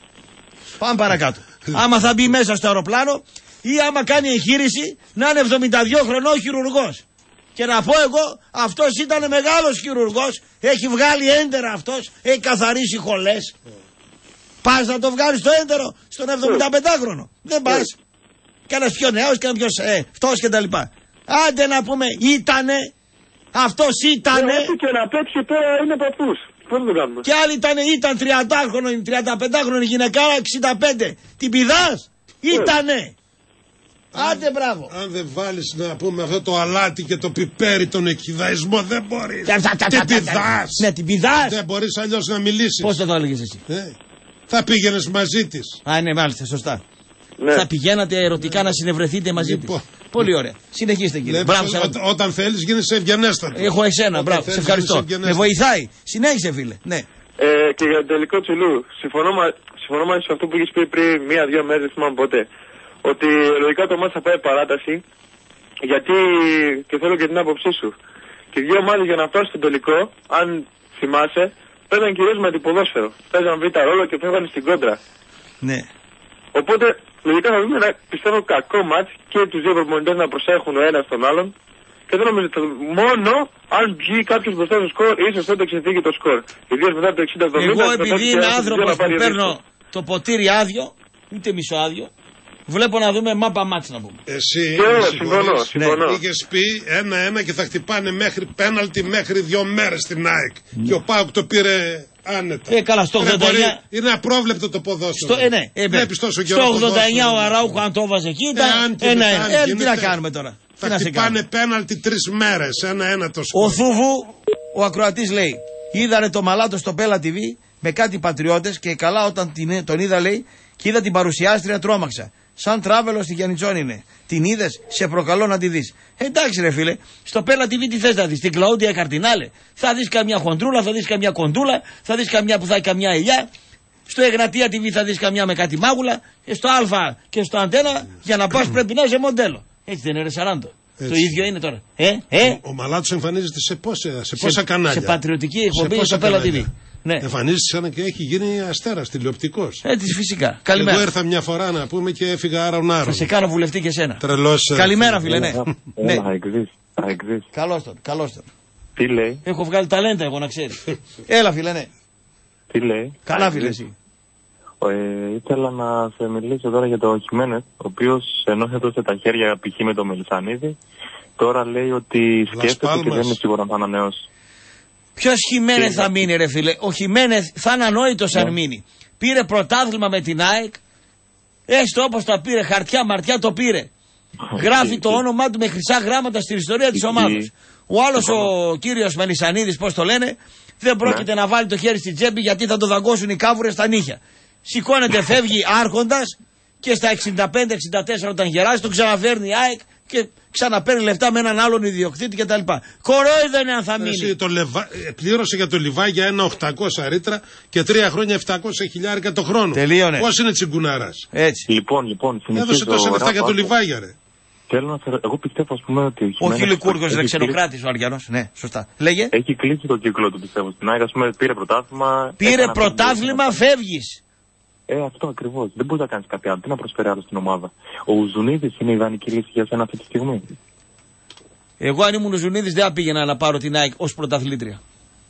Πάμε παρακάτω. Άμα θα μπει μέσα στο αεροπλάνο ή άμα κάνει εγχείρηση να είναι εβδομήντα δύο χρονών χειρουργός. Και να πω εγώ, αυτός ήταν μεγάλος χειρουργός, έχει βγάλει έντερα αυτός, έχει καθαρίσει χολές. Πας να το βγάλεις το έντερο στον εβδομηνταπεντάχρονο. Δεν πας. Κανένας πιο νέος, κανένας πιο ε, φτώος κτλ. Άντε να πούμε, ήτανε. Αυτός ήτανε. Ό,τι και να παίξει τώρα είναι παππούς. Πώς το κάνουμε. Και άλλοι ήταν, ήταν τριαντάχρονο, τριανταπεντάχρονο γυναικάρα εξήντα πέντε. Την πηδάς. Ήτανε. Άντε μπράβο. Αν δεν βάλεις να πούμε αυτό το αλάτι και το πιπέρι, τον εκχυδαϊσμό, δεν μπορείς. Την πηδάς. Ναι, την πηδάς. Δεν μπορείς αλλιώς να μιλήσεις. Πώς θα το έλεγες εσύ. Ε, θα πήγαινες μαζί της. Α, ναι, μάλιστα, σωστά. Ναι. Θα πηγαίνατε ερωτικά να συνευρεθείτε μαζί λοιπόν. της. Πολύ ωραία. Συνεχίστε κύριε. Μπράβο, ό, όταν θέλεις γίνεσαι ευγενέστατο. Έχω εσένα, μπράβο. Σε ευχαριστώ. Με βοηθάει. Συνέχισε φίλε. Ναι. Ε, και για το τελικό Τσιλού, συμφωνώ, μα, συμφωνώ μαζί σε αυτό που έχεις πει πριν μία-δύο μέρες, δεν θυμάμαι πότε. Ότι λογικά το μάτς θα πάει παράταση. Γιατί, και θέλω και την άποψή σου. Και δύο ομάδες για να φτάσουν στον τελικό, αν θυμάσαι, παίζαν κυρίως με αντιποδόσφαιρο. Παίζαν β' ρόλο και φεύγαν στην κόντρα. Ναι. Οπότε, λογικά θα δούμε ένα πιστεύω κακό μάτς και τους δύο προπονητές να προσέχουν ο ένας τον άλλον. Και δεν νομίζω ότι μόνο αν βγει κάποιος μπροστά στο σκορ, ίσως τότε ξεφύγει το σκορ. Ιδίως μετά το εξήντα εβδομήντα. Εγώ επειδή είμαι άνθρωπος που παίρνω το ποτήρι άδειο, ούτε μισοάδιο, βλέπω να δούμε μάπα μάτς να πούμε. Εσύ, και, συμφωνώ, συμφωνώ. Ναι. Είχες πει ένα-ένα και θα χτυπάνε μέχρι πέναλτι μέχρι δύο μέρες στην ΑΕΚ. Ναι. Και ο ΠΑΟΚ το πήρε άνετα. Ε, καλά, στο ογδόντα εννιά. Είναι απρόβλεπτο το ποδόσφαιρο. Στο, ε, ναι, ε, Βλέπεις τόσο καιρό. Στο ογδόντα εννιά ο Αράουχο αν το έβαζε εκεί ήταν ένα-ένα. Ε, τι να κάνουμε τώρα. Θα χτυπάνε πέναλτι τρεις μέρες. Ένα-ένα το σκορ. Ο Θούβου, ο ακροατής λέει, είδανε το μαλάτο στο Πέλα τι βι με κάτι πατριώτες και καλά όταν την, τον είδα λέει και είδα την παρουσιάστρια τρόμαξα. Σαν τράβελο στη Γιαννιτσόνη είναι. Την είδες, σε προκαλώ να τη δεις. Εντάξει ρε φίλε, στο Πέλα τι βι τι θες να δεις, την Κλαούντια Καρτινάλε. Θα δεις καμιά χοντρούλα, θα δεις καμιά κοντούλα, θα δεις καμιά που θα έχει καμιά ελιά. Στο Εγνατία τι βι θα δεις καμιά με κάτι μάγουλα. Στο Α και στο Αντένα για να πας πρέπει να είσαι μοντέλο. Έτσι δεν είναι ρε Σαράντο. Το ίδιο είναι τώρα. Ε, ε. Ο, ο Μαλάτος εμφανίζεται σε πόσα, σε πόσα σε, κανάλια. Σε πατριωτική εκπομπή στο Πέλα τι βι. Ναι. Εμφανίζεται σαν και έχει γίνει αστέρας τηλεοπτικός. Έτσι φυσικά. Καλημέρα. Εγώ ήρθα μια φορά να πούμε και έφυγα άρον άρον. Θα σε κάνω βουλευτή και εσένα. Τρελός. Καλημέρα φίλε, ναι. ναι. Καλώς τον, καλώς τον. Τι λέει. Έχω βγάλει ταλέντα εγώ να ξέρεις. Έλα φίλε, ναι. Τι λέει. Καλά φίλε εσύ. Ε, ήθελα να σε μιλήσω τώρα για το Χιμένεθ, ο οποίος ενώ έδωσε τα χέρια π.χ. με το Μελισανίδη, τώρα λέει ότι σκέφτεται και δεν είναι σίγουρο να θα ανανεώσει. Ποιος Χιμένεθ θα μείνει ρε φίλε. Ο Χιμένεθ θα είναι ανόητος αν μείνει. Πήρε πρωτάθλημα με την ΑΕΚ. Έστω όπως τα πήρε, χαρτιά μαρτιά το πήρε. Γράφει το όνομά του με χρυσά γράμματα στην ιστορία της ομάδας. Ο άλλος ο κύριος Μελισανίδης, πώς το λένε, δεν πρόκειται να βάλει το χέρι στην τσέπη γιατί θα το δαγκώσουν οι κάβουρες στα νύχια. Σηκώνεται, φεύγει άρχοντας και στα εξήντα πέντε εξήντα τέσσερα όταν γεράσει τον ξαναφέρνει η ΑΕΚ και ξαναπαίρνει λεφτά με έναν άλλον ιδιοκτήτη κτλ. Κορόιδο είναι αν θα μείνει. Εσύ, το λεβα... Πλήρωσε για το Λιβάι για ένα οχτακόσια ρήτρα και τρία χρόνια επτακόσια χιλιάρικα το χρόνο. Τελείωνε. Πώς είναι τσιγκουνάρας. Έτσι. Λοιπόν, λοιπόν. Έδωσε τόσα λεφτά για το Λιβάι, ρε. Θέλω να σε... Εγώ πιστεύω, ας πούμε, ότι. Ο Χιλικούργος είναι ξενοκράτης ο Αριανός. Ναι, σωστά. Λέγε. Έχει κλείσει το κύκλο του, πιστεύω. Στην ΑΕΚ, ας πούμε, πήρε πρωτάθλημα. Πήρε πρωτάθλημα, φεύγεις. Ε, αυτό ακριβώς. Δεν μπορεί να κάνει κάτι άλλο. Τι να προσφέρει άλλο στην ομάδα. Ο Ουζουνίδης είναι η ιδανική λύση για σένα αυτή τη στιγμή. Εγώ αν ήμουν ο Ζουνίδης δεν θα πήγαινα να πάρω την ΑΕΚ ως πρωταθλήτρια.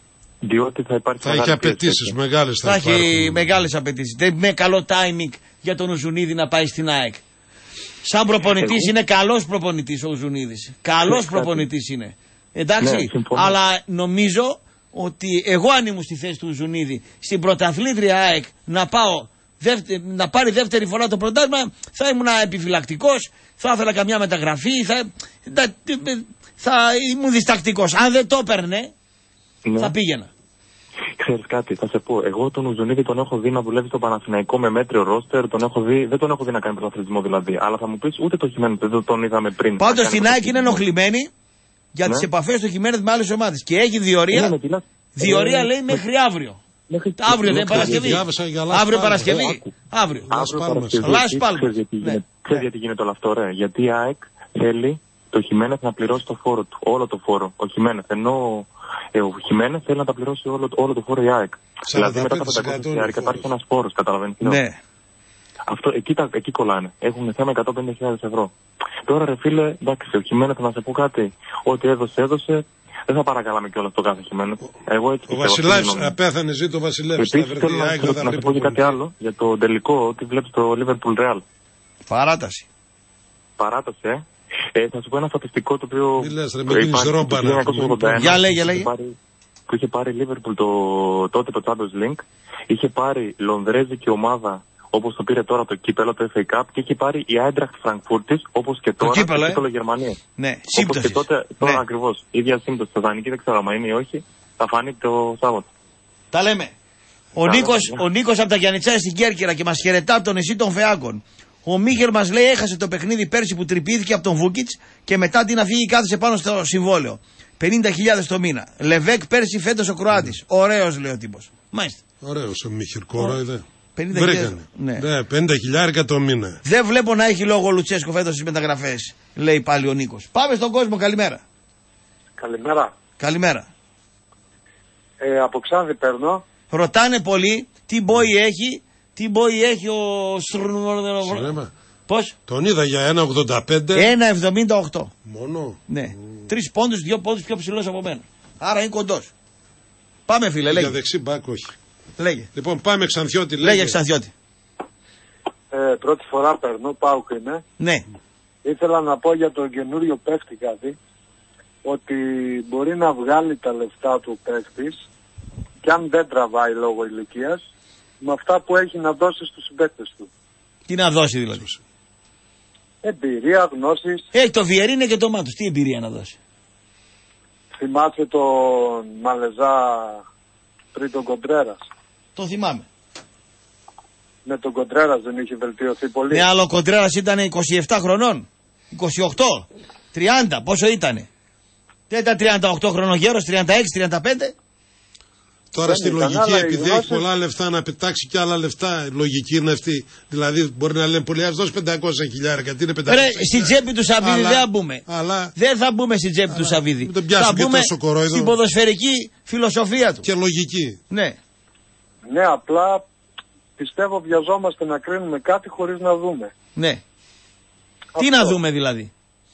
Διότι θα υπάρχει. Θα έχει απαιτήσεις μεγάλες. Θα, θα έχει μεγάλες απαιτήσεις. Δεν με καλό timing για τον Ουζουνίδη να πάει στην ΑΕΚ. Σαν προπονητής είναι καλός προπονητής ο Ουζουνίδης. Καλός προπονητής είναι. Εντάξει. Ναι, αλλά νομίζω ότι εγώ αν ήμουν στη θέση του Ουζουνίδη στην πρωταθλήτρια ΑΕΚ να πάω δεύτερη, να πάρει δεύτερη φορά το πρωτάθλημα, θα ήμουν επιφυλακτικός, θα ήθελα καμιά μεταγραφή, θα, θα, θα ήμουν διστακτικός. Αν δεν το έπαιρνε, ναι, θα πήγαινα. Ξέρεις κάτι, θα σε πω. Εγώ τον Ουζουνίδη τον έχω δει να δουλεύει στο Παναθηναϊκό με μέτριο ρόστερ, τον έχω δει, δεν τον έχω δει να κάνει πρωταθλητισμό δηλαδή. Αλλά θα μου πεις ούτε το Χιμένεθ δεν τον είδαμε πριν. Πάντως στην ΑΕΚ είναι ενοχλημένη για ναι, τις επαφές του Χιμένεθ με άλλες ομάδες. Και έχει διορία, ναι, διορία ε, λέει μέχρι αύριο. Μέχρι... Αύριο δεν είναι Παρασκευή. Αύριο Παρασκευή. Αύριο. Λας Πάλμας. Ξέρεις γιατί γίνεται όλο αυτό, ρε. Γιατί η ΑΕΚ θέλει το Χιμένεθ να πληρώσει το φόρο του. Όλο το φόρο. Ο Χιμένεθ. Ενώ ε, ο Χιμένεθ θέλει να τα πληρώσει όλο, όλο το φόρο η ΑΕΚ. Δηλαδή μετά τα πεντακόσια χιλιάδες υπάρχει ένας φόρος. Καταλαβαίνεις. Ναι. Αυτό, εκεί, τα, εκεί κολλάνε. Έχουν θέμα εκατόν πενήντα χιλιάδες ευρώ. Τώρα ρε φίλε, εντάξει, ο Χιμένεθ να σε πω κάτι. Ό,τι έδωσε, έδωσε. Δεν θα παρακαλάμε κιόλας το κάθε Χιμένεθ. Ο Βασιλεύς, απέθανε ζει το Βασιλεύς. Επίσης θέλω να, να σου πω και κάτι άλλο για το τελικό, ότι βλέπεις το Liverpool Real. Παράταση. Παράταση, ε. ε. Θα σου πω ένα στατιστικό το οποίο. Μη λες ρε, μην πίνεις ρόμπανα. Για λέγε, λέγε. Που είχε πάρει Liverpool το, τότε το Champions League, είχε πάρει λονδρέζικη ομάδα όπως το πήρε τώρα το κύπελο, το εφ έι Cup, και είχε πάρει η Eintracht Frankfurt όπως και τώρα το κύπελο, το κύπελο Γερμανία. Ναι, όπως και τότε, τώρα ναι, ακριβώς. Η ίδια σύμπτωση. Το δανεική δεν ξέρω αν είναι ή όχι. Θα φανεί το Σάββατο. Τα λέμε. Ο Νίκος, ο Νίκος από τα Γιαννιτσάια στην Κέρκυρα και μας χαιρετά από το νησί των Φεάκων. Ο Μίχελ μας λέει έχασε το παιχνίδι πέρσι που τρυπήθηκε από τον Βούκιτς και μετά την αφήγη κάθεσε πάνω στο συμβόλαιο. πενήντα χιλιάδες το μήνα. Λεβέκ πέρσι, φέτος ο Κροάτης. Ωραίος λέει ο τύπος. Μάλιστα. Ωραίος ο Μίχελ, κορόιδε. πενήντα χιλιάδες το μήνα. Δεν βλέπω να έχει λόγο ο Λουτσέσκο φέτος στις μεταγραφές, λέει πάλι ο Νίκος. Πάμε στον κόσμο, καλημέρα. Καλημέρα. Καλημέρα. Ε, από Ξάνθη παίρνω. Ρωτάνε πολύ τι μπόι έχει, τι μπόι έχει ο Σρέμα. Πώς? Τον είδα για ένα ογδόντα πέντε. ένα εβδομήντα οκτώ. Μόνο. Ναι. Mm. Τρεις πόντους, δύο πόντους πιο ψηλός από μένα. Άρα είναι κοντός. Πάμε φίλε, λέγε. Για δεξί μπάκ όχι. Λέγε. Λοιπόν πάμε Ξανθιώτη. Λέγε, λέγε Ξανθιώτη. Ε, πρώτη φορά παίρνω, πάω και είμαι. Ναι. Ήθελα να πω για τον καινούριο παίχτη κάτι, ότι μπορεί να βγάλει τα λεφτά του παίχτης και αν δεν τραβάει λόγω ηλικίας, με αυτά που έχει να δώσει στους συμπαίκτες του. Τι να δώσει δηλαδή? Εμπειρία, γνώσεις. Έχει το Βιερίνε και το Μάτος. Τι εμπειρία να δώσει? Θυμάσαι τον Μαλεζά πριν τον Κοντρέρας? Το θυμάμαι. Με τον Κοντρέρας δεν είχε βελτιωθεί πολύ? Ναι, αλλά ο Κοντρέρας ήταν είκοσι επτά χρονών, είκοσι οκτώ, τριάντα, πόσο ήτανε? Δεν ήταν τριάντα οκτώ χρονών γέρος, τριάντα έξι, τριάντα πέντε. Τώρα στη λογική, επειδή έχει πολλά λεφτά να πετάξει και άλλα λεφτά, λογική είναι αυτή. Δηλαδή μπορεί να λένε πολύ, ας δώσει πεντακόσια χιλιάρικα, γιατί είναι πεντακόσια. Ρε, στην τσέπη του Σαββίδη αλλά, δεν θα μπούμε. Αλλά, δεν θα μπούμε στην τσέπη αλλά, του Σαββίδη. Θα μπούμε στην ποδοσφαιρική φιλοσοφία του. Και λογική. Ναι. Ναι, απλά πιστεύω βιαζόμαστε να κρίνουμε κάτι χωρίς να δούμε. Ναι. Αυτό. Τι να δούμε δηλαδή?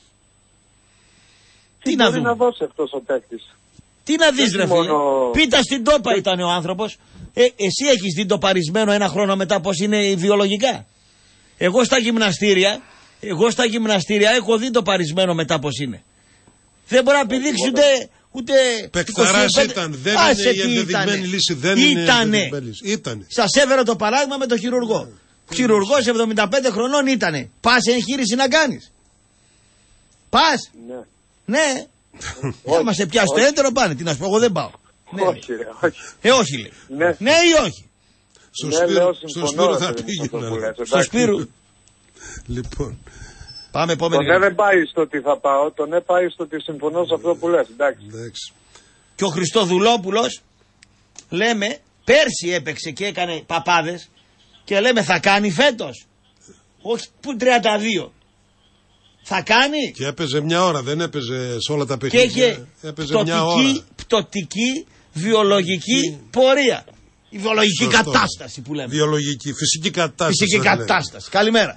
Τι, Τι να δούμε? να δώσει αυτός ο παίκτης? Τι να δεις ρε φίλε, πίτα στην τόπα ήταν ο άνθρωπος. ε, Εσύ έχεις δει το παρισμένο ένα χρόνο μετά πως είναι βιολογικά? Εγώ στα γυμναστήρια Εγώ στα γυμναστήρια έχω δει το παρισμένο μετά πως είναι. Δεν μπορεί να πηδήξει ούτε ούτε Πεκταράς ήταν. Δεν Άσε είναι η ενδεδειγμένη λύση. Δεν ήτανε. είναι Ήτανε. Σας έφερα το παράδειγμα με τον χειρουργό. Ο χειρουργός εβδομήντα πέντε χρονών ήτανε. Πας εγχείρηση να κάνεις? Πας? Ναι. Ναι. Άμα σε πιάσει το έντερο πάνε. Τι να σου πω, εγώ δεν πάω. Όχι, ρε, όχι. Ε, όχι λέει. Ναι, ναι ή όχι? Στο Σπύρο θα πήγαινε. Στο Σπύρο. Λοιπόν. Πάμε επόμενη. Τον δεν πάει στο τι θα πάω, τον ναι πάει στο ότι συμφωνώ σε αυτό που λες. Εντάξει. Και ο Χριστοδουλόπουλος, λέμε, πέρσι έπαιξε και έκανε παπάδες και λέμε θα κάνει φέτος. Όχι που τριάντα δύο. Θα κάνει. Και έπαιζε μια ώρα, δεν έπαιζε σε όλα τα παιχνίδια. Και είχε έπαιζε πτωτική, μια ώρα. πτωτική βιολογική πορεία. Η βιολογική Σωστό. κατάσταση που λέμε. Βιολογική, φυσική κατάσταση. Φυσική κατάσταση. Καλημέρα.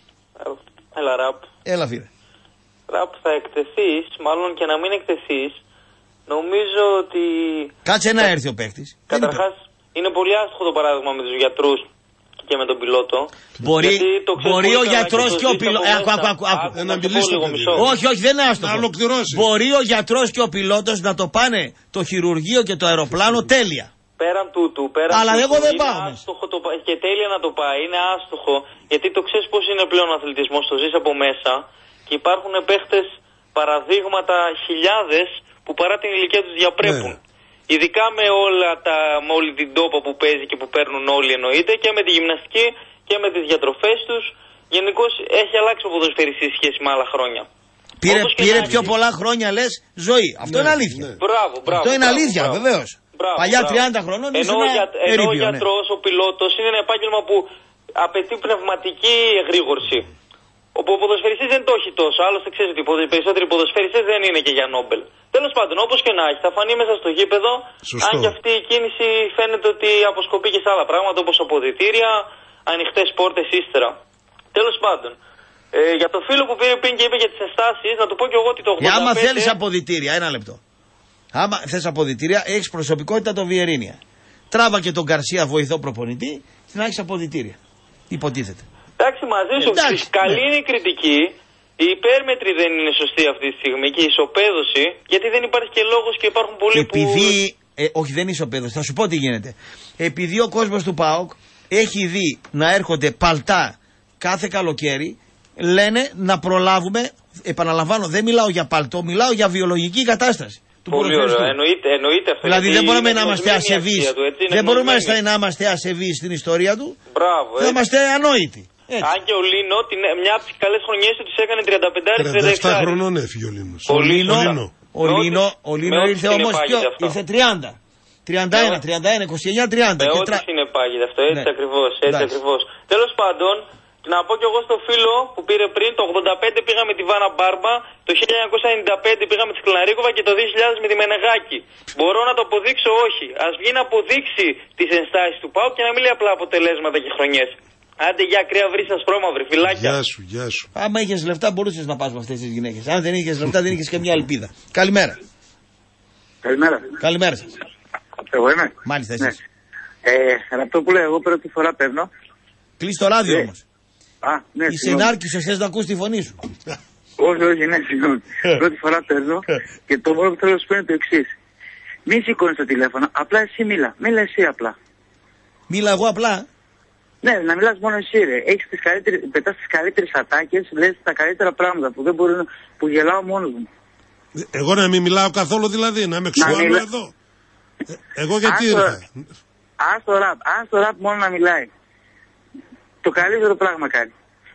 Έλα, Ραπ. Έλα, φίλε. Ραπ, θα εκτεθείς, μάλλον και να μην εκτεθείς. Νομίζω ότι. Κάτσε να έρθει ο παίκτης. Καταρχάς, είναι πολύ άστοχο το παράδειγμα με τους γιατρούς και με τον πιλότο. Μπορεί, μπορεί ο γιατρός και, και ο πιλότος. Άκου, άκου, άκου. άκου. Ε, να μιλήσω όχι, όχι, δεν είναι άστοχο. Μπορεί ο γιατρός και ο πιλότος να το πάνε το χειρουργείο και το αεροπλάνο τέλεια. Πέραν τούτου, πέραν Αλλά τούτου, εγώ δεν πάω. Άστοχο το, και τέλεια να το πάει, είναι άστοχο. Γιατί το ξέρεις πώς είναι πλέον ο αθλητισμός, το ζεις από μέσα. Και υπάρχουν παίχτες παραδείγματα χιλιάδες που παρά την ηλικία τους διαπρέπουν. Ναι. Ειδικά με, όλα τα, με όλη την τόπα που παίζει και που παίρνουν όλοι εννοείται και με τη γυμναστική και με τις διατροφές τους. Γενικώς έχει αλλάξει ο ποδοσφαιριστής σχέση με άλλα χρόνια. Πήρε, πήρε πιο πολλά χρόνια λες ζωή. Αυτό ναι, είναι αλήθεια. Ναι. Μπράβο, μπράβο. Αυτό είναι μπράβο, αλήθεια βεβαίως. Παλιά μπράβο. τριάντα χρονών ενώ, για, ενώ ο γιατρός, ναι. ο πιλότος είναι ένα επάγγελμα που απαιτεί πνευματική εγρήγορση. Ο ποδοσφαιριστής δεν το έχει τόσο. Άλλωστε ξέρεις ότι οι περισσότεροι ποδοσφαιριστές δεν είναι και για Νόμπελ. Τέλος πάντων, όπως και να έχει, θα φανεί μέσα στο γήπεδο. Σωστό. Αν και αυτή η κίνηση φαίνεται ότι αποσκοπεί και σε άλλα πράγματα όπως αποδυτήρια, ανοιχτές πόρτες ύστερα. Τέλος πάντων, ε, για το φίλο που πήρε πριν και είπε για τις ενστάσεις, να του πω και εγώ ότι το ογδόντα πέντε. Άμα θέλεις αποδυτήρια, ένα λεπτό. Άμα θες αποδυτήρια, έχεις προσωπικότητα το Βιερίνια. Τράβα και τον Γκαρσία βοηθό προπονητή, να έχεις αποδυτήρια. Υποτίθεται. Εντάξει, μαζί σου. Εντάξει, καλή ναι. είναι η κριτική. Η υπέρμετρη δεν είναι σωστή αυτή τη στιγμή και η ισοπαίδωση, γιατί δεν υπάρχει και λόγος και υπάρχουν πολλοί Επειδή, που. Ε, όχι, δεν είναι ισοπαίδωση. Θα σου πω τι γίνεται. Επειδή ο κόσμος του ΠΑΟΚ έχει δει να έρχονται παλτά κάθε καλοκαίρι, λένε να προλάβουμε. Επαναλαμβάνω, δεν μιλάω για παλτό, μιλάω για βιολογική κατάσταση. Πολύ ωραίο. Εννοείται, εννοείται αυτό. Δηλαδή δεν μπορούμε να είμαστε ασεβείς. Δεν μπορούμε να είμαστε ασεβείς στην ιστορία του. Μπράβο. Θα είμαστε ανόητοι. Έτσι. Αν και ο Λίνο, την, μια από τις καλές χρονιές του τις έκανε τριάντα πέντε τριάντα επτά χρονών έφυγε ο Λίνος. Ο Λίνο, ο Λίνο, ο Λίνο ήρθε όμως πιο, ήρθε τριάντα. τριάντα ένα, τριάντα ένα, είκοσι εννιά, τριάντα. Με ό,τι συνεπάγεται αυτό, έτσι ναι. ακριβώς, έτσι ακριβώς. Τέλος πάντων, να πω κι εγώ στο φίλο που πήρε πριν, το ογδόντα πέντε πήγαμε τη Βάνα Μπάρμπα, το χίλια εννιακόσια ενενήντα πέντε πήγαμε τη Σκλαρίκοβα και το δύο χιλιάδες με τη Μενεγάκη. Μπορώ να το αποδείξω, όχι. Ας βγει να αποδείξει τις ενστάσεις του ΠΑΟΚ και να μην λέει απλά αποτελέσματα και χρονιές. Άντε για κρύα βρύσα σπρώμαυρη, φυλάκια. Γεια σου, γεια σου. Άμα είχες λεφτά μπορούσες να πας με αυτές τις γυναίκες. Αν δεν είχες λεφτά δεν είχες και μια ελπίδα. Καλημέρα. Καλημέρα. Καλημέρα σας. Εγώ είμαι. Μάλιστα εσείς. Ναι. Ε, αυτό που λέω, εγώ πρώτη φορά παίρνω. Κλείς το ράδιο ε. όμως. Α, ναι, είσαι ενάρκησος, θες να ακούς τη φωνή σου. Όχι, όχι, ναι, συγγνώμη. Πρώτη φορά παίρνω και το μόνο που θέλω να σου πω είναι το εξής. Μην σηκώνεις το τηλέφωνο, απλά εσύ μίλα. Μίλα εσύ απλά. Μίλα εγώ απλά. Ναι, να μιλάς μόνο εσύ ρε. Έχεις τις καλύτερες, πετάς τις καλύτερες ατάκες, λες τα καλύτερα πράγματα που δεν μπορούν, που γελάω μόνος μου. Εγώ να μην μιλάω καθόλου δηλαδή, να με ξουάνω μιλά... εδώ. Ε, εγώ γιατί ήρθα. Ας το ραπ, ας το ραπ μόνο να μιλάει. Το καλύτερο πράγμα κάνει.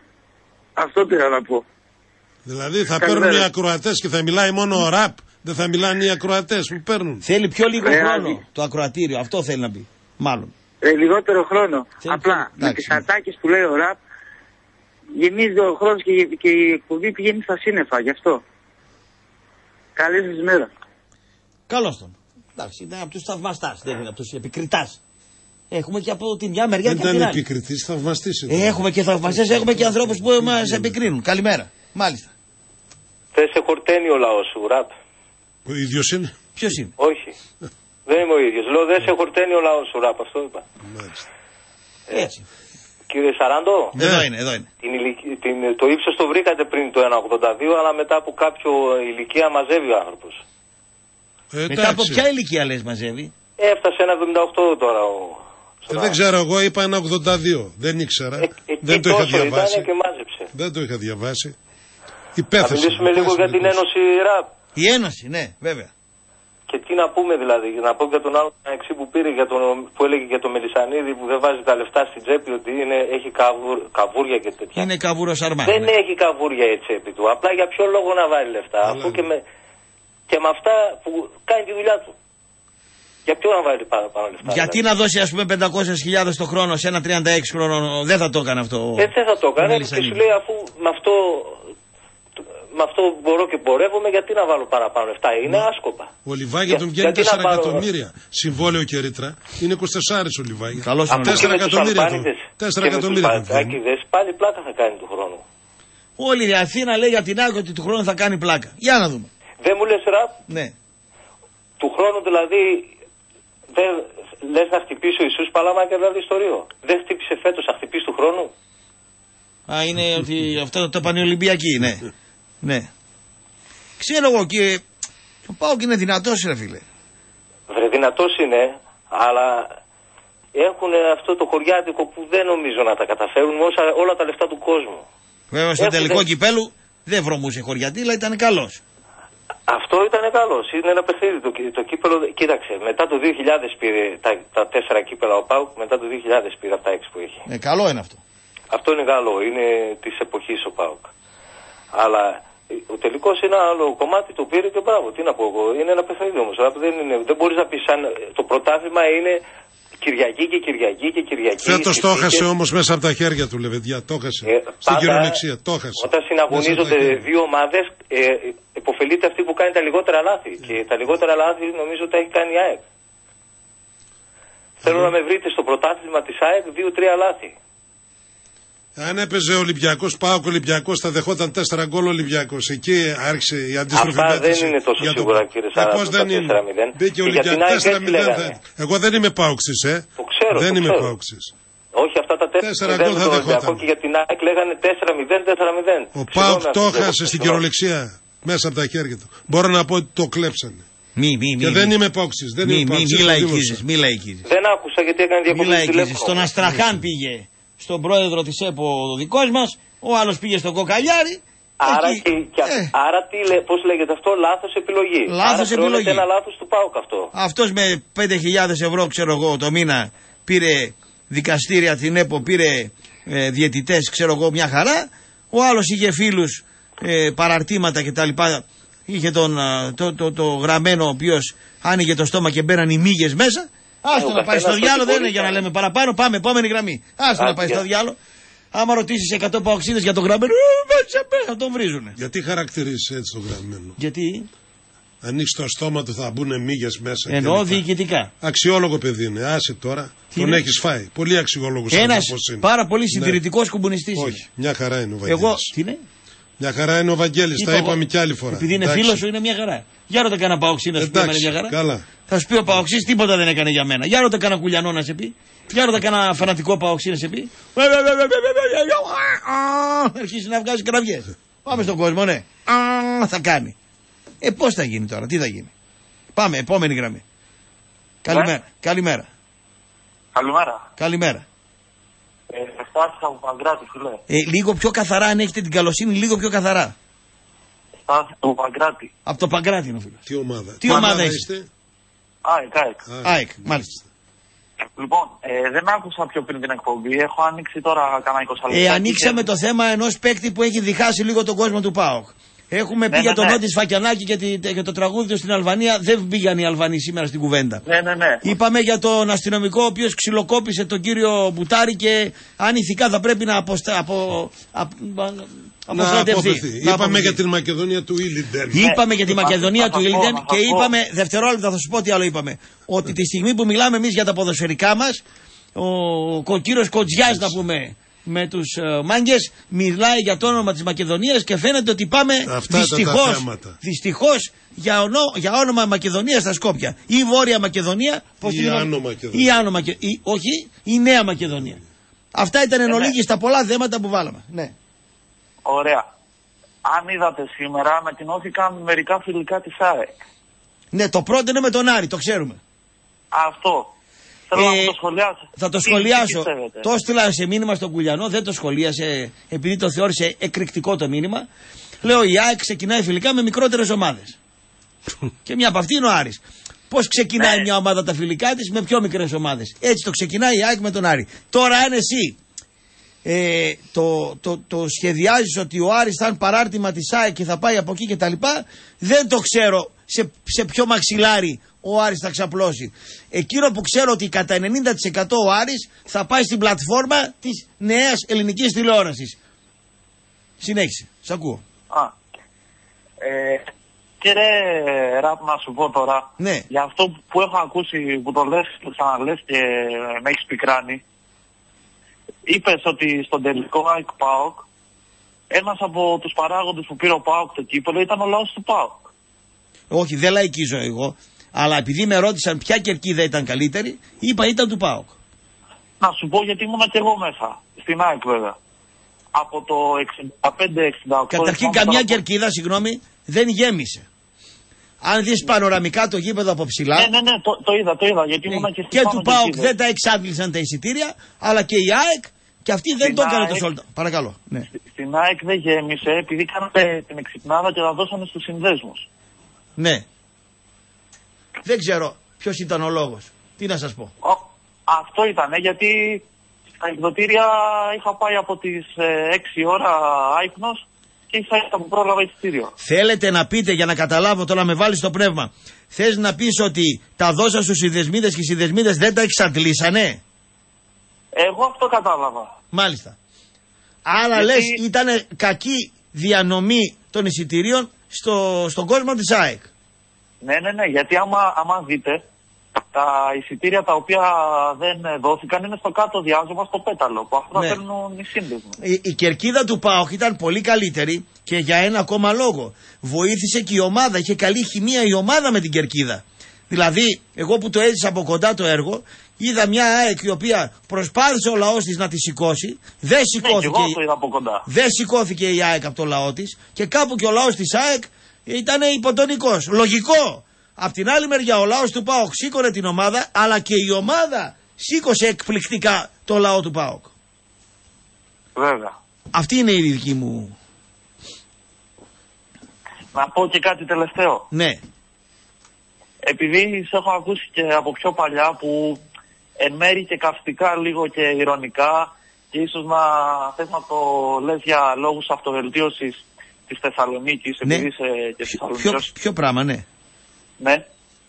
Αυτό πήρα να πω. Δηλαδή θα Καλημέρα. παίρνουν οι ακροατές και θα μιλάει μόνο ο ραπ, δεν θα μιλάνε οι ακροατές που παίρνουν. Θέλει πιο λίγο ε, χρόνο ε, το ακροατήριο, αυτό θέλει να πει, μάλλον. Ε, λιγότερο χρόνο. Θέλει Απλά πιο... με τις ατάκες που λέει ο ραπ γεμίζει ο χρόνος και, και η εκπομπή πηγαίνει στα σύννεφα, γι' αυτό. Καλή σας μέρα. Καλώς τον. Εντάξει, είναι από τους θαυμαστάς, δεν είναι από τους επικριτάς. Έχουμε και από τη μια μεριά και από την άλλη. Δεν ήταν επικριτής, θαυμαστής. Ε, έχουμε και θαυμαστές, έχουμε και ανθρώπους που μας επικρίνουν. Καλημέρα. Μάλιστα. Θες σε χορταίνει ο λαός σου, ραπ. Ο ίδιος είναι. Ποιος είναι. Όχι. Δεν είμαι ο ίδιος. Λέω δεν σε χορταίνει ο λαός σου, ραπ. Αυτό είπα. Μάλιστα. Ε, Έτσι. Κύριε Σαράντο. Ναι. Εδώ είναι, εδώ είναι. Την, την, το ύψος το βρήκατε πριν το ένα ογδόντα δύο, αλλά μετά από κάποιο ηλικία μαζεύει ο άνθρωπος. Ε, μετά από ποια ηλικία λες μαζεύει. Έφτασε ένα εβδομήντα οκτώ τώρα ο... Ε, δεν ξέρω, εγώ είπα ένα ογδόντα δύο. Δεν ήξερα. Ε, ε, δεν το είχα διαβάσει. Και μάζεψε. Δεν το είχα διαβάσει. Υπέθεσε. Θα μιλήσουμε λίγο για την Ένωση ΡΑΠ. Η Ένωση, ναι, βέβαια. Και τι να πούμε δηλαδή, να πω για τον άλλο εξή που πήρε, για τον, που έλεγε για τον Μελισανίδη που δεν βάζει τα λεφτά στην τσέπη, ότι είναι, έχει καβουρ, καβούρια και τέτοια. Είναι καβούρος αρμάνι. Δεν ναι. έχει καβούρια η τσέπη του. Απλά για ποιο λόγο να βάλει λεφτά, αφού και με, και με αυτά που κάνει τη δουλειά του. Για ποιο να βάλει παραπάνω λεφτά. Γιατί δηλαδή. Να δώσει ας πούμε πεντακόσιες χιλιάδες το χρόνο σε ένα τριάντα έξι χρόνο, δεν θα το έκανε αυτό. Έτσι δεν θα το έκανε και σου λέει αφού με αυτό, με αυτό μπορώ και πορεύομαι, γιατί να βάλω παραπάνω λεφτά? Είναι Μα, άσκοπα. Ο Λιβάγια τον βγαίνει τέσσερα εκατομμύρια. Συμβόλαιο και ρήτρα. Είναι είκοσι τέσσερα ο Λιβάγια. Καλώς είναι. τέσσερα εκατομμύρια. τέσσερα εκατομμύρια. Πάλι πλάκα θα κάνει του χρόνου. Όλη η Αθήνα λέει για την άκρη ότι του χρόνου θα κάνει πλάκα. Για να δούμε. Δεν μου λες ραπ. Ναι. Του χρόνου δηλαδή δεν λες να χτυπήσει ο Ιησούς Παλαμάκια δηλαδή στο Ρίο? Δεν χτύπησε φέτος, θα χτυπήσει του χρόνου? Α, είναι ότι αυτό το πανεολυμπιακή, ναι. Ναι. Ξέρω εγώ και ο ΠΑΟΚ είναι δυνατός, ρε φίλε. Βρε, δυνατός είναι, αλλά έχουν αυτό το χωριάτικο που δεν νομίζω να τα καταφέρουν με όσα, όλα τα λεφτά του κόσμου. Βέβαια στο έχουν... τελικό κυπέλου δεν βρωμούσε χωριατή, αλλά ήταν καλός. Αυτό ήταν καλός. Είναι ένα παιχνίδι. Το, το κύπελο, κοίταξε, μετά το δύο χιλιάδες πήρε τα, τα τέσσερα κύπελα ο ΠΑΟΚ, μετά το δύο χιλιάδες πήρε από τα έξι που είχε. Ε, καλό είναι αυτό. Αυτό είναι καλό, είναι της εποχής ο ΠΑΟΚ. Αλλά ο τελικός είναι ένα άλλο κομμάτι, το πήρε και μπράβο. Τι να πω εγώ, είναι ένα παιχνίδι όμως. Δεν, είναι, δεν μπορείς να πεις σαν το πρωτάθλημα είναι Κυριακή και Κυριακή και Κυριακή. Φέτος το έχασε όμως μέσα από τα χέρια του, Λεβεντιά. Το έχασε. Ε, Στην κυριολεξία, το έχασε. Όταν συναγωνίζονται δύο ομάδες, ε, υποφελείται αυτή που κάνει τα λιγότερα λάθη. Mm. Και τα λιγότερα λάθη νομίζω ότι έχει κάνει η ΑΕΚ. Mm. Θέλω να με βρείτε στο πρωτάθλημα της ΑΕΚ δύο-τρία λάθη. Αν έπαιζε ο Ολυμπιακός, ΠΑΟΚ Ολυμπιακός, θα δεχόταν τέσσερα γκολ ο Ολυμπιακός. Εκεί άρχισε η αντίστροφη μέτρηση. Αυτά δεν είναι τόσο το... σίγουρα, κύριε Σάρα. Πώς δεν είναι? Μπήκε ο Ολυμπιακός τέσσερα μηδέν. Εγώ δεν είμαι ΠΑΟΚΣης, ε. Το ξέρω. Δεν το είμαι ξέρω. ΠΑΟΚΣης. Όχι, αυτά τα τέσσερα γκολ θα δεχόταν. Και για την ΑΕΚ λέγανε τέσσερα μηδέν, τέσσερα μηδέν. Ο ΠΑΟΚ το έχασε στην κυριολεξία μέσα από τα χέρια του. Μπορώ να πω ότι το κλέψανε. Μη, μη, μη. Και δεν είμαι ΠΑΟΚΣης. Δεν είμαι ΠΑΟΚΣης. Μη λαϊκίζεις. Δεν άκουσα γιατί έκανε διακοπή τηλέφωνο. Στον Αστραχάν πήγε. Στον πρόεδρο της ΕΠΟ ο δικός μας, ο άλλος πήγε στον Κοκαλιάρη. Άρα, εκεί, και, και, ε. άρα τι, πώς λέγεται αυτό, λάθος επιλογή. Λάθος άρα επιλογή. Ένα λάθος του ΠΑΟΚ αυτό. Αυτός με πέντε χιλιάδες ευρώ, ξέρω εγώ, το μήνα πήρε δικαστήρια την ΕΠΟ, πήρε ε, διαιτητές, ξέρω εγώ, μια χαρά. Ο άλλος είχε φίλους, ε, παραρτήματα κτλ. Είχε τον, το, το, το, το γραμμένο, ο οποίος άνοιγε το στόμα και μπαίναν οι μύγες μέσα. Άστο να πάει στο διάλο, δεν είναι για να λέμε παραπάνω. Πάμε, επόμενη γραμμή. Άστο να πάει στο διάλο. Άμα ρωτήσεις εκατό παοξίδες για το γραμμένο, θα τον βρίζουνε. Γιατί χαρακτηρίζεις έτσι το γραμμένο? Γιατί? Ανοίξει το στόμα του, θα μπουν μύγες μέσα. Εννοώ διοικητικά. Αξιόλογο παιδί είναι. Άσε τώρα. Τι τον έχεις φάει. Πολύ αξιόλογος. Ένας πάρα πολύ συντηρητικός ναι. κομμουνιστής. Όχι, μια χαρά είναι ο Βαγγέλης. Εγώ, τι είναι? Μια χαρά είναι ο Βαγγέλης, τα είπαμε κι άλλη φορά. Επειδή είναι φίλος σου, είναι μια χαρά. Για ρώτα κανένα παοξί να σου πει μια χαρά. Καλά. Θα σου πει ο παοξής τίποτα δεν έκανε για μένα. Για ρώτα κανένα κουλιανό να σε πει. Για ρώτα κανένα φανατικό παοξί να σε πει. Αρχίσει να βγάζει κραυγές. Πάμε στον κόσμο, ναι. Θα κάνει. Ε, πώς θα γίνει τώρα, τι θα γίνει? Πάμε, επόμενη γραμμή. Καλημέρα. Καλημέρα. Καλημέρα. Καλημέρα. Ε, Στάθησα από Παγκράτη, φίλε. Ε, λίγο πιο καθαρά, αν έχετε την καλοσύνη, λίγο πιο καθαρά. Στάθησα από Παγκράτη. Από το Παγκράτη είναι ο φίλος. Τι ομάδα? Τι ομάδα είστε? ΑΕΚ, ΑΕΚ. ΑΕΚ, μάλιστα. Λοιπόν, ε, δεν άκουσα πιο πριν την εκπομπή. Έχω ανοίξει τώρα κανένα είκοσι λεπτά. Ε, ανοίξαμε και... το θέμα ενός παίκτη που έχει διχάσει λίγο τον κόσμο του ΠΑΟΚ. Έχουμε ναι, πει ναι, για τον ναι. Νότι Σφακιανάκη και, τη, και το τραγούδι του στην Αλβανία. Δεν πήγαν οι Αλβανοί σήμερα στην κουβέντα. Ναι, ναι, ναι. Είπαμε για τον αστυνομικό ο οποίος ξυλοκόπησε τον κύριο Μπουτάρη και αν ηθικά θα πρέπει να αποστα... απο... απο... αποστρατευτεί. Είπαμε αποθεθεί. Για την Μακεδονία του Ήλιντεν. Είπαμε ναι, για τη Μακεδονία του Ήλιντεν και είπαμε, δευτερόλεπτα θα σου πω τι άλλο είπαμε. Ότι τη στιγμή που μιλάμε εμείς για τα ποδοσφαιρικά μας, ο, ο κύριος Κοτζιάς να πούμε, με τους uh, μάγκες, μιλάει για το όνομα της Μακεδονίας και φαίνεται ότι πάμε δυστυχώς, δυστυχώς για, ονό, για όνομα Μακεδονία στα Σκόπια. Ή Βόρεια Μακεδονία, πώς ή Άνω Μακεδονία. Ή Άνω Μακεδονία. Όχι, η Νέα Μακεδονία. Αυτά ήταν εν ολίγης τα πολλά θέματα που βάλαμε. Ναι. Ωραία. Αν είδατε σήμερα, με την Όφη κάνουν μερικά φιλικά της ΑΕΚ. Ναι, το πρώτο είναι με τον Άρη, το ξέρουμε. Αυτό. Θέλω ε, να το σχολιάσω. Θα το σχολιάσω. Το έστειλα σε μήνυμα στον Κουλιανό, δεν το σχολίασε επειδή το θεώρησε εκρηκτικό το μήνυμα. Λέω η ΑΕΚ ξεκινάει φιλικά με μικρότερες ομάδες. Και μια από αυτή είναι ο Άρης. Πώς ξεκινάει ναι. μια ομάδα τα φιλικά της με πιο μικρές ομάδες? Έτσι το ξεκινάει η ΑΕΚ με τον Άρη. Τώρα αν εσύ ε, το, το, το σχεδιάζεις ότι ο Άρης θα είναι παράρτημα της ΑΕΚ και θα πάει από εκεί κτλ. Δεν το ξέρω σε, σε ποιο μαξιλάρι ο Άρης θα ξαπλώσει. Εκείνο που ξέρω ότι κατά ενενήντα τοις εκατό ο Άρης θα πάει στην πλατφόρμα της νέας ελληνικής τηλεόρασης. Συνέχισε, σ' ακούω. Α, Ε, κύριε Ραπ, να σου πω τώρα, ναι. για αυτό που έχω ακούσει, που το λες, το ξαναλες και με έχεις πικράνει, είπες ότι στον τελικό ΑΕΚ ΠΑΟΚ, ένας από τους παράγοντες που πήρε ο ΠΑΟΚ το κύπελλο ήταν ο λαός του ΠΑΟΚ. Όχι, δεν λαϊκίζω εγώ, αλλά επειδή με ρώτησαν ποια κερκίδα ήταν καλύτερη, είπα ήταν του ΠΑΟΚ. Να σου πω γιατί ήμουνα και εγώ μέσα, στην ΑΕΚ βέβαια. Από το εξήντα πέντε εξήντα οκτώ... Καταρχήν καμιά κερκίδα, συγγνώμη, δεν γέμισε. Αν δεις πανοραμικά το γήπεδο από ψηλά... Ναι, ναι, ναι, το, το είδα, το είδα, γιατί ήμουν και στην Και του ΠΑΟΚ δεν τα εξάντλησαν τα εισιτήρια, αλλά και η ΑΕΚ, και αυτή δεν το έκανε το σόλτα. Παρακαλώ. Ναι. Στην ΑΕΚ δεν γέμισε, επειδή κάνατε την εξυπνάδα και τα δώσανε στους συνδέσμους. Ναι. Δεν ξέρω ποιος ήταν ο λόγος. Τι να σας πω. Ο, αυτό ήτανε, γιατί στα εκδοτήρια είχα πάει από τις ε, έξι ώρα άϊπνος και ήρθα που πρόλαβα εισιτήριο. Θέλετε να πείτε, για να καταλάβω τώρα, με βάλεις στο πνεύμα, θες να πεις ότι τα δώσα στους συνδεσμίδες και οι συνδεσμίδες δεν τα εξαντλήσανε? Εγώ αυτό κατάλαβα. Μάλιστα. Άρα γιατί... λες ήταν κακή διανομή των εισιτηρίων στο, στον κόσμο της ΑΕΚ. Ναι, ναι, ναι, γιατί άμα, άμα δείτε, τα εισιτήρια τα οποία δεν δόθηκαν είναι στο κάτω διάζωμα, στο πέταλο, που αυτά ναι. παίρνουν οι σύνδεσμοι. Η, η κερκίδα του ΠΑΟΚ ήταν πολύ καλύτερη και για ένα ακόμα λόγο. Βοήθησε και η ομάδα, είχε καλή χημεία η ομάδα με την κερκίδα. Δηλαδή, εγώ που το έζησα από κοντά το έργο, είδα μια ΑΕΚ η οποία προσπάθησε ο λαός της να τη σηκώσει, δεν σηκώθηκε, ναι, το είδα από κοντά. δεν σηκώθηκε η ΑΕΚ από το λαό της και κάπου και ο λαός της ΑΕΚ ήταν υποτονικός. Λογικό. Απ' την άλλη μεριά ο λαός του ΠΑΟΚ σήκωνε την ομάδα, αλλά και η ομάδα σήκωσε εκπληκτικά το λαό του ΠΑΟΚ. Βέβαια. Αυτή είναι η δική μου. Να πω και κάτι τελευταίο. Ναι. Επειδή σε έχω ακούσει και από πιο παλιά που εν μέρει και καυστικά λίγο και ηρωνικά και ίσως να θες να το λες για λόγους αυτοβελτίωσης της Θεσσαλονίκης, ναι. επειδή είσαι και Θεσσαλονίκης. Ποιο, ποιο πράγμα, ναι. Ναι.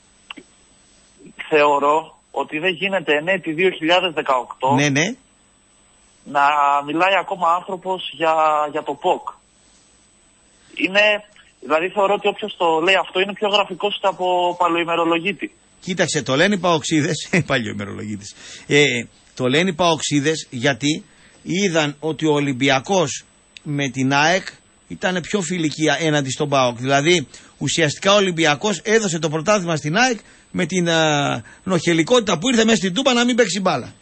Θεωρώ ότι δεν γίνεται εν έτη δύο χιλιάδες δεκαοκτώ ναι, ναι. να μιλάει ακόμα άνθρωπος για, για το ΠΟΚ. Είναι, δηλαδή θεωρώ ότι όποιος το λέει αυτό είναι πιο γραφικός από παλαιοημερολογίτη. Κοίταξε, το λένε οι παοξίδες, παλαιοημερολογίτης, ε, το λένε οι παοξίδες γιατί είδαν ότι ο Ολυμπιακός με την ΑΕΚ ήταν πιο φιλική έναντι στον ΠΑΟΚ. Δηλαδή, ουσιαστικά ο Ολυμπιακός έδωσε το πρωτάθλημα στην ΑΕΚ με την α, νοχελικότητα που ήρθε μέσα στην Τούπα να μην παίξει μπάλα.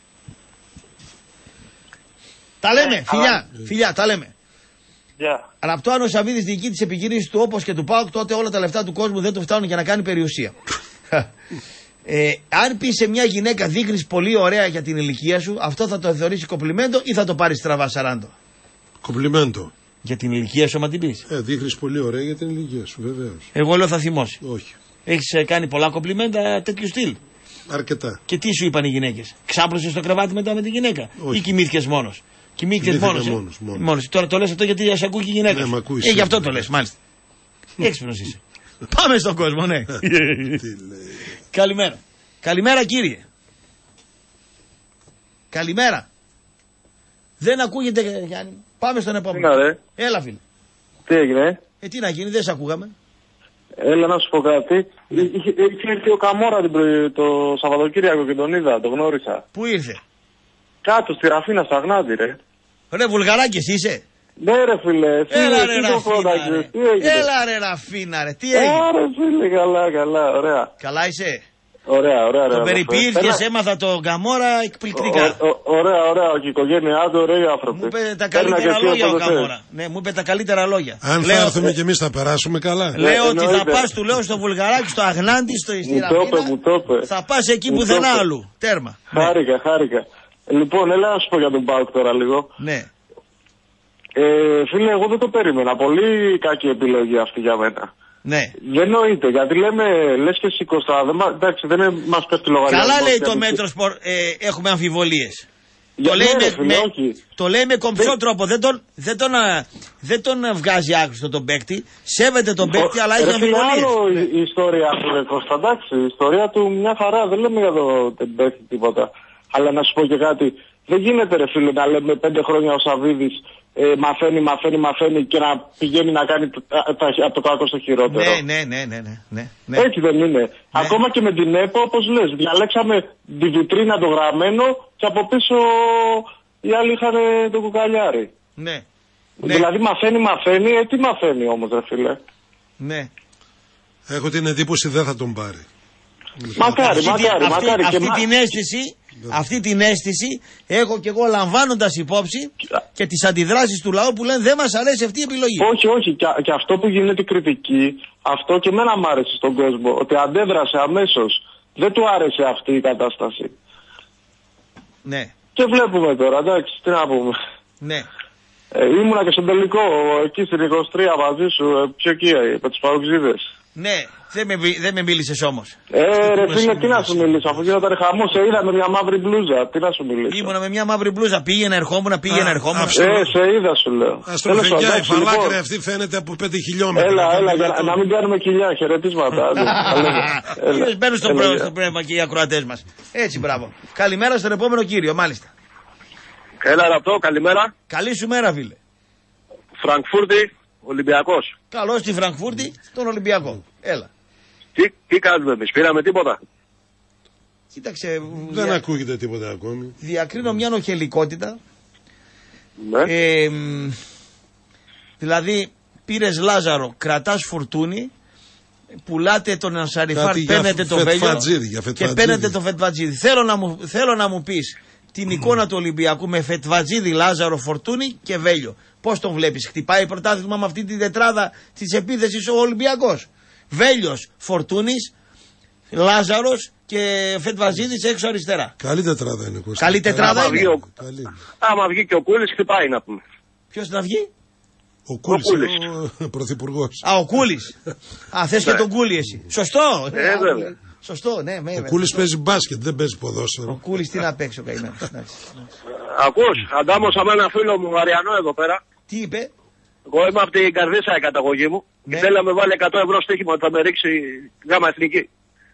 Τα λέμε, ε, φιλιά, αλλά... φιλιά, τα λέμε. Yeah. Αλλά από το αν ο Σαββίδης διοικεί τις επιχειρήσεις του όπως και του ΠΑΟΚ, τότε όλα τα λεφτά του κόσμου δεν του φτάνουν για να κάνει περιουσία. ε, αν πει σε μια γυναίκα δείχνεις πολύ ωραία για την ηλικία σου, αυτό θα το θεωρήσει κομπλιμέντο ή θα το πάρεις στραβά σαράντο? Κομπλιμέντο. Για την ηλικία σου, άμα την πεις. Ε, δείχνεις πολύ ωραία για την ηλικία σου, βεβαίως. Εγώ λέω θα θυμώσει. Όχι. Έχεις κάνει πολλά κομπλιμέντα τέτοιου στυλ? Αρκετά. Και τι σου είπαν οι γυναίκες? Ξάπλωσες στο κρεβάτι μετά με τη γυναίκα? Όχι. Ή κοιμήθηκες μόνος? Κοιμήθηκες μόνος, ε? μόνος, μόνος. μόνος. Τώρα το λες αυτό γιατί σε ακούει και η γυναίκα. Ναι, μ' ακούει. Ε, γι' αυτό το λες, μάλιστα. Έξυπνος είσαι. Πάμε στον κόσμο, ναι. Καλημέρα. Καλημέρα, κύριε. Καλημέρα. Δεν ακούγεται, Γιάννη. Πάμε στον επόμενο. Έλα, Έλα, φίλε. Τι έγινε? Ε, τι να γίνει, δεν σε ακούγαμε. Έλα να σου πω κάτι. Ναι. Είχε, είχε έρθει ο Καμόρα το Σαββατοκύριακο και τον είδα, τον γνώρισα. Πού ήρθε? Κάτω στη Ραφίνα, στα Γνάντι, ρε. Ρε, Βουλγαράκης είσαι? Ναι, ρε φίλε. Έλα, ρε, Ραφίνα, ρε. Έλα, ρε, Ραφίνα, ρε. Τι έγινε? Άρα, φίλε, καλά, καλά, ωραία. Καλά είσαι? Ωραία, ωραία. Τον περιποιήθηκες, έμαθα τον Καμόρα εκπληκτικά. Ο, ο, ωραία, ωραία. Και η οικογένειά του, ωραίοι άνθρωποι. Μου είπε τα καλύτερα λόγια ο Καμόρα. Ναι, μου είπε τα καλύτερα λόγια. Αν λέω, θα έρθουμε κι εμείς θα περάσουμε καλά. Λέω ε, ότι θα πας, του λέω, στο Βουλγαράκι, στο Αγνάντι, στο Ιστιραφίνα. Θα πας εκεί που δεν άλλου. Τέρμα. Χάρηκα, ναι. χάρηκα. Λοιπόν, έλα να σου πω για τον ΠΑΟΚ τώρα λίγο. Ναι. Ε, φίλε, εγώ δεν το περίμενα. Πολύ κακή επιλογή αυτή για μένα. Ναι. Δεν νοείται, γιατί λέμε, λες και σηκωστά, εντάξει, δεν μας πέφτει λογαριασμός. Καλά λέει το μέτρο σπορ, ε, έχουμε αμφιβολίες. Το λέει, ναι, με, φίλε, με, το λέει με κομψό δεν... τρόπο, δεν τον, δεν, τον, δεν τον βγάζει άκουστο τον παίκτη, σέβεται τον παίκτη, αλλά έχει αμφιβολίες. Άλλο ναι. η ιστορία του ρε Κώστα, εντάξει, η ιστορία του μια χαρά, δεν λέμε για τον παίκτη τίποτα. Αλλά να σου πω και κάτι, δεν γίνεται ρε φίλε να λέμε πέντε χρόνια ο Σαββίδης ε, μαθαίνει, μαθαίνει, μαθαίνει και να πηγαίνει να κάνει το, από το κακό στο χειρότερο. Ναι, ναι, ναι, ναι, ναι, ναι, ναι. Έτσι δεν είναι. Ναι. Ακόμα και με την ΕΠΟ, όπως λες, διαλέξαμε τη βιτρίνα το γραμμένο και από πίσω οι άλλοι είχαν το κουκαλιάρι. Ναι. Δηλαδή μαθαίνει, μαθαίνει, ε, τι μαθαίνει όμως ρε φίλε. Ναι. Έχω την εντύπωση δεν θα τον πάρει. Μακάρι, αυτή, μακάρι, αυτή, μακάρι. Αυτή, και αυτή την αίσθηση, αυτή την αίσθηση έχω και εγώ λαμβάνοντας υπόψη και τις αντιδράσεις του λαού που λένε δεν μας αρέσει αυτή η επιλογή. Όχι, όχι. Και, και αυτό που γίνεται κριτική, αυτό και εμένα μου άρεσε στον κόσμο. Ότι αντέδρασε αμέσως. Δεν του άρεσε αυτή η κατάσταση. Ναι. Και βλέπουμε τώρα, εντάξει, τι να πούμε. Ναι. Ε, ήμουνα και στον τελικό, εκεί στην είκοσι τρία μαζί σου, πιο εκεί, με τους Παοξίδες. Ναι, δεν με, δεν με μίλησες όμως. Ε, ρε φίλε, τι να σου μιλήσω, αφού γινόταν χαμός, σε είδα με μια μαύρη μπλούζα, τι να σου μιλήσω. Ήμουνα με μια μαύρη μπλούζα, πήγαινε ερχόμουν, πήγαινε ερχόμουν. Ε, σε είδα σου λέω. Ας το φεγγιά, η φαλάκρη αυτή φαίνεται από πέντε χιλιόμετρα. Έλα, έλα, για να μην κάνουμε κοιλιά, χαιρετίσματα. Κύριε, μπαίνουν στο πνεύμα και οι ακροατές μας. Έτσι, μπράβο. Καλημέρα στον επόμενο κύριο, μάλιστα. Έλα, Ραπτό, καλημέρα. Καλή σου μέρα, φίλε. Φραγκφούρτη, Ολυμπιακός. Καλώς στη Φραγκφούρτη, τον Ολυμπιακό. Έλα. Τι, τι κάνουμε εμείς, πήραμε τίποτα. Κοίταξε. Δεν δια... ακούγεται τίποτα ακόμη. Διακρίνω μια νοχελικότητα. Ναι. Ε, δηλαδή, πήρες Λάζαρο, κρατάς Φουρτούνι, πουλάτε τον Ανσαριφάρ, παίρνετε το Βέλιο και παίρνετε το Φετβατζίδι. Θέλω να μου, θέλω να μου πεις την εικόνα του Ολυμπιακού με Φετβατζίδι, Λάζαρο, Φορτούνι και Βέλιο. Πώς τον βλέπεις, χτυπάει πρωτάθλημα με αυτή τη τετράδα της επίθεσης ο Ολυμπιακός. Βέλιος, Φορτούνης, Λάζαρος και Φετβαζίδης έξω αριστερά. Καλή τετράδα είναι, Κώστα. Καλή τετράδα άμα είναι. Βγει ο... Άμα βγει και ο Κούλης χτυπάει να πούμε. Ποιος να βγει? Ο Κούλης, ο, ο πρωθυπουργός. Α, ο Κούλης. Α, θες και τον Κούλη εσύ. Σωστό. Ε, βέβαια. Σωστό, ναι, βέβαια. Ο Κούλης παίζει μπάσκετ, δεν παίζει ποδόσφαιρο. Ο Κούλης τι να παίξει ο καημένος. Ακούς, αντάμωσα με ένα φίλο μου Μαριανό εδώ πέρα. Τι είπε? Εγώ είμαι από την Καρδίτσα η καταγωγή μου. Ναι. Και θέλει να με βάλει εκατό ευρώ στοίχημα ότι θα με ρίξει γάμα εθνική.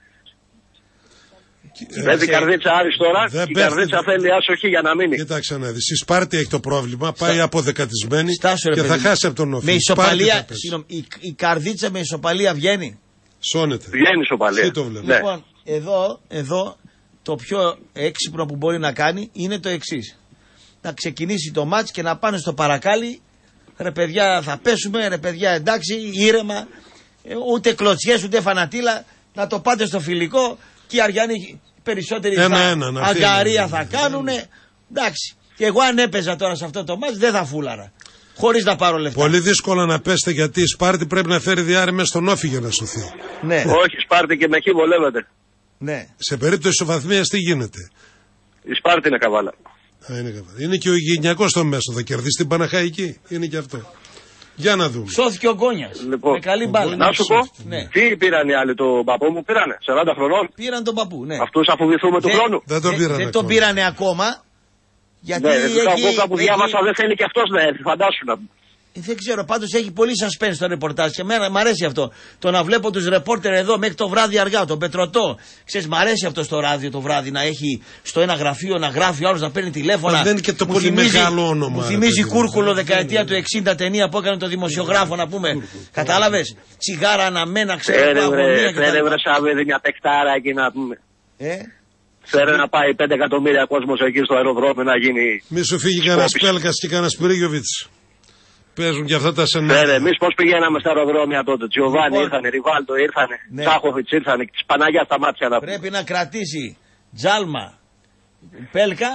Παίζει Καρδίτσα Άρης τώρα. Η Καρδίτσα θέλει άσοχη για να μείνει. Κοίταξε να δεις. Η Σπάρτη έχει το πρόβλημα. Πάει Στα... αποδεκατισμένη Στάσου, και θα χάσει από τον Όφη. Με ισοπαλία. Η, η Καρδίτσα με ισοπαλία βγαίνει. Σώνεται. Βγαίνει ισοπαλία. Το βλέπω. Ναι. Λοιπόν, εδώ, εδώ το πιο έξυπνο που μπορεί να κάνει είναι το εξής. Να ξεκινήσει το μάτς και να πάνε στο παρακάλι. Ρε παιδιά θα πέσουμε, ρε παιδιά εντάξει, ήρεμα, ούτε κλωτσιές ούτε φανατήλα, να το πάτε στο φιλικό και οι Αριανοί περισσότεροι ένα, θα, ένα, αγκαρία θα κάνουνε, εντάξει. Και εγώ αν έπαιζα τώρα σε αυτό το μάτς δεν θα φούλαρα, χωρίς να πάρω λεφτά. Πολύ δύσκολο να πέστε γιατί η Σπάρτη πρέπει να φέρει διάρρη μέσα στον Όφη για να σωθεί. Ναι. Όχι, η Σπάρτη και με εκεί βολεύεται. Ναι. Σε περίπτωση ισοβαθμίας τι γίνεται? Η Σπάρτη είναι καβάλα. Α, είναι, είναι και ο Υγενειακός στο μέσο. Θα κερδίσει την Παναχαϊκή. Είναι και αυτό. Για να δούμε. Σώθηκε ο Γκόνιας. Λοιπόν, με καλή μπάλα. Να σου πω, ναι. Τι πήραν οι άλλοι, τον παππού μου πήρανε, σαράντα χρονών. Πήραν τον παππού, ναι. Αυτούς θα φοβηθούμε του χρόνου. Δεν τον πήρανε δεν τον πήρανε ακόμα. Γιατί ναι, έχει, έχει, κάπου διάβασα δεν θέλει και αυτός να έρθει, φαντάσου να. Δεν ξέρω, πάντως έχει πολύ suspense το ρεπορτάζ και εμένα μ' αρέσει αυτό. Το να βλέπω τους ρεπόρτερ εδώ μέχρι το βράδυ αργά, τον Πετρωτό. Ξέρεις, μ' αρέσει αυτό στο ράδιο το βράδυ να έχει στο ένα γραφείο να γράφει, ο άλλος να παίρνει τηλέφωνα. Δεν είναι και το πολύ θυμίζει, μεγάλο όνομα. Μου θυμίζει Κούρκουλο δεκαετία του εξήντα ταινία που έκανε το δημοσιογράφο να πούμε. Κατάλαβες, τσιγάρα αναμένα, ξέρω. Φέρε βρε Σαββίδη μια παικτάρα εκεί να πούμε. Ε? Φέρε να πάει πέντε εκατομμύρια κόσμος εκεί στο αεροδρόμιο να γίνει. Μη σου φύγει κανένα Πέλκας και κανένα Πυρίγιοβιτς. Παίζουν και αυτά τα σενάρια. Φέρε, εμείς πώς πηγαίναμε στα αεροδρόμια τότε. Τζιοβάνι λοιπόν, ήρθανε, Ριβάλτο ήρθανε, ναι. Τσάχοβιτς ήρθανε, της Παναγιά στα μάτια να πούμε. Πρέπει να κρατήσει Τζάλμα, Πέλκα,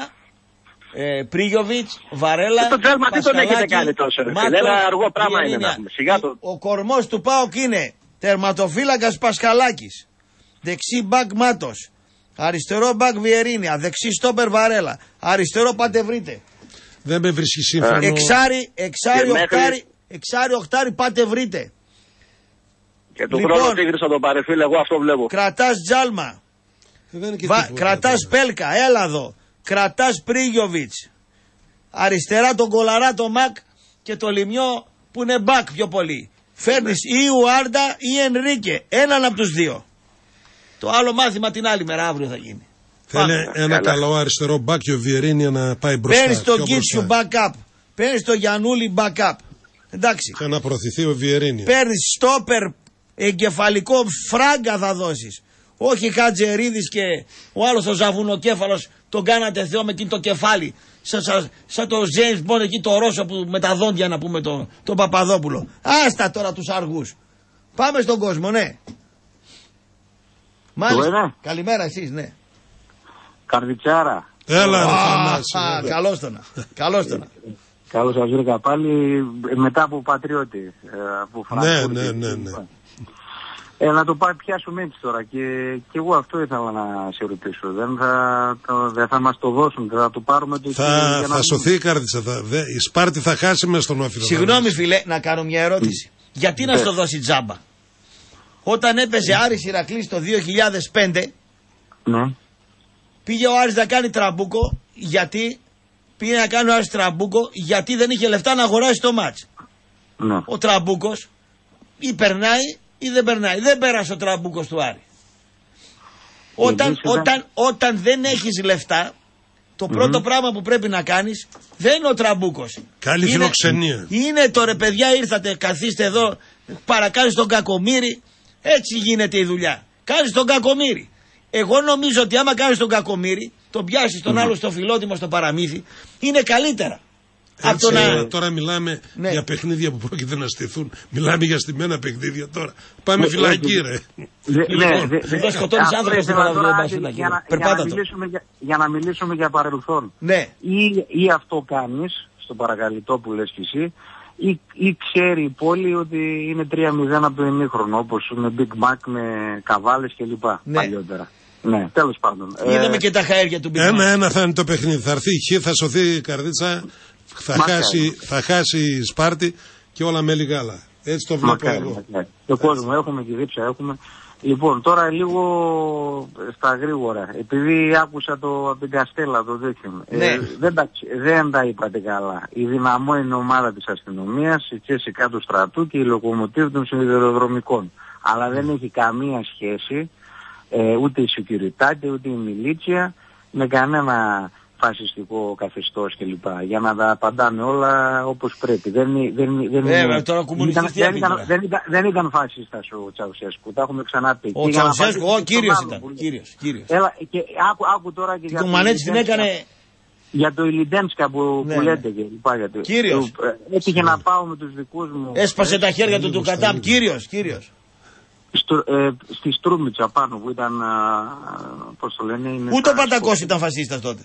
ε, Πρίγιοβιτς, Βαρέλα. Και το Τζάλμα τι τον έχετε κάνει τόσο, ρε φίλε. Ένα αργό πράγμα είναι να πούμε. Σιγά το. Ο κορμός του ΠΑΟΚ είναι τερματοφύλακας Πασχαλάκης, δεξί μπακ Μάτος, αριστερό μπακ Βιερίνια, δεξί στόπερ Βαρέλα, αριστερό Πατεβρίτε. Δεν με βρίσκει σύμφωνο. Εξάρι, εξάρι, οχτάρι, εξάρι, οχτάρι, πάτε βρείτε. Και του λοιπόν, χρόνου Τίγρης θα τον πάρει, φίλε, εγώ αυτό βλέπω. Κρατάς Τζάλμα, Βα, κρατάς Πέλκα, Έλαδο, κρατάς Πρίγιοβιτς, αριστερά τον Κολαρά, τον Μακ και το Λιμιό που είναι μπακ πιο πολύ. Φέρνεις ή Ουάρντα ή Ενρίκε, έναν από τους δύο. Το άλλο μάθημα την άλλη μέρα, αύριο θα γίνει. Θέλει ένα καλά. Καλό αριστερό μπακ και ο Βιερίνια να πάει μπροστά. Παίρνεις τον Κίτσιου backup. παίρνεις το Γιαννούλη backup. Εντάξει. Και να προωθηθεί ο Βιερίνια. Παίρνεις στόπερ εγκεφαλικό, φράγκα θα δώσεις. Όχι Χατζερίδης και ο άλλος ο Ζαβουνοκέφαλος τον κάνατε Θεό με εκείνο το κεφάλι. Σαν, σαν, σαν το James Bond εκεί το Ρώσο που, με τα δόντια να πούμε τον το Παπαδόπουλο. Άστα τώρα τους αργούς. Πάμε στον κόσμο, ναι. Μάλιστα. Καλημέρα εσείς, ναι. Καρδιτσάρα. Έλα, ρε Θανάση. Καλώς τον. Καλώς τον. Καλώς σας βρήκα πάλι μετά από Πατριώτη. Από ναι, ναι, ναι, ναι. Ε, να το πάει πιάσουμε έτσι τώρα και, και εγώ αυτό ήθελα να σε ρωτήσω. Δεν θα, το, δεν θα μας το δώσουν, θα το πάρουμε το Θα, θα να... σωθεί η Καρδίτσα. Θα, δε, η Σπάρτη θα χάσει μέσα στον Όφιλο. Συγγνώμη φίλε, να κάνω μια ερώτηση. Mm. Γιατί να στο δώσει τζάμπα? Όταν έπαιζε Άρης Ηρακλής το δύο χιλιάδες πέντε, ναι. πήγε ο Άρης να κάνει τραμπούκο, γιατί πήγε να κάνει ο Άρης τραμπούκο, γιατί δεν είχε λεφτά να αγοράσει το μάτς. Ναι. Ο τραμπούκος ή περνάει ή δεν περνάει. Δεν πέρασε ο τραμπούκος του Άρη. Όταν, όταν, όταν δεν έχεις λεφτά, το mm-hmm. πρώτο πράγμα που πρέπει να κάνεις δεν είναι ο τραμπούκος. Καλή είναι, φιλοξενία. Είναι το ρε παιδιά, ήρθατε, καθίστε εδώ, παρακάνεις τον κακομοίρη. Έτσι γίνεται η δουλειά. Κάνεις τον κακομοίρη. Εγώ νομίζω ότι άμα κάνεις τον κακομοίρη, τον πιάσεις τον mm-hmm. άλλο στο φιλότιμο στο παραμύθι, είναι καλύτερα. Έτσι, να... Τώρα μιλάμε ναι. για παιχνίδια που πρόκειται να στηθούν. Μιλάμε για στημένα παιχνίδια τώρα. Πάμε ναι, φυλακή, ρε. Δεν σκοτώνεις άνθρωπος στην Παναγιώτη. Για να μιλήσουμε για παρελθόν. Ναι. Ή, ή αυτό κάνεις, στο παρακαλυτό που λες κι εσύ, ή, ή ξέρει η πόλη ότι είναι τρία μηδέν από το ημίχρονο, όπως με Big Mac, με καβάλες κλπ. Ναι. Παλιότερα. Ναι, τέλος πάντων. Είδαμε ε... και τα χαέρια του Big Mac. Ένα-ένα θα είναι το παιχνίδι. Θα έρθει η Χ, θα σωθεί η Καρδίτσα. Θα χάσει, θα χάσει η Σπάρτη και όλα με λιγάλα. Έτσι το βλέπω μακάρι, εγώ. Μακάρι. Το κόσμο έχουμε και δίψα έχουμε. Λοιπόν, τώρα λίγο στα γρήγορα. Επειδή άκουσα το από την Καστέλα το δείχνει. Ναι. Ε, δεν, τα, δεν τα είπατε καλά. Η Δυναμό είναι ομάδα της αστυνομίας, η Τσέσικα του στρατού και η Λοκομοτίβ των σιδηροδρομικών. Αλλά δεν έχει καμία σχέση ε, ούτε η Σικιουριτάτε ούτε η Μιλίτσια με κανένα φασιστικό καθεστώς κλπ. Για να τα απαντάμε όλα όπως πρέπει. Δεν, δεν, δεν, Βέβαια, τώρα κομμουνιστής δεν, ήταν, δεν, ήταν, δεν ήταν φασίστας ο Τσαουσέσκου, τα έχουμε ξαναπεί. Ο Τσαουσέσκου, ο κύριος ήταν. Κύριος, κύριος. Έλα, και άκου, άκου τώρα και για το Μανέτης την έκανε... Για το Ηλιντένσκα που, ναι, που ναι. λέτε και λοιπά. Για το, κύριος. Του, έτυχε ναι. να πάω με τους δικούς μου... Έσπασε τα χέρια του του Κατάμ, κύριος, κύριος. Στο, ε, στη Στρούμιτσα πάνω που ήταν, α, πώς το λένε... Ούτε ο Παντακός ήταν φασίστας τότε.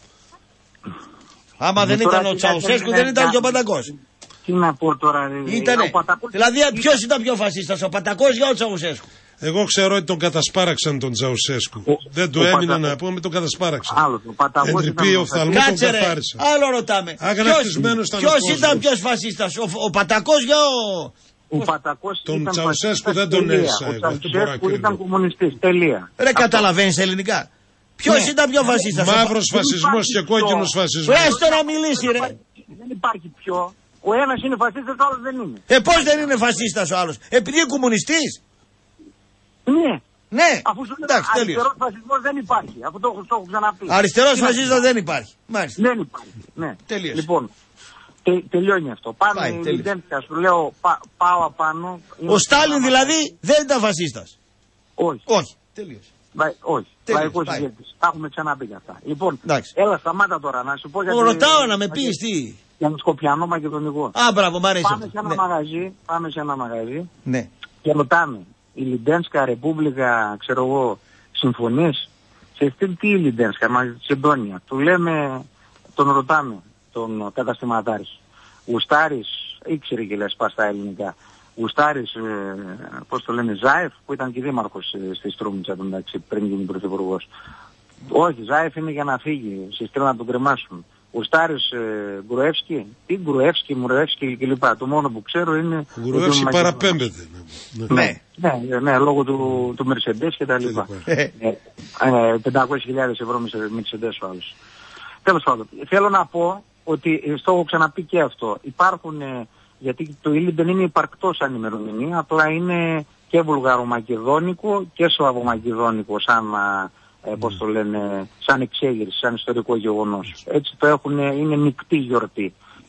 Άμα δεν ήταν ο Τσαουσέσκου, δεν ήταν και ο Παντακός. Τι να πω τώρα, ήτανε. Δηλαδή, ποιος ήταν πιο φασίστας, ο Παντακός ή ο Τσαουσέσκου? Εγώ ξέρω ότι τον κατασπάραξαν τον Τσαουσέσκου. Ο, δεν του έμεινε να πούμε, τον κατασπάραξαν. Άλλο, ο Πατακός ήταν ο φασίστας. Κάτσε ρε, άλλο ρωτάμε. Ποιος ήταν πιο φασίστας, ο, ο Πατακός ή ο... Ο Πατακός τον ήταν Τσαουσέσκου δεν τον έζησα. Ο Τσαουσέσκου ήταν κομμουνιστής, τελεία. Ρε, καταλαβαίνεις ελληνικά. Ποιος ναι. ήταν πιο φασίστας? Μαύρος φασισμός και κόκκινος φασισμός. Πες το να μιλήσει ρε. Δεν υπάρχει πιο. Ο ένας είναι φασίστας, ο άλλος δεν είναι. Ε, πώς δεν είναι φασίστας ο άλλος? Επειδή είναι κομμουνιστής. Ναι. Ναι. Αφού σου λέω αριστερός φασισμός δεν υπάρχει. Αυτό το, το έχω ξαναπεί. Αριστερός φασίστας δεν υπάρχει. Μάλιστα. Δεν υπάρχει. Ναι. Τελείωσε. Λοιπόν, τε, τελειώνει αυτό. Πάμε η Λιντένσκα, σου λέω πά, πάω απάνω. Ο Στάλιν δηλαδή δεν ήταν φασίστας. Όχι. Όχι. Τελείωσε. Βα, όχι, λαϊκός ηγέτης. Τα έχουμε ξαναπεί για αυτά. Λοιπόν, εντάξει. Έλα σταμάτα τώρα να σου πω για... Ρωτάω να με πεις τι. Για τον Σκοπιανό Μακεδονικό. Α, μπράβο, μ' αρέσει. Πάμε σε ένα, ναι. μαγαζί, πάμε σε ένα μαγαζί ναι. και ρωτάμε, η Λιντένσκα Ρεπούμπλικα, ξέρω εγώ, συμφωνείς? Σε αυτή τι η Λιντένσκα, μαζί της Εντόνια. Του λέμε, τον ρωτάμε, τον καταστηματάρχη. Γουστάρης, ήξερε και λες πας στα ελληνικά. Γουστάρης, ε, πώς το λένε, Ζάεφ, που ήταν και δήμαρχος ε, στη Στρούμιτσα, πριν γίνει πρωθυπουργός. Όχι, Ζάεφ είναι για να φύγει, συστήνω να τον κρεμάσουν. Γουστάρης, ε, Γκρουεύσκι, τι Γκρουεύσκι, Μουρεύσκι κλπ. Το μόνο που ξέρω είναι... Γκρουεύσκι παραπέμπεται. Ναι, ναι, ναι, ναι, λόγω του, του Mercedes και τα λοιπά. πεντακόσιες χιλιάδες ευρώ Mercedes ο άλλος. Τέλος πάντων, θέλω να πω ότι, στο έχω ξαναπεί και αυτό, υπάρχουν... Ε, γιατί το Ήλιν δεν είναι υπαρκτό σαν ημερομηνία, απλά είναι και βουλγαρομακεδόνικο και σλαβομακεδόνικο σαν, ε, πώς το λένε, σαν εξέγερση, σαν ιστορικό γεγονός. Έτσι το έχουν, είναι μεικτή γιορτή.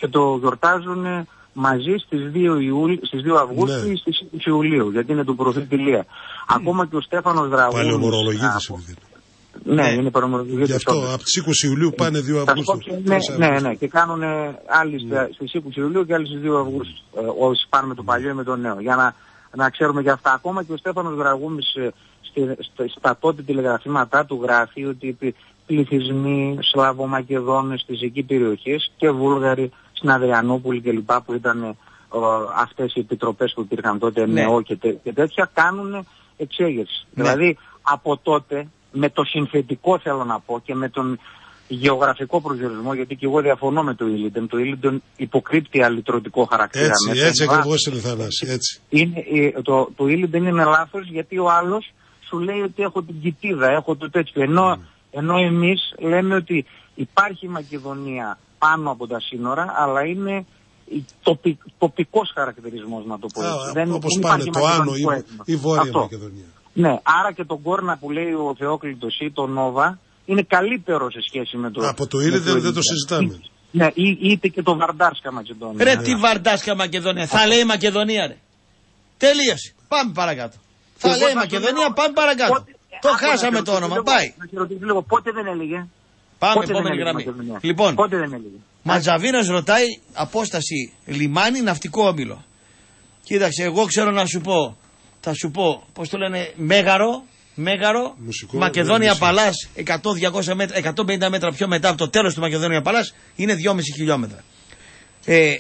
και το γιορτάζουν μαζί στις δύο, Ιούλ, στις δύο Αυγούστου ή στις είκοσι Ιουλίου, γιατί είναι του προφήτη Ηλία. Mm. Ακόμα και ο Στέφανος Δραγούμης. Παλαιομορολογίτης. Ναι, είναι παρομολογητής. Γι' αυτό από τις είκοσι Ιουλίου πάνε δύο Αυγούστου. Ναι, ναι, ναι, και κάνουν άλλοι στις είκοσι Ιουλίου και άλλοι στις δύο Αυγούστου. Όσοι πάνε με το παλιό ή με το νέο. Για να, να ξέρουμε για αυτά. Ακόμα και ο Στέφανος Δραγούμης στα τότε τηλεγραφήματά του γράφει ότι πληθυσμοί Σλαβομακεδόνες στις εκεί περιοχές και Βούλγαροι στην Αδριανούπολη κλπ. Που ήταν ε, αυτές οι επιτροπές που υπήρχαν τότε, ναι. ΝΕΟ και, τε, και τέτοια, κάνουν εξέγερση. Ναι. Δηλαδή από τότε με το συνθετικό θέλω να πω και με τον γεωγραφικό προσδιορισμό, γιατί και εγώ διαφωνώ με το Ήλιντεν. Το Ήλιντεν υποκρύπτει αλυτρωτικό χαρακτήρα. Έτσι, έτσι ακριβώς είναι, Θανάση, έτσι. Είναι, το, το Ήλιντεν είναι λάθος, γιατί ο άλλος σου λέει ότι έχω την κοιτίδα, έχω το τέτοιο. Ενώ, mm. ενώ εμείς λέμε ότι υπάρχει Μακεδονία πάνω από τα σύνορα, αλλά είναι τοπι, τοπικός χαρακτηρισμός, να το πω. Α, δεν, όπως δεν πάνε το Άνω ή η Βόρεια αυτό. Μακεδονία. Ναι, άρα και τον Κόρνα που λέει ο Θεόκλητος ή το Νόβα είναι καλύτερο σε σχέση με το... Από το Ήλιντεν δεν, δεν το συζητάμε. Ναι, ή, είτε και το Βαρντάρσκα Μακεδονία. Ρε, τι Βαρντάρσκα Μακεδονία, θα λέει Μακεδονία, ρε. Τελείωσε, πάμε παρακάτω. Θα λέει Μακεδονία, πάμε παρακάτω. Το χάσαμε το όνομα, πάει. Να σε ρωτήσω λίγο, πότε δεν έλεγε. Πάμε, επόμενη γραμμή. Λοιπόν, πότε δεν έλεγε. Ματζαβίνας ρωτάει απόσταση λιμάνι, ναυτικό όμιλο. Κοίταξε, εγώ ξέρω να σου πω, θα σου πω, πώς το λένε, Μέγαρο, Μέγαρο, Μουσικό, Μακεδόνια Παλάς, εκατό με διακόσια μέτρα, εκατόν πενήντα μέτρα πιο μετά από το τέλος του Μακεδόνια Παλάς, είναι δυόμισι χιλιόμετρα. Ε,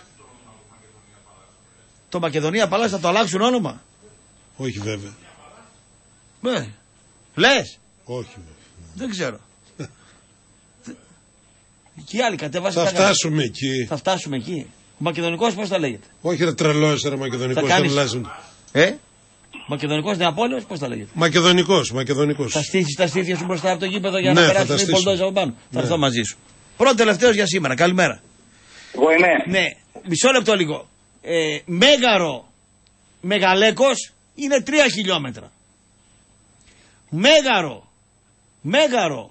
το Μακεδονία Παλάς θα το αλλάξουν όνομα. Όχι βέβαια. Ναι. Λες. Όχι βέβαια. Δεν ξέρω. Και οι άλλοι κατέβασαν. Θα φτάσουμε εκεί. Θα φτάσουμε εκεί. Ο Μακεδονικός πώς θα λέγεται. Όχι ρε τρελός ρε Μακεδονικός. Θα κάνεις... Ε? Μακεδονικός Νεαπόλεως πώς θα λέγεται. Μακεδονικός, Μακεδονικός. Θα στήσεις τα στήθια σου μπροστά από το γήπεδο για ναι, να περάσεις οι πολτόες από πάνω. Ναι. Θα έρθω μαζί σου. Πρώτο τελευταίος για σήμερα. Καλημέρα. Εγώ είμαι. Ναι. Μισό λεπτό λίγο. Ε, Μέγαρο Μεγαλέκος είναι τρία χιλιόμετρα. Μέγαρο Μέγαρο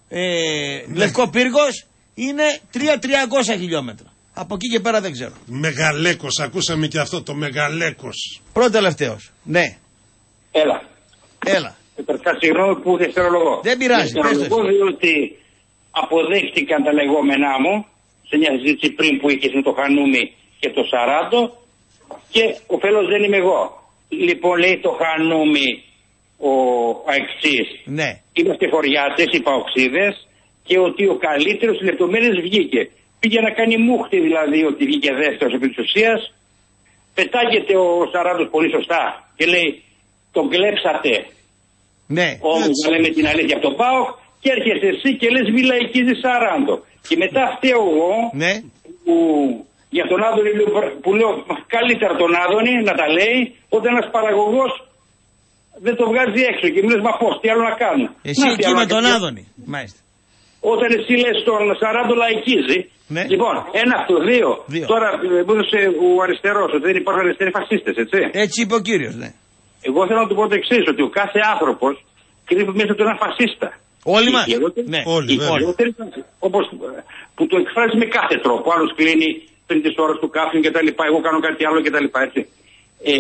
ε, ναι. Λευκό Πύργος είναι τρία χιλιάδες τριακόσια χιλιόμετρα. Από εκεί και πέρα δεν ξέρω. Μεγαλέκος, ακούσαμε και αυτό το Μεγαλέκος. Πρώτο τελευταίος. Ναι. Έλα. Έλα. Καταρχάς συγγνώμη που δευτερολογώ. Δεν πειράζει. Δευτερολογώ διότι αποδέχτηκαν τα λεγόμενά μου σε μια συζήτηση πριν που είχε με το Χανούμι και το Σαράντο και ο φέλος δεν είμαι εγώ. Λοιπόν λέει το Χανούμι ο αεξής. Ναι. Είμαστε χωριάτες, οι παοξίδες και ότι ο καλύτερος λεπτομέρειες βγήκε. Πήγε να κάνει μούχτη δηλαδή ότι βγήκε δεύτερος επί της ουσίας. Πετάγεται ο Σαράντος πολύ σωστά και λέει τον κλέψατε. Ναι. Όμως να λέμε την αλήθεια από τον ΠΑΟΚ και έρχεσαι εσύ και λες μη λαϊκίζεις Σαράντο. Και μετά φταίω εγώ ναι. που για τον Άδωνη που λέω καλύτερα τον Άδωνη να τα λέει όταν ένας παραγωγός δεν το βγάζει έξω και μου λες μα πώς, τι άλλο να κάνω. Εσύ εκεί με τον Άδωνη. Μάλιστα. Όταν εσύ λες τον Σαράντο λαϊκίζει. Ναι. Λοιπόν, ένα αυτό, δύο. δύο. Τώρα μου έδωσε ο αριστερός ότι δεν υπάρχουν αριστεροί φασίστες, έτσι. Έτσι είπε ο κύριος, ναι. Εγώ θέλω να του πω το εξής, ότι ο κάθε άνθρωπος κρύβει μέσα του ένα φασίστα. Όλοι μας. Ναι, όλοι, όπως που το εκφράζει με κάθε τρόπο. Άλλος κλείνει πριν τις ώρες του κάφιου και τα λοιπά. Εγώ κάνω κάτι άλλο και τα λοιπά, έτσι. Ε,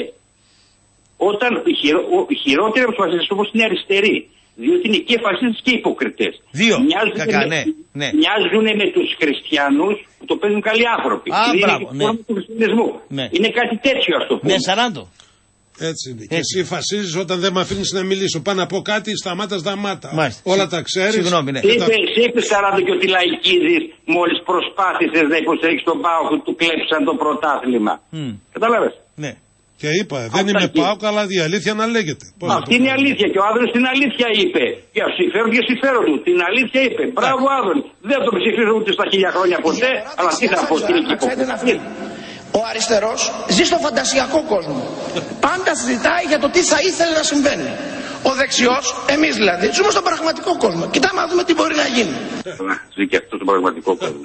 όταν οι, χειρο, οι χειρότεροι από τους φασίστες όμως είναι αριστεροί. Διότι είναι και φασίστες και υποκριτές. Δύο. Μοιάζουν, Κακά, με, ναι, ναι. μοιάζουν με τους χριστιανούς που το παίζουν καλοί άνθρωποι. Α, είναι μπράβο, ναι. του χριστιανισμού. Ναι. Είναι κάτι τέτοιο ας το πούμε. Ναι, Σαράντο. Έτσι είναι. Και εσύ φασίζεις όταν δεν με αφήνεις να μιλήσω. Πάω να πω κάτι, σταμάτα, σταμάτα. Μάλιστα. Όλα τα ξέρεις. Συγγνώμη, ναι. Σε είπε Σαράντο και ότι λαϊκίζεις μόλις προσπάθησες να υποστηρίξεις τον ΠΑΟΚ που του κλέψαν το πρωτάθλημα. Mm. Κατάλαβες. Ναι. Και είπα, δεν είμαι ΠΑΟΚ, αλλά η αλήθεια να λέγεται. Πώς αυτή είναι η αλήθεια και ο Άδωνης την αλήθεια είπε. Για συμφέρον και συμφέρον του. Την αλήθεια είπε. Μπράβο Άδωνη. Δεν τον ψηφίζω ούτε στα χίλια χρόνια ποτέ, αλλά τι θα πω στην εκεί. Ο αριστερός ζει στο φαντασιακό κόσμο. Πάντα συζητάει για το τι θα ήθελε να συμβαίνει. Ο δεξιός, εμείς δηλαδή, ζούμε στον πραγματικό κόσμο. Κοιτάμε να δούμε τι μπορεί να γίνει. Ζει και αυτό στον πραγματικό κόσμο.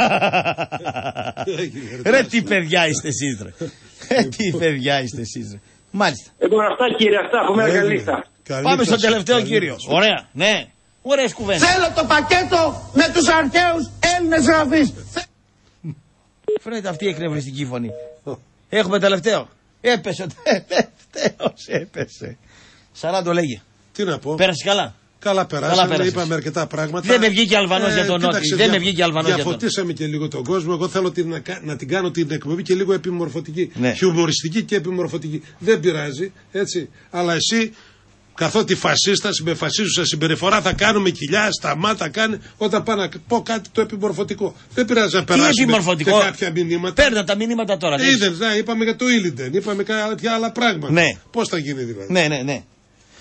Ρε τι παιδιά είστε εσείς ρε. Ρε τι παιδιά είστε εσείς ρε. Μάλιστα. Εγώ αυτά κύριε, αυτά από μέρα καλή νύχτα. Πάμε στο τελευταίο κύριο. Ωραία, ναι. Ωραίες κουβέντες. Θέλω το πακέτο με τους αρχαίους Έλληνες γραφείς. Φαίνεται αυτή η εκνευριστική φωνή. Έχουμε τελευταίο. Έπεσε ο τελευταίος, έπεσε. Σαράντο λέγε. Τι να πω. Πέρασε καλά. Καλά περάσαμε, είπαμε αρκετά πράγματα. Δεν με βγήκε Αλβανός ε, για τον Νότι. Δεν με βγήκε Αλβανός για τον. Διαφωτίσαμε και λίγο τον κόσμο. Εγώ θέλω την, να, να την κάνω την εκπομπή και λίγο επιμορφωτική. Ναι. Χιουμοριστική και επιμορφωτική. Δεν πειράζει, έτσι. Αλλά εσύ, καθότι φασίστα, με φασίζουσα συμπεριφορά, θα κάνουμε κοιλιά, σταμάτα, κάνει. Όταν πάω να πω κάτι το επιμορφωτικό. Δεν πειράζει να περάσουμε σε κάποια μηνύματα. Παίρνω τα μηνύματα τώρα. Είδες, ναι, είπαμε για το Ήλιντεν, είπαμε κάποια άλλα πράγματα. Ναι. Πώς θα γίνει δηλαδή. Ναι, ναι, ναι.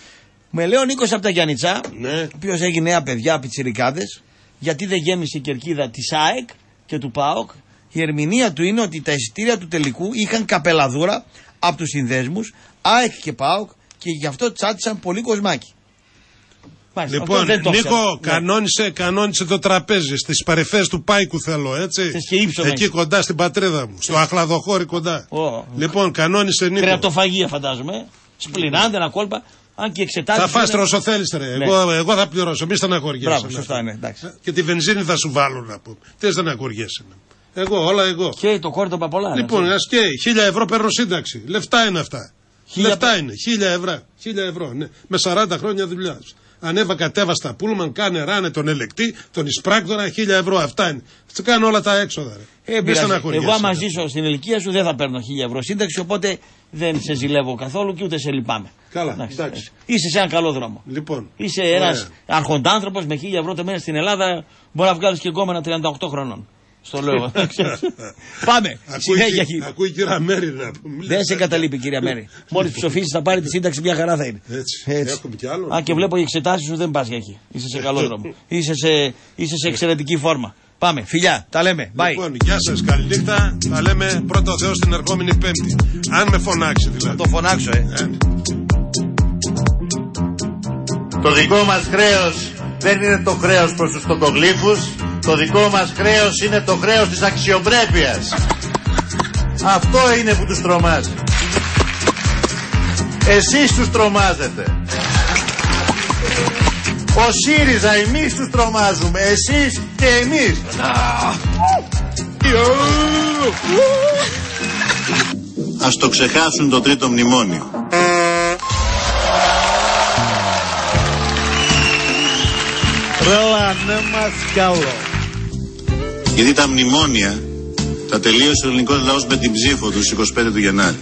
Με λέει ο Νίκος από τα Γιάννητσά, ναι. ο οποίος έχει νέα παιδιά, πιτσιρικάδες, γιατί δεν γέμισε η κερκίδα της ΑΕΚ και του ΠΑΟΚ. Η ερμηνεία του είναι ότι τα εισιτήρια του τελικού είχαν καπελαδούρα από τους συνδέσμους ΑΕΚ και ΠΑΟΚ και γι' αυτό τσάτισαν πολύ κοσμάκι. Μάλιστα, λοιπόν, Νίκο, κανόνισε, κανόνισε το τραπέζι στις παρυφές του Πάικου θέλω, έτσι. Εκεί κοντά στην πατρίδα μου, στο Αχλαδοχώρι κοντά. Oh. Λοιπόν, κανόνισε Νίκο. Κρεατοφαγία φαντάζομαι, σπληνάντε ένα κόλπα. Αν και εξετάσεις. Θα φας είναι... όσο θέλεις ρε. Ναι. Εγώ, εγώ θα πληρώσω. Μη στεναχωριέσαι. Μπράβο, σωστά είναι. Εντάξει. Και τη βενζίνη θα σου βάλω να πούμε. Τι στεναχωριέσαι. Εγώ, όλα εγώ. Και το κόρτο πολλά. Λοιπόν, α και χίλια ευρώ παίρνω σύνταξη. Λεφτά είναι αυτά. Χίλια... Λεφτά είναι. Χίλια ευρώ. Χίλια ευρώ. Ναι. Με σαράντα χρόνια δουλειά. Ανέβα, κατέβα στα πούλμαν, κάνε ράνε τον ελεκτή, τον εισπράκτορα, χίλια ευρώ. Αυτά είναι. Θα κάνω όλα τα έξοδα. Ρε. Ε, εγώ άμα ζήσω στην ηλικία σου δεν θα παίρνω χίλια ευρώ σύνταξη, οπότε δεν σε ζηλεύω καθόλου και ούτε σε λυπάμαι. Καλά, εντάξει. Είσαι σε έναν καλό δρόμο. Λοιπόν, είσαι ένας αρχοντάνθρωπος με χίλια ευρώ το μήνα στην Ελλάδα, μπορεί να βγάλεις και γκόμενα τριάντα οκτώ χρονών. Στο λέω. Πάμε. Συνέχεια. Ακούει η κυρία Μέρη να πούμε. Δεν σε καταλείπει η κυρία Μέρη. Μόλις ψοφήσεις θα πάρει τη σύνταξη, μια χαρά θα είναι. Έτσι. Έτσι. Έχουμε κι άλλο. Α, και βλέπω οι εξετάσεις σου δεν πας για εκεί. Είσαι σε καλό δρόμο. Είσαι σε, είσαι σε εξαιρετική φόρμα. Πάμε, φιλιά, τα λέμε. Bye. Λοιπόν, γεια σας, καληνύχτα. Τα λέμε πρώτο Θεό την ερχόμενη Πέμπτη. Αν με φωνάξει δηλαδή. Θα το φωνάξω, ε. ε. Το δικό μας χρέος δεν είναι το χρέος προς τους τοκογλύφους. Το δικό μας χρέος είναι το χρέος της αξιοπρέπειας. Αυτό είναι που τους τρομάζει. Εσείς τους τρομάζετε. Ο ΣΥΡΙΖΑ, εμείς τους τρομάζουμε. Εσείς και εμείς. Ας το ξεχάσουν το τρίτο μνημόνιο. Τρελάνε μας κι άλλο. Γιατί τα μνημόνια τα τελείωσε ο ελληνικός λαός με την ψήφο του στις είκοσι πέντε του Γενάρη.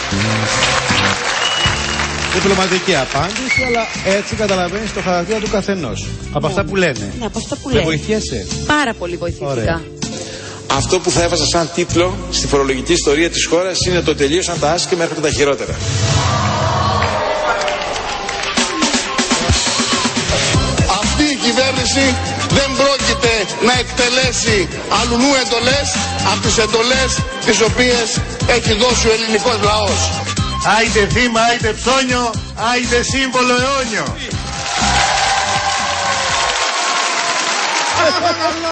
Διπλωματική απάντηση, αλλά έτσι καταλαβαίνεις το χαρακτήρα του καθενός. Από ναι. αυτά που λένε. Ναι, από αυτά που λένε. Δεν βοηθιέσαι. Πάρα πολύ βοηθητικά. Αυτό που θα έβαζα σαν τίτλο στη φορολογική ιστορία της χώρας είναι το τελείωσαν τα άσχημα, έρχονται τα χειρότερα. Αυτή η κυβέρνηση δεν πρόκειται να εκτελέσει αλλουνού εντολές από τις εντολές τις οποίες έχει δώσει ο ελληνικός λαός. Άιντε θύμα, άιντε ψώνιο, άιντε σύμβολο αιώνιο.